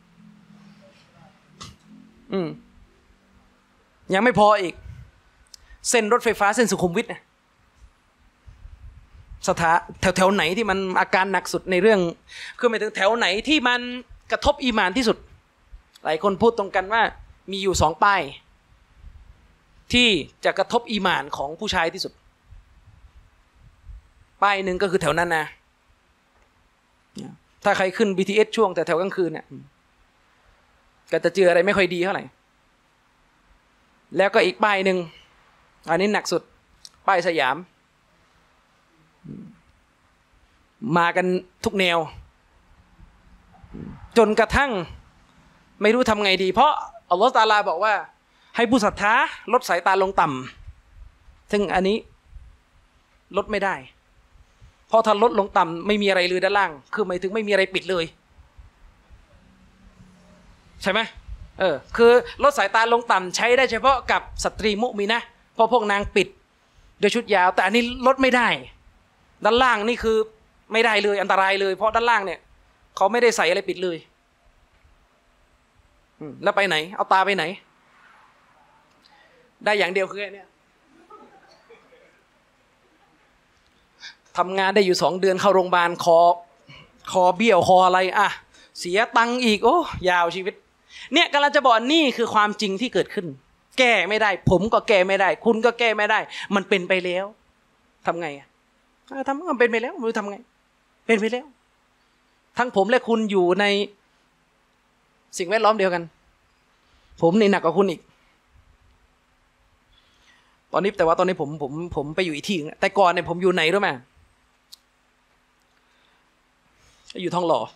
อืมยังไม่พออีกเส้นรถไฟฟ้าเส้นสุขุมวิทนะสถาแถวแถวไหนที่มันอาการหนักสุดในเรื่องคือหมายถึงแถวไหนที่มันกระทบอีหม่านที่สุดหลายคนพูดตรงกันว่ามีอยู่สองป้ายที่จะกระทบอีหม่านของผู้ชายที่สุดป้ายหนึ่งก็คือแถวนั้นนะถ้าใครขึ้น บี ที เอส ช่วงแต่แถวกลางคืนเนี่ยก็จะเจออะไรไม่ค่อยดีเท่าไหร่แล้วก็อีกป้ายหนึ่งอันนี้หนักสุดป้ายสยามมากันทุกแนวจนกระทั่งไม่รู้ทำไงดีเพราะอัลลอฮฺตะอาลาบอกว่าให้ผู้ศรัทธาลดสายตาลงต่ำซึ่งอันนี้ลดไม่ได้เพราะถ้าลดลงต่ำไม่มีอะไรเลยด้านล่างคือหมายถึงไม่มีอะไรปิดเลยใช่ไหมเออคือลดสายตาลงต่ำใช้ได้เฉพาะกับสตรีมุมินะเพราะพวกนางปิดด้วยชุดยาวแต่อันนี้ลดไม่ได้ด้านล่างนี่คือไม่ได้เลยอันตรายเลยเพราะด้านล่างเนี่ยเขาไม่ได้ใส่อะไรปิดเลยแล้วไปไหนเอาตาไปไหนได้อย่างเดียวคือเนี่ยทำงานได้อยู่สองเดือนเข้าโรงพยาบาลคอคอเบี้ยวคออะไรอ่ะเสียตังค์อีกโอ้ยาวชีวิตเนี่ยกำลังจะบอกนี่คือความจริงที่เกิดขึ้นแก้ไม่ได้ผมก็แก้ไม่ได้คุณก็แก้ไม่ได้มันเป็นไปแล้วทำไงอ่ะทำมันเป็นไปแล้วไม่รู้ทำไงเป็นไปแล้วทั้งผมและคุณอยู่ในสิ่งแวดล้อมเดียวกันผมนี่หนักกว่าคุณอีกตอนนี้แต่ว่าตอนนี้ผมผมผมไปอยู่อีกที่นึงแต่ก่อนเนี่ยผมอยู่ไหนรู้ไหมอยู่ทองหล่อ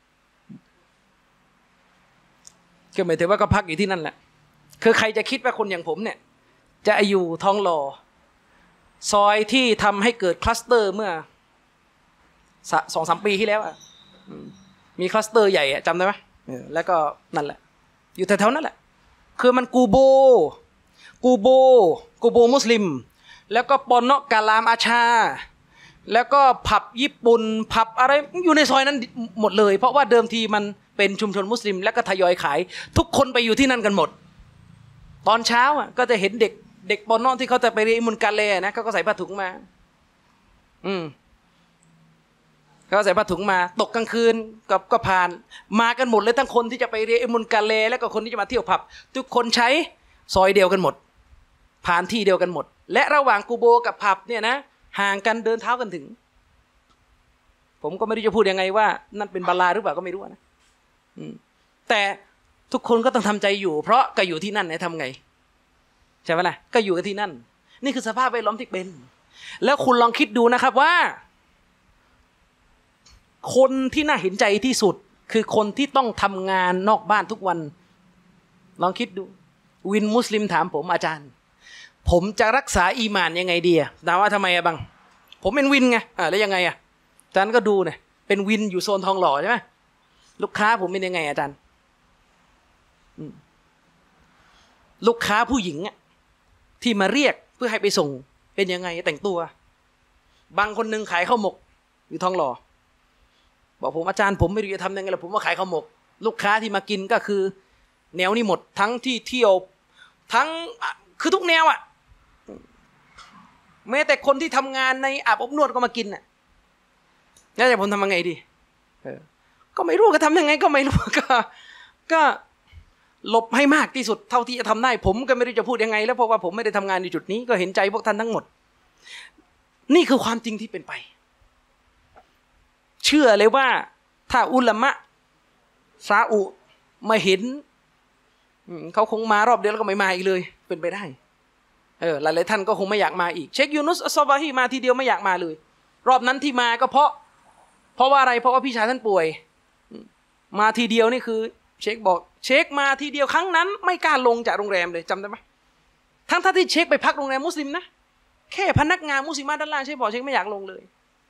ก็หมายถึงว่าก็พักอยู่ที่นั่นแหละคือใครจะคิดว่าคนอย่างผมเนี่ยจะอยู่ทองหล่อซอยที่ทำให้เกิดคลัสเตอร์เมื่อสองสามปีที่แล้วอ่ะมีคลัสเตอร์ใหญ่จำได้ไหมแล้วก็นั่นแหละอยู่แถวๆนั่นแหละคือมันกูโบกูโบกูโบมุสลิมแล้วก็ปอนเนาะกาลามอาชาแล้วก็ผับญี่ปุ่นผับอะไรอยู่ในซอยนั้นหมดเลยเพราะว่าเดิมทีมันเป็นชุมชนมุสลิมแล้วก็ทยอยขายทุกคนไปอยู่ที่นั่นกันหมดตอนเช้าอ่ะก็จะเห็นเด็กเด็กปอนเนาะที่เขาจะไปเรียนมุนกาเลนะเขาก็ใส่ผ้าถุงมาอืมเขาใส่ผ้าถุงมาตกกลางคืนกับก็ผ่านมากันหมดเลยทั้งคนที่จะไปเรียนมุนกาเลแล้วก็คนที่จะมาเที่ยวผับทุกคนใช้ซอยเดียวกันหมดผ่านที่เดียวกันหมดและระหว่างกูโบกับผับเนี่ยนะห่างกันเดินเท้ากันถึงผมก็ไม่รู้จะพูดยังไงว่านั่นเป็นบาลาหรือเปล่าก็ไม่รู้นะแต่ทุกคนก็ต้องทำใจอยู่เพราะก็อยู่ที่นั่นเนี่ยทำไงใช่ไหมล่ะก็อยู่กันที่นั่นนี่คือสภาพแวดล้อมที่เป็นแล้วคุณลองคิดดูนะครับว่าคนที่น่าเห็นใจที่สุดคือคนที่ต้องทำงานนอกบ้านทุกวันลองคิดดูวินมุสลิมถามผมอาจารย์ผมจะรักษาอีหม่านยังไงดีอ่ะถามว่าทำไมอะบังผมเป็นวินไงอ่าแล้วยังไงอ่ะอาจารย์ก็ดูเนี่ยเป็นวินอยู่โซนทองหล่อใช่ไหมลูกค้าผมเป็นยังไงอาจารย์ลูกค้าผู้หญิงอ่ะที่มาเรียกเพื่อให้ไปส่งเป็นยังไงแต่งตัวบางคนนึงขายข้าวหมกอยู่ทองหล่อบอกผมอาจารย์ผมไม่รู้จะทำยังไงล่ะผมว่าขายข้าวหมกลูกค้าที่มากินก็คือแนวนี้หมดทั้งที่เที่ยวทั้งคือทุกแนวอ่ะแม้แต่คนที่ทำงานในอาบอบนวดก็มากินน่ะแล้วจะผมทำยังไงดีก็ไม่รู้ก็ทำยังไงก็ไม่รู้ก็ก็หลบให้มากที่สุดเท่าที่จะทำได้ผมก็ไม่รู้จะพูดยังไงแล้วเพราะว่าผมไม่ได้ทำงานในจุดนี้ก็เห็นใจพวกท่านทั้งหมดนี่คือความจริงที่เป็นไปเชื่อเลยว่าถ้าอุลามะซาอุมาเห็นเขาคงมารอบเดียวแล้วก็ไม่มาอีกเลยเป็นไปได้เออหลายๆท่านก็คงไม่อยากมาอีกเชคยูนุสอัสซอบาฮีมาทีเดียวไม่อยากมาเลยรอบนั้นที่มาก็เพราะเพราะว่าอะไรเพราะว่าพี่ชายท่านป่วยมาทีเดียวนี่คือเชคบอกเชคมาทีเดียวครั้งนั้นไม่กล้าลงจากโรงแรมเลยจำได้ไหมทั้งท่าที่เชคไปพักโรงแรมมุสลิมนะแค่พนักงานมุสลิมด้านล่างเชคบอกเชคไม่อยากลงเลย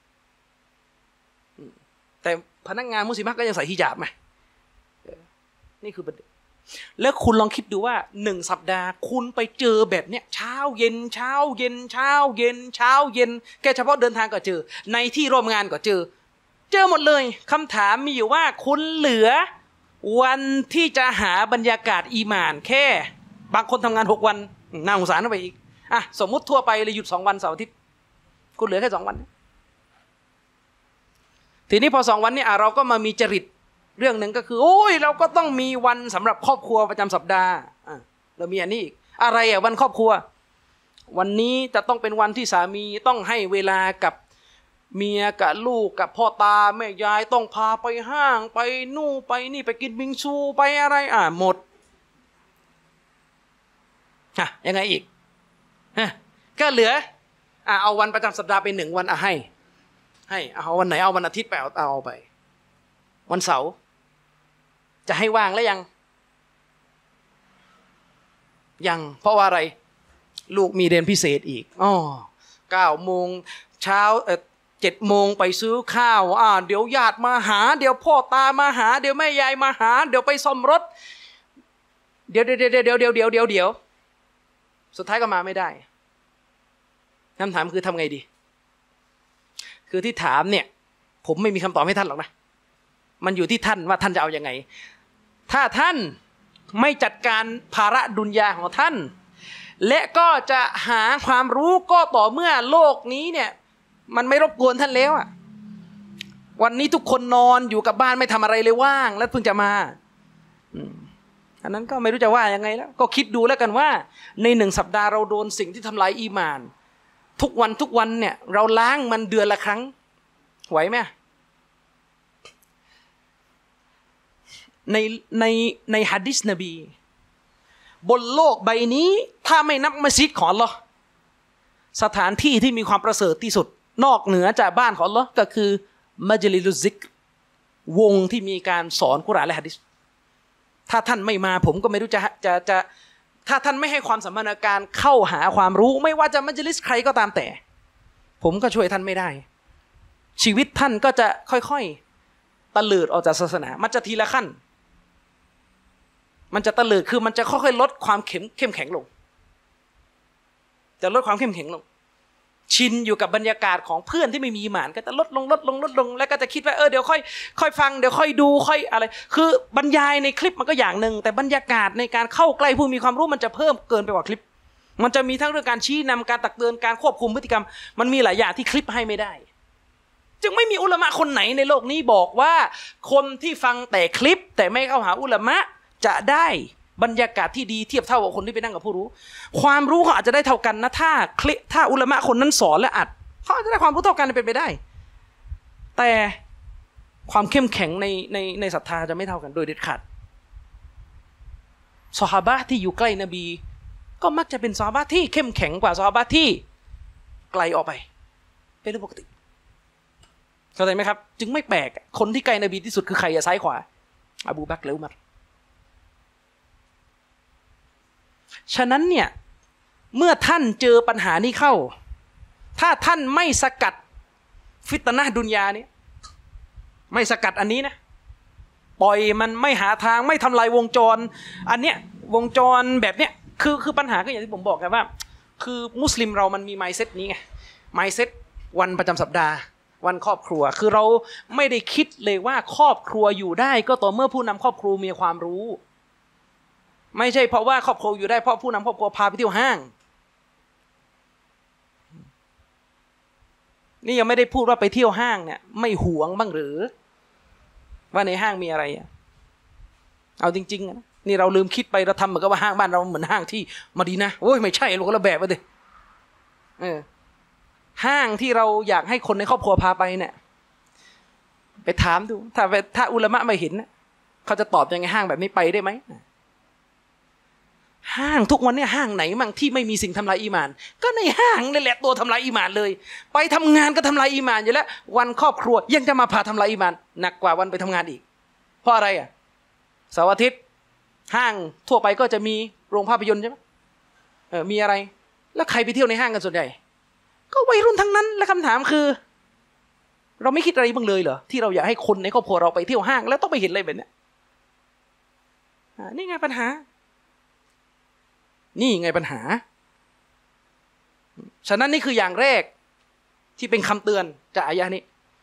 แต่พนักงานมุสลิมก็ยังใส่ฮิญาบไหมนี่คือประเด็นแล้วคุณลองคิดดูว่าหนึ่งสัปดาห์คุณไปเจอแบบเนี้ยเช้าเย็นเช้าเย็นเช้าเย็นเช้าเย็นแค่เฉพาะเดินทางก็เจอในที่ร่วมงานก็เจอเจอหมดเลยคำถามมีอยู่ว่าคุณเหลือวันที่จะหาบรรยากาศอีหม่านแค่บางคนทำงานหกวันน่าสงสารไปอีกอ่ะสมมุติทั่วไปเลยหยุดสองวันเสาร์อาทิตย์คุณเหลือแค่สองวันทีนี้พอสองวันนี้อ่ะเราก็มามีจริตเรื่องหนึ่งก็คือโอ้ยเราก็ต้องมีวันสำหรับครอบครัวประจำสัปดาห์อ่ะเรามีอันนี้อีกอะไรอ่ะวันครอบครัววันนี้จะต้องเป็นวันที่สามีต้องให้เวลากับเมียกับลูกกับพ่อตาแม่ยายต้องพาไปห้างไปนู่นไปนี่ไปกินบิงซูไปอะไรอ่ะหมดอ่ะยังไงอีกฮะก็เหลืออ่ะเอาวันประจำสัปดาห์ไปหนึ่งวันอ่ะให้ให้เอาวันไหนเอาวันอาทิตย์ไปเอาเอาไปวันเสาร์จะให้ว่างแล้วยังยังเพราะว่าอะไรลูกมีเรียนพิเศษอีกอ๋อเก้าโมงเช้าเออเจ็ดโมงไปซื้อข้าวอ่าเดี๋ยวญาติมาหาเดี๋ยวพ่อตามาหาเดี๋ยวแม่ยายมาหาเดี๋ยวไปซ่อมรถเดี๋ยวเดี๋ยวเดี๋ยวเดี๋ยวเดี๋ยวเดี๋ยวเดี๋ยวเดี๋ยวสุดท้ายก็มาไม่ได้คำถามคือทำไงดีคือที่ถามเนี่ยผมไม่มีคำตอบให้ท่านหรอกนะมันอยู่ที่ท่านว่าท่านจะเอายังไงถ้าท่านไม่จัดการภาระดุนยาของท่านและก็จะหาความรู้ก็ต่อเมื่อโลกนี้เนี่ยมันไม่รบกวนท่านแล้วอ่ะวันนี้ทุกคนนอนอยู่กับบ้านไม่ทำอะไรเลยว่างแล้วเพิ่งจะมาอันนั้นก็ไม่รู้จะว่ายังไงแล้วก็คิดดูแล้วกันว่าในหนึ่งสัปดาห์เราโดนสิ่งที่ทำลายอีหม่านทุกวันทุกวันเนี่ยเราล้างมันเดือนละครั้งไหวไหมในในในหะดีษนบีบนโลกใบนี้ถ้าไม่นับมัสยิดของอัลเลาะห์สถานที่ที่มีความประเสริฐที่สุดนอกเหนือจากบ้านของอัลเลาะห์ก็คือมัจลิสุซิกรวงที่มีการสอนกุรอานและหะดีษถ้าท่านไม่มาผมก็ไม่รู้จะจะจะถ้าท่านไม่ให้ความสำคัญในการเข้าหาความรู้ไม่ว่าจะมัจลิสใครก็ตามแต่ผมก็ช่วยท่านไม่ได้ชีวิตท่านก็จะค่อยๆตะเลิดออกจากศาสนามันจะทีละขั้นมันจะตะเลิดคือมันจะค่อยๆลดความเข้มเข้มแข็งลงจะลดความเข้มแข็งลงชินอยู่กับบรรยากาศของเพื่อนที่ไม่มีอีหม่านก็จะลดลงลดลงลดลงแล้วก็จะคิดว่าเออเดี๋ยวค่อยค่อยฟังเดี๋ยวค่อยดูค่อยอะไรคือบรรยายในคลิปมันก็อย่างหนึ่งแต่บรรยากาศในการเข้าใกล้ผู้มีความรู้มันจะเพิ่มเกินไปกว่าคลิปมันจะมีทั้งเรื่องการชี้นำการตักเตือนการควบคุมพฤติกรรมมันมีหลายอย่างที่คลิปให้ไม่ได้จึงไม่มีอุลามะคนไหนในโลกนี้บอกว่าคนที่ฟังแต่คลิปแต่ไม่เข้าหาอุลามะจะได้บรรยากาศที่ดีเทียบเท่ากับคนที่ไปนั่งกับผู้รู้ความรู้เขาอาจจะได้เท่ากันนะถ้าคลิถ้าอุลามะคนนั้นสอนและอัดเขาอาจจะได้ความรู้เท่ากันเป็นไปได้แต่ความเข้มแข็งในในในศรัทธาจะไม่เท่ากันโดยเด็ดขาดซอฮาบะห์ที่อยู่ใกล้นบีก็มักจะเป็นซอฮาบะห์ที่เข้มแข็งกว่าซอฮาบะห์ที่ไกลออกไปเป็นเรื่องปกติเข้าใจไหมครับจึงไม่แปลกคนที่ใกล้นบีที่สุดคือใครอะซ้ายขวาอบูบักรหรืออุมัรฉะนั้นเนี่ยเมื่อท่านเจอปัญหานี้เข้าถ้าท่านไม่สกัดฟิตนะห์ดุนยาเนี่ยไม่สกัดอันนี้นะปล่อยมันไม่หาทางไม่ทำลายวงจรอันเนี้ยวงจรแบบเนี้ยคือคือปัญหาก็อย่างที่ผมบอกกันว่าคือมุสลิมเรามันมี mindset นี้ไง mindset วันประจำสัปดาห์วันครอบครัวคือเราไม่ได้คิดเลยว่าครอบครัวอยู่ได้ก็ต่อเมื่อผู้นำครอบครัวมีความรู้ไม่ใช่เพราะว่าครอบครัวอยู่ได้เพราะผู้นำครอบครัวพาไปเที่ยวห้างนี่ยังไม่ได้พูดว่าไปเที่ยวห้างเนี่ยไม่หวงบ้างหรือว่าในห้างมีอะไรอ่ะเอาจริงๆนะนี่เราลืมคิดไปเราทำเหมือนกับว่าห้างบ้านเราเหมือนห้างที่มะดีนะห์โอ้ยไม่ใช่คนละแบบเลยเออห้างที่เราอยากให้คนในครอบครัวพาไปเนี่ยไปถามดูถ้าถ้าอุลามะไม่เห็นเขาจะตอบยังไงห้างแบบนี้ไปได้ไหมห้างทุกวันเนี่ยห้างไหนมั่งที่ไม่มีสิ่งทำลายอีหม่านก็ในห้างนี่แหละตัวทำลายอีหม่านเลยไปทำงานก็ทำลายอีหม่านอยู่แล้ววันครอบครัวยังจะมาพาทำลายอีหม่านหนักกว่าวันไปทำงานอีกเพราะอะไรอ่ะเสาร์อาทิตย์ห้างทั่วไปก็จะมีโรงภาพยนตร์ใช่ไหมเออมีอะไรแล้วใครไปเที่ยวในห้างกันส่วนใหญ่ก็วัยรุ่นทั้งนั้นและคำถามคือเราไม่คิดอะไรบ้างเลยเหรอที่เราอยากให้คนในครอบครัวเราไปเที่ยวห้างแล้วต้องไปเห็นอะไรแบบนี้นี่ไงปัญหานี่ไงปัญหาฉะนั้นนี่คืออย่างแรกที่เป็นคำเตือนจากอายะนี้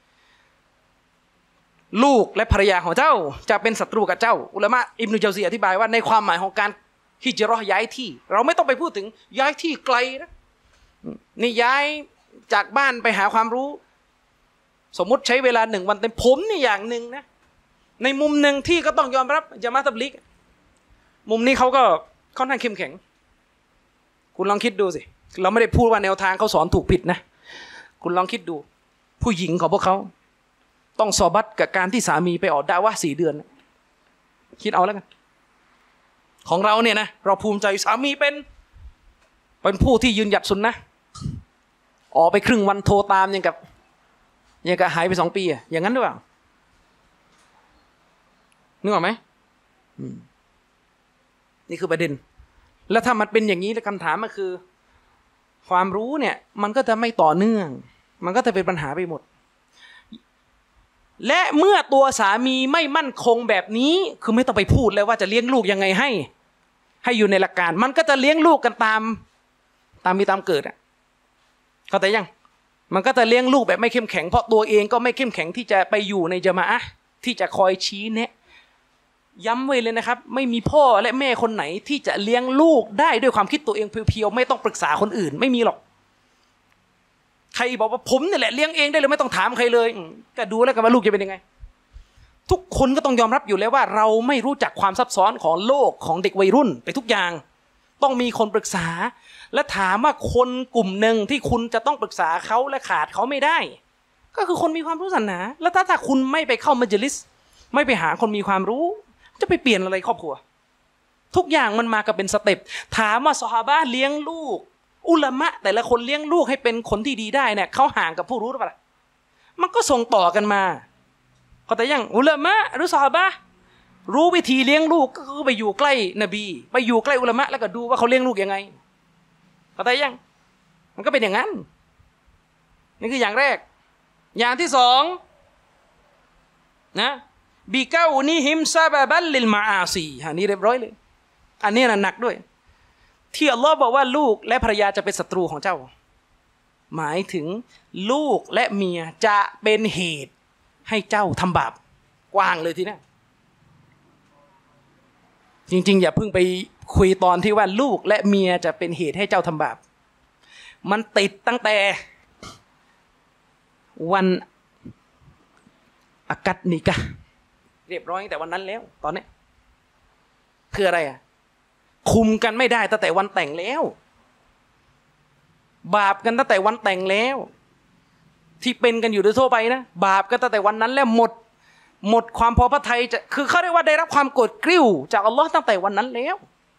ลูกและภรรยาของเจ้าจะเป็นศัตรูกับเจ้าอุลามะอิบนุเจาซีอธิบายว่าในความหมายของการฮิจเราะห์ย้ายที่เราไม่ต้องไปพูดถึงย้ายที่ไกลนะนี่ย้ายจากบ้านไปหาความรู้สมมุติใช้เวลาหนึ่งวันเต็มผมนี่อย่างหนึ่งนะในมุมหนึ่งที่ก็ต้องยอมรับญะมาอะห์ตับลีกมุมนี้เขาก็ค่อนข้างเข้มแข็งคุณลองคิดดูสิเราไม่ได้พูดว่าแนวทางเขาสอนถูกผิดนะคุณลองคิดดูผู้หญิงของพวกเขาต้องซอบัตกับการที่สามีไปออกดะวะห์สี่เดือนคิดเอาแล้วกันของเราเนี่ยนะเราภูมิใจสามีเป็นเป็นผู้ที่ยืนหยัดสุนนะออกไปครึ่งวันโทรตามอย่างกับอย่างกับหายไปสองปีอะอย่างนั้นหรือเปล่านึกออกไหมนี่คือประเด็นแล้วถ้ามันเป็นอย่างนี้แล้วคำถามมันคือความรู้เนี่ยมันก็จะไม่ต่อเนื่องมันก็จะเป็นปัญหาไปหมดและเมื่อตัวสามีไม่มั่นคงแบบนี้คือไม่ต้องไปพูดเลยว่าจะเลี้ยงลูกยังไงให้ให้อยู่ในหลักการมันก็จะเลี้ยงลูกกันตามตามมีตามเกิดอ่ะเข้าใจยังมันก็จะเลี้ยงลูกแบบไม่เข้มแข็งเพราะตัวเองก็ไม่เข้มแข็งที่จะไปอยู่ในญะมาอะห์ที่จะคอยชี้แนะย้ำไว้เลยนะครับไม่มีพ่อและแม่คนไหนที่จะเลี้ยงลูกได้ด้วยความคิดตัวเองเพียวๆไม่ต้องปรึกษาคนอื่นไม่มีหรอกใครบอกว่าผมนี่แหละเลี้ยงเองได้เลยไม่ต้องถามใครเลยก็ดูแล้วกันว่าลูกจะเป็นยังไงทุกคนก็ต้องยอมรับอยู่แล้วว่าเราไม่รู้จักความซับซ้อนของโลกของเด็กวัยรุ่นไปทุกอย่างต้องมีคนปรึกษาและถามว่าคนกลุ่มหนึ่งที่คุณจะต้องปรึกษาเขาและขาดเขาไม่ได้ก็คือคนมีความรู้ศาสนาแล้วถ้าถ้าคุณไม่ไปเข้ามัจลิสไม่ไปหาคนมีความรู้จะไปเปลี่ยนอะไรครอบครัวทุกอย่างมันมากับเป็นสเต็ปถามว่าซอฮาบะห์เลี้ยงลูกอุลามะแต่ละคนเลี้ยงลูกให้เป็นคนที่ดีได้เนี่ยเขาห่างกับผู้รู้หรือเปล่ามันก็ส่งต่อกันมาเขาแต่ยังอุลามะหรือซอฮาบะห์รู้วิธีเลี้ยงลูกก็คือไปอยู่ใกล้นบีไปอยู่ใกล้อุลามะแล้วก็ดูว่าเขาเลี้ยงลูกยังไงเขาแต่ยังมันก็เป็นอย่างนั้นนี่คืออย่างแรกอย่างที่สองนะบิกาอุนิฮิมซาบะบัลลิลมาอาซีอันนี้เรียบร้อยเลยอันนี้น่ะหนักด้วยที่อัลลอฮ์บอกว่าลูกและภรรยาจะเป็นศัตรูของเจ้าหมายถึงลูกและเมียจะเป็นเหตุให้เจ้าทำบาปกว้างเลยทีนี้จริงๆอย่าเพิ่งไปคุยตอนที่ว่าลูกและเมียจะเป็นเหตุให้เจ้าทำบาปมันติดตั้งแต่วันอากัดนิกะเรียบร้อยตั้งแต่วันนั้นแล้วตอนนี้คืออะไรอ่ะคุมกันไม่ได้ตั้งแต่วันแต่งแล้วบาปกันตั้งแต่วันแต่งแล้วที่เป็นกันอยู่โดยทั่วไปนะบาปกันตั้งแต่วันนั้นแล้วหมดหมดความพอพระทัยจะคือเขาเรียกว่าได้รับความโกรธกริ้วจากอัลลอฮ์ตั้งแต่วันนั้นแล้ว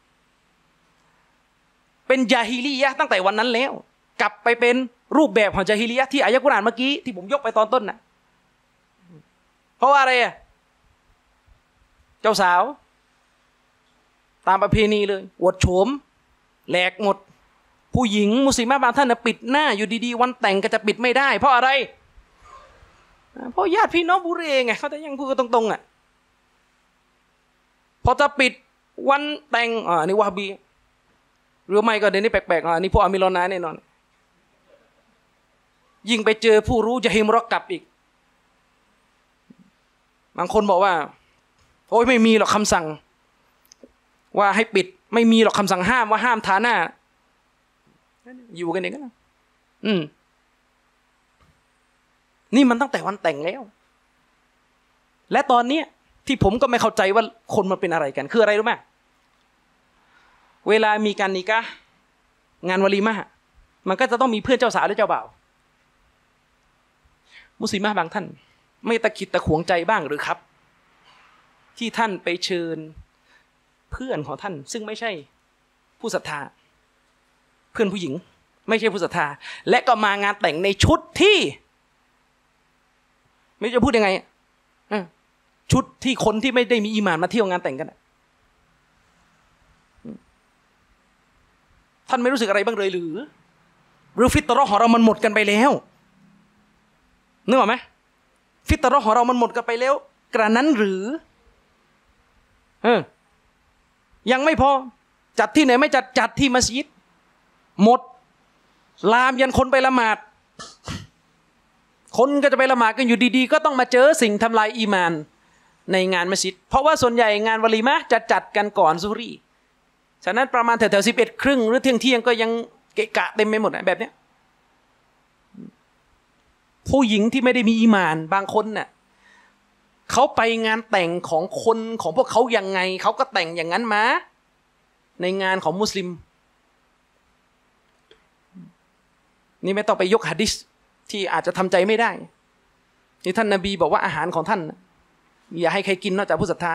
เป็นญาฮิลียะห์ตั้งแต่วันนั้นแล้วกลับไปเป็นรูปแบบของญาฮิลียะห์ที่อายะห์กุรอานเมื่อกี้ที่ผมยกไปตอนต้นน่ะเพราะว่าอะไรอ่ะเจ้าสาวตามประเพณีเลยอวดโฉมแหลกหมดผู้หญิงมุสลิมะบางท่านนะปิดหน้าอยู่ดีๆวันแต่งก็จะปิดไม่ได้เพราะอะไรเพราะญาติพี่น้องบุเรไงเขาจะยังพูดตรงๆอ่ะพอจะปิดวันแต่งอ่านี่วะฮ์บีหรือไม่ก็เดี๋ยวนี้แปลกๆอ่านี่พวกอามิลอนาแน่นอนยิ่งไปเจอผู้รู้จะฮิมรอกกลับอีกบางคนบอกว่าโอ้ยไม่มีหรอกคำสั่งว่าให้ปิดไม่มีหรอกคำสั่งห้ามว่าห้ามทาหน้าอยู่กันเองก็นะอืมนี่มันตั้งแต่วันแต่งแล้วและตอนนี้ที่ผมก็ไม่เข้าใจว่าคนมันเป็นอะไรกันคืออะไรรู้ไหมเวลามีการนิกะห์งานวะลีมะห์มันก็จะต้องมีเพื่อนเจ้าสาวและเจ้าบ่าวมุสลิมะบางท่านไม่ตะขิดตะขวงใจบ้างหรือครับที่ท่านไปเชิญเพื่อนของท่านซึ่งไม่ใช่ผู้ศรัทธาเพื่อนผู้หญิงไม่ใช่ผู้ศรัทธาและก็มางานแต่งในชุดที่ไม่จะพูดยังไงชุดที่คนที่ไม่ได้มีอีหม่านมาเที่ยวงานแต่งกันท่านไม่รู้สึกอะไรบ้างเลยหรือหรือฟิตเราะห์ของเรามันหมดกันไปแล้วนึกออกไหมฟิตเราะห์ของเรามันหมดกันไปแล้วกระนั้นหรือเออยังไม่พอจัดที่ไหนไม่จัดจัดที่มัสยิดหมดลามยันคนไปละหมาดคนก็จะไปละหมาดกันอยู่ดีๆก็ต้องมาเจอสิ่งทำลายอีมานในงานมัสยิดเพราะว่าส่วนใหญ่งานวะลีมะห์จะจัดกันก่อนซุฮรีฉะนั้นประมาณแถวๆสิบเอ็ดครึ่งหรือเที่ยงเที่ยงก็ยังเกะกะเต็มไปหมดแบบเนี้ยผู้หญิงที่ไม่ได้มีอีหม่านบางคนน่ะเขาไปงานแต่งของคนของพวกเขายังไงเขาก็แต่งอย่างนั้นมาในงานของมุสลิมนี่ไม่ต้องไปยกหะดีษที่อาจจะทำใจไม่ได้ที่ท่านนบีบอกว่าอาหารของท่านอย่าให้ใครกินนอกจากผู้ศรัทธา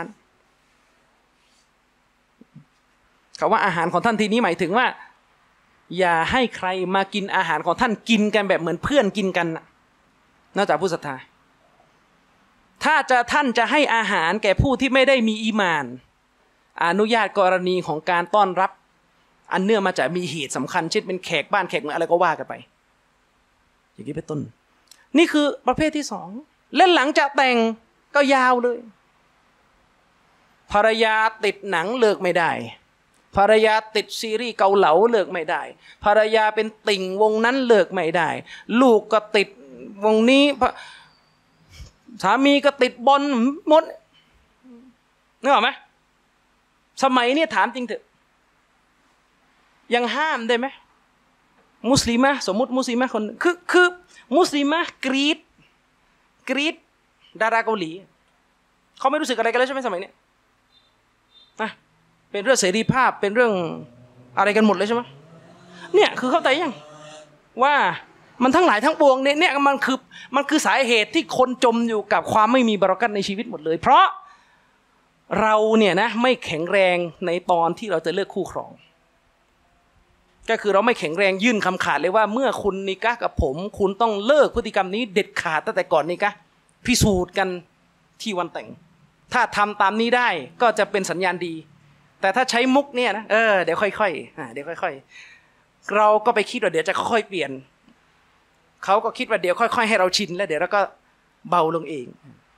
คำว่าอาหารของท่านทีนี้หมายถึงว่าอย่าให้ใครมากินอาหารของท่านกินกันแบบเหมือนเพื่อนกินกันนอกจากผู้ศรัทธาถ้าจะท่านจะให้อาหารแก่ผู้ที่ไม่ได้มีอีหม่านอนุญาตกรณีของการต้อนรับอันเนื่องมาจากมีเหตุสำคัญเช่นเป็นแขกบ้านแขกเมืองอะไรก็ว่ากันไปอย่างนี้เป็นต้นนี่คือประเภทที่สองและหลังจากแต่งก็ยาวเลยภรรยาติดหนังเลิกไม่ได้ภรรยาติดซีรีส์เกาเหลาเลิกไม่ได้ภรรยาเป็นติ่งวงนั้นเลิกไม่ได้ลูกก็ติดวงนี้สามีก็ติดบอลหมดนึกออกไหมสมัยนี้ถามจริงเถอะยังห้ามได้ไหมมุสลิมะสมมุติมุสลิมะคนคือคือมุสลิมะกรีดกรีดดาราเกาหลีเขาไม่รู้สึกอะไรกันแล้วใช่ไหมสมัยนี้นะเป็นเรื่องเสรีภาพเป็นเรื่องอะไรกันหมดเลยใช่ไหมเนี่ยคือเข้าใจยังว่ามันทั้งหลายทั้งปวงเนี่ยเนี่ยมันคือมันคือสาเหตุที่คนจมอยู่กับความไม่มีบารอกัตในชีวิตหมดเลยเพราะเราเนี่ยนะไม่แข็งแรงในตอนที่เราจะเลือกคู่ครองก็คือเราไม่แข็งแรงยื่นคำขาดเลยว่าเมื่อคุณนิกะห์กับผมคุณต้องเลิกพฤติกรรมนี้เด็ดขาดตั้งแต่ก่อนนิกะห์พิสูจน์กันที่วันแต่งถ้าทำตามนี้ได้ก็จะเป็นสัญญาณดีแต่ถ้าใช้มุกเนี่ยนะเออเดี๋ยวค่อยๆอ่าเดี๋ยวค่อยๆเราก็ไปคิดว่าเดี๋ยวจะค่อยๆเปลี่ยนเขาก็คิดว่าเดี๋ยวค่อยๆให้เราชินแล้วเดี๋ยวเราก็เบาลงเอง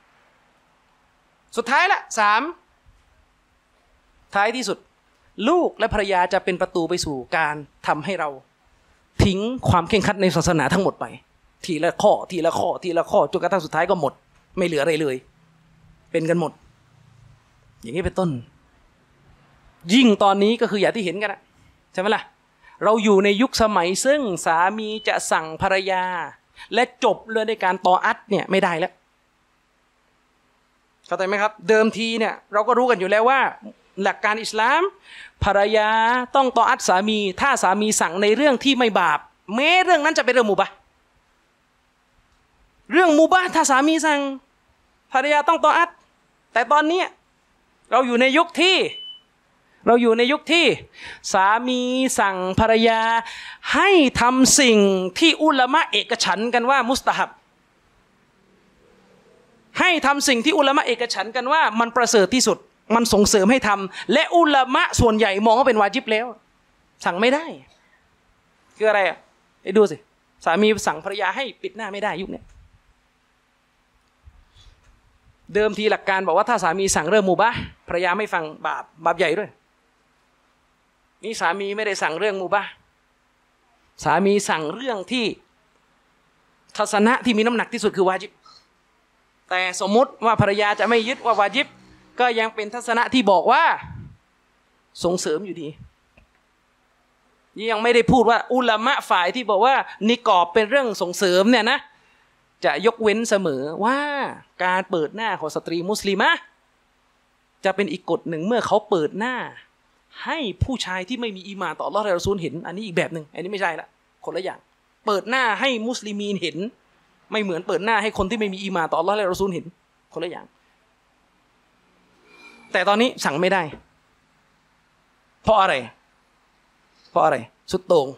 สุดท้ายละสามท้ายที่สุดลูกและภรรยาจะเป็นประตูไปสู่การทำให้เราทิ้งความเคร่งครัดในศาสนาทั้งหมดไปทีละข้อทีละข้อทีละข้อจนกระทั่งสุดท้ายก็หมดไม่เหลืออะไรเลยเป็นกันหมดอย่างนี้เป็นต้นยิ่งตอนนี้ก็คืออย่างที่เห็นกันนะใช่ไหมล่ะเราอยู่ในยุคสมัยซึ่งสามีจะสั่งภรรยาและจบเลยในการตออัดเนี่ยไม่ได้แล้วเข้าใจไหมครับเดิมทีเนี่ยเราก็รู้กันอยู่แล้วว่าหลักการอิสลามภรรยาต้องตออัดสามีถ้าสามีสั่งในเรื่องที่ไม่บาปแม้เรื่องนั้นจะเป็นเรื่องมุบะห์เรื่องมุบะห์ถ้าสามีสั่งภรรยาต้องตออัดแต่ตอนนี้เราอยู่ในยุคที่เราอยู่ในยุคที่สามีสั่งภรรยาให้ทำสิ่งที่อุลามะเอกฉันท์กันว่ามุสตะฮับให้ทำสิ่งที่อุลามะเอกฉันท์กันว่ามันประเสริฐที่สุดมันส่งเสริมให้ทำและอุลามะส่วนใหญ่มองว่าเป็นวาญิบแล้วสั่งไม่ได้คืออะไรอ่ะไปดูสิสามีสั่งภรรยาให้ปิดหน้าไม่ได้ยุคนี้เดิมทีหลักการบอกว่าถ้าสามีสั่งเรื่องมุบะห์ภรรยาไม่ฟังบาปบาปใหญ่ด้วยนี่สามีไม่ได้สั่งเรื่องมุบะห์สามีสั่งเรื่องที่ทัศนะที่มีน้ำหนักที่สุดคือวาญิบแต่สมมุติว่าภรรยาจะไม่ยึดว่าวาญิบก็ยังเป็นทัศนะที่บอกว่าส่งเสริมอยู่ดียังไม่ได้พูดว่าอุลามะฝ่ายที่บอกว่านิกอบเป็นเรื่องส่งเสริมเนี่ยนะจะยกเว้นเสมอว่าการเปิดหน้าของสตรีมุสลิมะจะเป็นอีกกฎหนึ่งเมื่อเขาเปิดหน้าให้ผู้ชายที่ไม่มีอีหม่านต่ออัลเลาะห์และรอซูลเห็นอันนี้อีกแบบหนึ่งอันนี้ไม่ใช่ละคนละอย่างเปิดหน้าให้มุสลิมีนเห็นไม่เหมือนเปิดหน้าให้คนที่ไม่มีอีหม่านต่ออัลเลาะห์และรอซูลเห็นคนละอย่างแต่ตอนนี้สั่งไม่ได้เพราะอะไรเพราะอะไรสุดโต่ง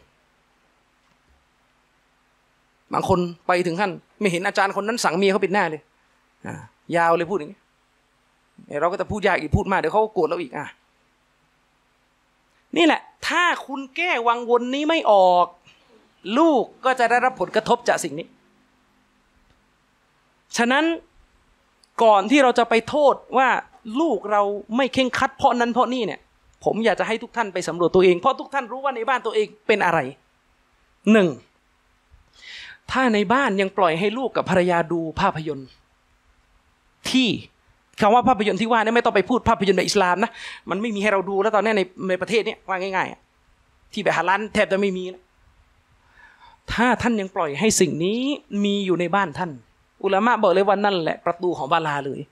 บางคนไปถึงขั้นไม่เห็นอาจารย์คนนั้นสั่งเมียเขาปิดหน้าเลยอ่ายาวเลยพูดอย่างนี้เราก็จะพูดยากอีกพูดมากเดี๋ยวเขาโกรธเราอีกอ่ะนี่แหละถ้าคุณแก้วังวนนี้ไม่ออกลูกก็จะได้รับผลกระทบจากสิ่งนี้ฉะนั้นก่อนที่เราจะไปโทษว่าลูกเราไม่เคร่งครัดเพราะนั้นเพราะนี่เนี่ยผมอยากจะให้ทุกท่านไปสำรวจตัวเองเพราะทุกท่านรู้ว่าในบ้านตัวเองเป็นอะไรหนึ่งถ้าในบ้านยังปล่อยให้ลูกกับภรรยาดูภาพยนตร์ที่คำว่าภาพยนตร์ที่ว่านี่ไม่ต้องไปพูดภาพยนตร์ในอิสลามนะมันไม่มีให้เราดูแล้วตอนนี้ในในประเทศนี้ว่าง่ายๆที่แบบฮาลาลแทบจะไม่มีนะถ้าท่านยังปล่อยให้สิ่งนี้มีอยู่ในบ้านท่านอุลามะบอกเลยว่านั่นแหละประตูของบาลาเลย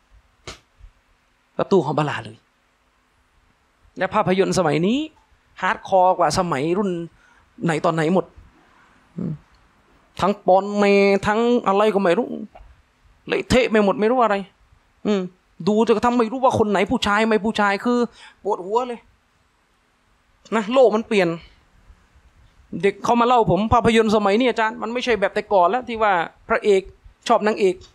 ประตูของบาลาเลยและภาพยนตร์สมัยนี้ฮาร์ดคอร์กว่าสมัยรุ่นไหนตอนไหนหมดทั้งปอนเมทั้งอะไรก็ไม่รู้เละเทะไปหมดไม่รู้อะไรอืมดูจนกระทั่งไม่รู้ว่าคนไหนผู้ชายไม่ผู้ชายคือปวดหัวเลยนะโลกมันเปลี่ยนเด็กเขามาเล่าผมภาพยนตร์สมัยนี้อาจารย์มันไม่ใช่แบบแต่ก่อนแล้วที่ว่าพระเอกชอบนางเอก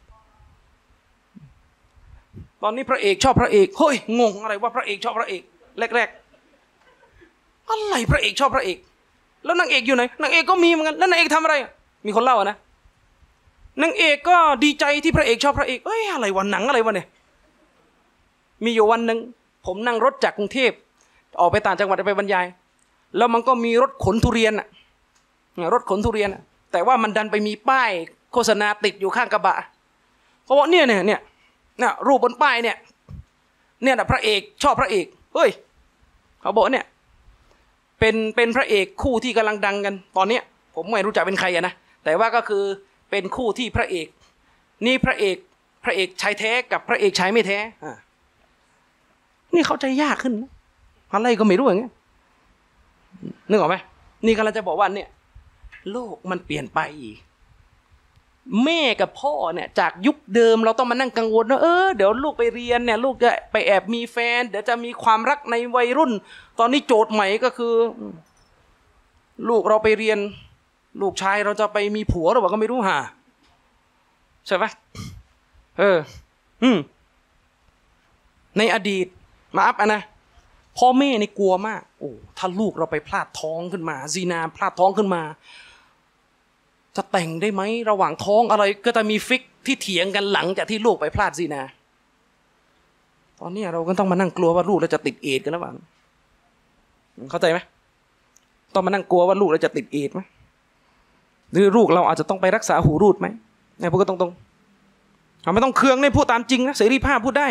ตอนนี้พระเอกชอบพระเอกเฮ้ยงงอะไรว่าพระเอกชอบพระเอกแรกๆอะไรพระเอกชอบพระเอกแล้วนางเอกอยู่ไหนนางเอกก็มีเหมือนกันแล้วนางเอกทำอะไรมีคนเล่านะนางเอกก็ดีใจที่พระเอกชอบพระเอกเอ้ยอะไรวันหนังอะไรวะเนี่ยมีอยู่วันหนึ่งผมนั่งรถจากกรุงเทพออกไปต่างจังหวัดไปบรรยายแล้วมันก็มีรถขนทุเรียนอะรถขนทุเรียนอะแต่ว่ามันดันไปมีป้ายโฆษณาติดอยู่ข้างกระบะเขาบอกเนี่ยเนี่ยเนี่ยเนี่ยรูปบนป้ายเนี่ยเนี่ยนะพระเอกชอบพระเอกเฮ้ยเขาบอกเนี่ยเป็นเป็นพระเอกคู่ที่กำลังดังกันตอนเนี้ยผมไม่รู้จักเป็นใครอะนะแต่ว่าก็คือเป็นคู่ที่พระเอกนี่พระเอกพระเอกชายแท้กับพระเอกชายไม่แท้อ่านี่เข้าใจยากขึ้นอะไรก็ไม่รู้อย่างเงี้ยนึกออกไหมนี่กำลังจะบอกว่าเนี่ยโลกมันเปลี่ยนไปแม่กับพ่อเนี่ยจากยุคเดิมเราต้องมานั่งกังวลว่าเออเดี๋ยวลูกไปเรียนเนี่ยลูกจะไปแอบมีแฟนเดี๋ยวจะมีความรักในวัยรุ่นตอนนี้โจทย์ใหม่ก็คือลูกเราไปเรียนลูกชายเราจะไปมีผัวหรือเปล่าก็ไม่รู้ห่าใช่ไหมเอออืมในอดีตมาอัพอ่ะนะพ่อแม่นี่กลัวมากโอ้ถ้าลูกเราไปพลาดท้องขึ้นมาซีนาพลาดท้องขึ้นมาจะแต่งได้ไหมระหว่างท้องอะไรก็จะมีฟิกที่เถียงกันหลังจากที่ลูกไปพลาดซีนาตอนนี้เราก็ต้องมานั่งกลัวว่าลูกเราจะติดเอดส์กันแล้วบ้างเข้าใจไหมต้องมานั่งกลัวว่าลูกเราจะติดเอดส์ไหมหรือลูกเราอาจจะต้องไปรักษาหูรูดไหมเนี่ยพูดก็ตรงๆเราไม่ต้องเคืองเนี่ยพูดตามจริงนะเสรีภาพพูดได้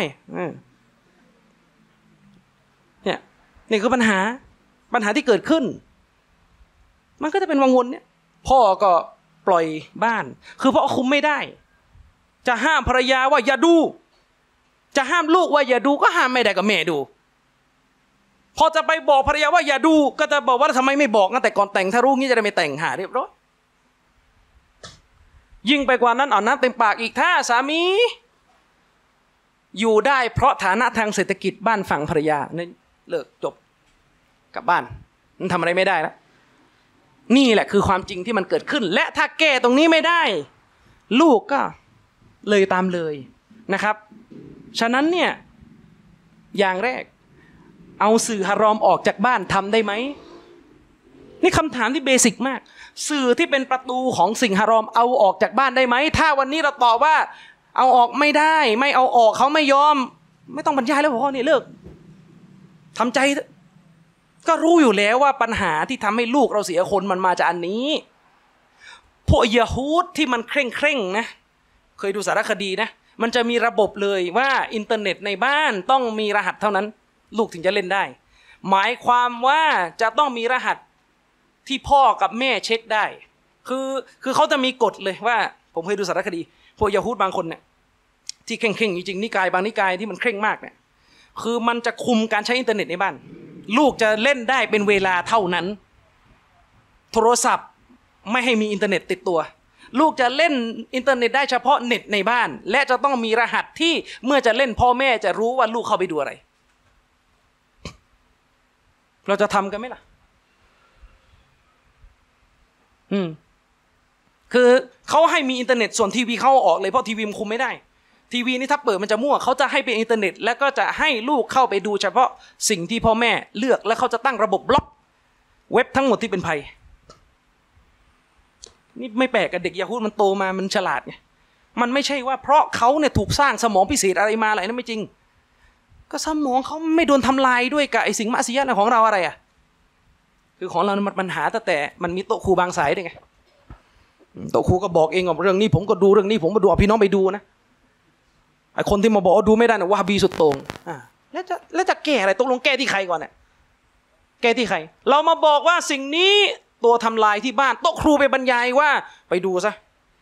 เนี่ยนี่คือปัญหาปัญหาที่เกิดขึ้นมันก็จะเป็นวังวนเนี่ยพ่อก็ปล่อยบ้านคือพ่อคุมไม่ได้จะห้ามภรรยาว่าอย่าดูจะห้ามลูกว่าอย่าดูก็ห้ามไม่ได้กับแม่ดูพอจะไปบอกภรรยาว่าอย่าดูก็จะบอกว่าทำไมไม่บอกนะแต่ก่อนแต่งถ้ารู้งี้จะได้ไม่แต่งหาเรียบร้อยยิ่งไปกว่านั้นเอาน้ำเต็มปากอีกถ้าสามีอยู่ได้เพราะฐานะทางเศรษฐกิจบ้านฝั่งภรรยาเนี่ยเลิกจบกลับบ้านมันทำอะไรไม่ได้แล้วนี่แหละคือความจริงที่มันเกิดขึ้นและถ้าแก้ตรงนี้ไม่ได้ลูกก็เลยตามเลยนะครับฉะนั้นเนี่ยอย่างแรกเอาสื่อฮารอมออกจากบ้านทำได้ไหมนี่คำถามที่เบสิกมากสื่อที่เป็นประตูของสิ่งฮารอมเอาออกจากบ้านได้ไหมถ้าวันนี้เราตอบว่าเอาออกไม่ได้ไม่เอาออกเขาไม่ยอมไม่ต้องบรรยายแล้วพ่อนี่เลิกทำใจก็รู้อยู่แล้วว่าปัญหาที่ทำให้ลูกเราเสียคนมันมาจากอันนี้พวกยะฮูดที่มันเคร่งเคร่งนะเคยดูสารคดีนะมันจะมีระบบเลยว่าอินเทอร์เน็ตในบ้านต้องมีรหัสเท่านั้นลูกถึงจะเล่นได้หมายความว่าจะต้องมีรหัสที่พ่อกับแม่เช็คได้คือคือเขาจะมีกฎเลยว่าผมเคยดูสารคดีพวกยะฮูดบางคนเนี่ยที่เคร่งเคร่งจริงๆนิกายบางนิกายที่มันเคร่งมากเนี่ยคือมันจะคุมการใช้อินเทอร์เน็ตในบ้านลูกจะเล่นได้เป็นเวลาเท่านั้นโทรศัพท์ไม่ให้มีอินเทอร์เน็ตติดตัวลูกจะเล่นอินเทอร์เน็ตได้เฉพาะเน็ตในบ้านและจะต้องมีรหัสที่เมื่อจะเล่นพ่อแม่จะรู้ว่าลูกเข้าไปดูอะไรเราจะทำกันไหมล่ะอืมคือเขาให้มีอินเทอร์เน็ตส่วนทีวีเขาออกเลยเพราะทีวีมันคุมไม่ได้ทีวีนี่ถ้าเปิดมันจะมั่วเขาจะให้เป็นอินเทอร์เน็ตแล้วก็จะให้ลูกเข้าไปดูเฉพาะสิ่งที่พ่อแม่เลือกแล้วเขาจะตั้งระบบบล็อกเว็บทั้งหมดที่เป็นภัยนี่ไม่แปลกกับเด็กยะฮูดมันโตมามันฉลาดไงมันไม่ใช่ว่าเพราะเขาเนี่ยถูกสร้างสมองพิเศษอะไรมาอะไรนั่นไม่จริงก็สมองเขาไม่โดนทำลายด้วยกับไอ้สิ่งมะซียะห์ของเราอะไรอ่ะคือของเรามันปัญหาแต่แต่มันมีโต๊ะครูบางสายด้วยไงโต๊ะครูก็บอกเองว่าเรื่องนี้ผมก็ดูเรื่องนี้ผมก็ดูพี่น้องไปดูนะไอ้คนที่มาบอกดูไม่ได้นะวะฮาบีสุดโต่งอ่าแล้วจะแล้วจะแก้อะไรตกลงแก้ที่ใครก่อนเนี่ยแก้ที่ใครเรามาบอกว่าสิ่งนี้ตัวทำลายที่บ้านโต๊ะครูไปบรรยายว่าไปดูซะ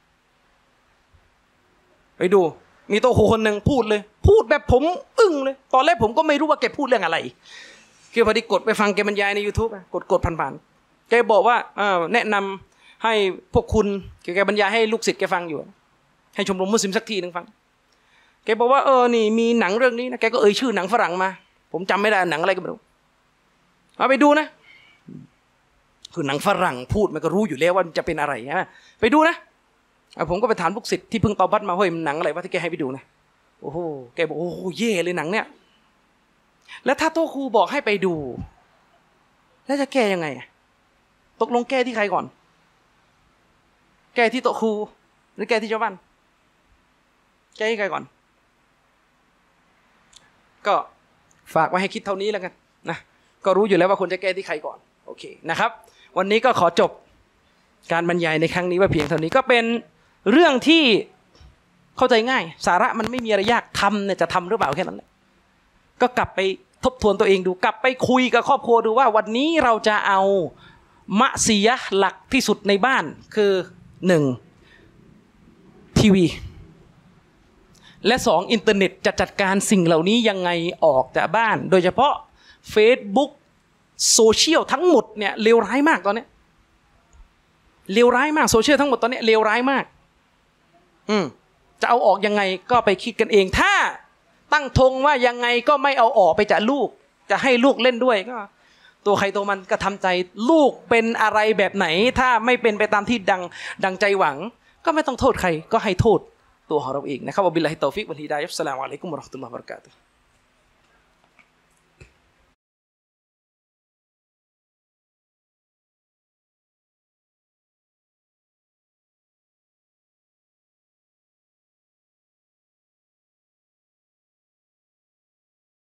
ไปดูมีโต๊ะครูคนหนึ่งพูดเลยพูดแบบผมอึ้งเลยตอนแรกผมก็ไม่รู้ว่าแกพูดเรื่องอะไรคือพอดีกดไปฟังแกบรรยายใน YouTube กดกดผ่านๆแกบอกว่าเออแนะนำให้พวกคุณแกบรรยายให้ลูกศิษย์แกฟังอยู่ให้ชมรมมุสลิมสักทีนึงฟังแกบอกว่าเออนี่มีหนังเรื่องนี้นะแกก็เอ่ยชื่อหนังฝรั่งมาผมจำไม่ได้หนังอะไรก็ไม่รู้เอาไปดูนะคือหนังฝรั่งพูดมันก็รู้อยู่แล้วว่าจะเป็นอะไรใช่ไหมไปดูนะผมก็ไปถามลูกศิษย์ที่เพิ่งตอบัตมาเฮ้ยมันหนังอะไรวะที่แกให้ไปดูนะโอ้โหแกบอกโอ้โหเย่เลยหนังเนี่ยแล้วถ้าโต๊ะครูบอกให้ไปดูแล้วจะแก้ยังไงตกลงแก้ที่ใครก่อนแก้ที่โต๊ะครูหรือแก้ที่ชาวบ้านแก้ที่ใครก่อนก็ฝากไว้ให้คิดเท่านี้แล้วกันนะก็รู้อยู่แล้วว่าควรจะแก้ที่ใครก่อนโอเคนะครับวันนี้ก็ขอจบการบรรยายในครั้งนี้ว่าเพียงเท่านี้ก็เป็นเรื่องที่เข้าใจง่ายสาระมันไม่มีอะไรยากทำเนี่ยจะทำหรือเปล่าแค่นั้นแหละก็กลับไปทบทวนตัวเองดูกลับไปคุยกับครอบครัวดูว่าวันนี้เราจะเอามะซียะห์หลักที่สุดในบ้านคือหนึ่งทีวีและสองอินเทอร์เน็ตจะจัดการสิ่งเหล่านี้ยังไงออกจากบ้านโดยเฉพาะ Facebook โซเชียลทั้งหมดเนี่ยเลวร้ายมากตอนนี้เลวร้ายมากโซเชียลทั้งหมดตอนนี้เลวร้ายมากอืมจะเอาออกยังไงก็ไปคิดกันเองถ้าตั้งธงว่ายังไงก็ไม่เอาออกไปจากลูกจะให้ลูกเล่นด้วยก็ตัวใครตัวมันก็ทำใจลูกเป็นอะไรแบบไหนถ้าไม่เป็นไปตามที่ดังดังใจหวังก็ไม่ต้องโทษใครก็ให้โทษตัวของเราเองนะครับวะบิลลาฮิตตอฟิกวัลฮิดายะฮ์อัสสลามุอะลัยกุมวะเราะห์มะตุลลอฮิวะบะเราะกาตุฮ์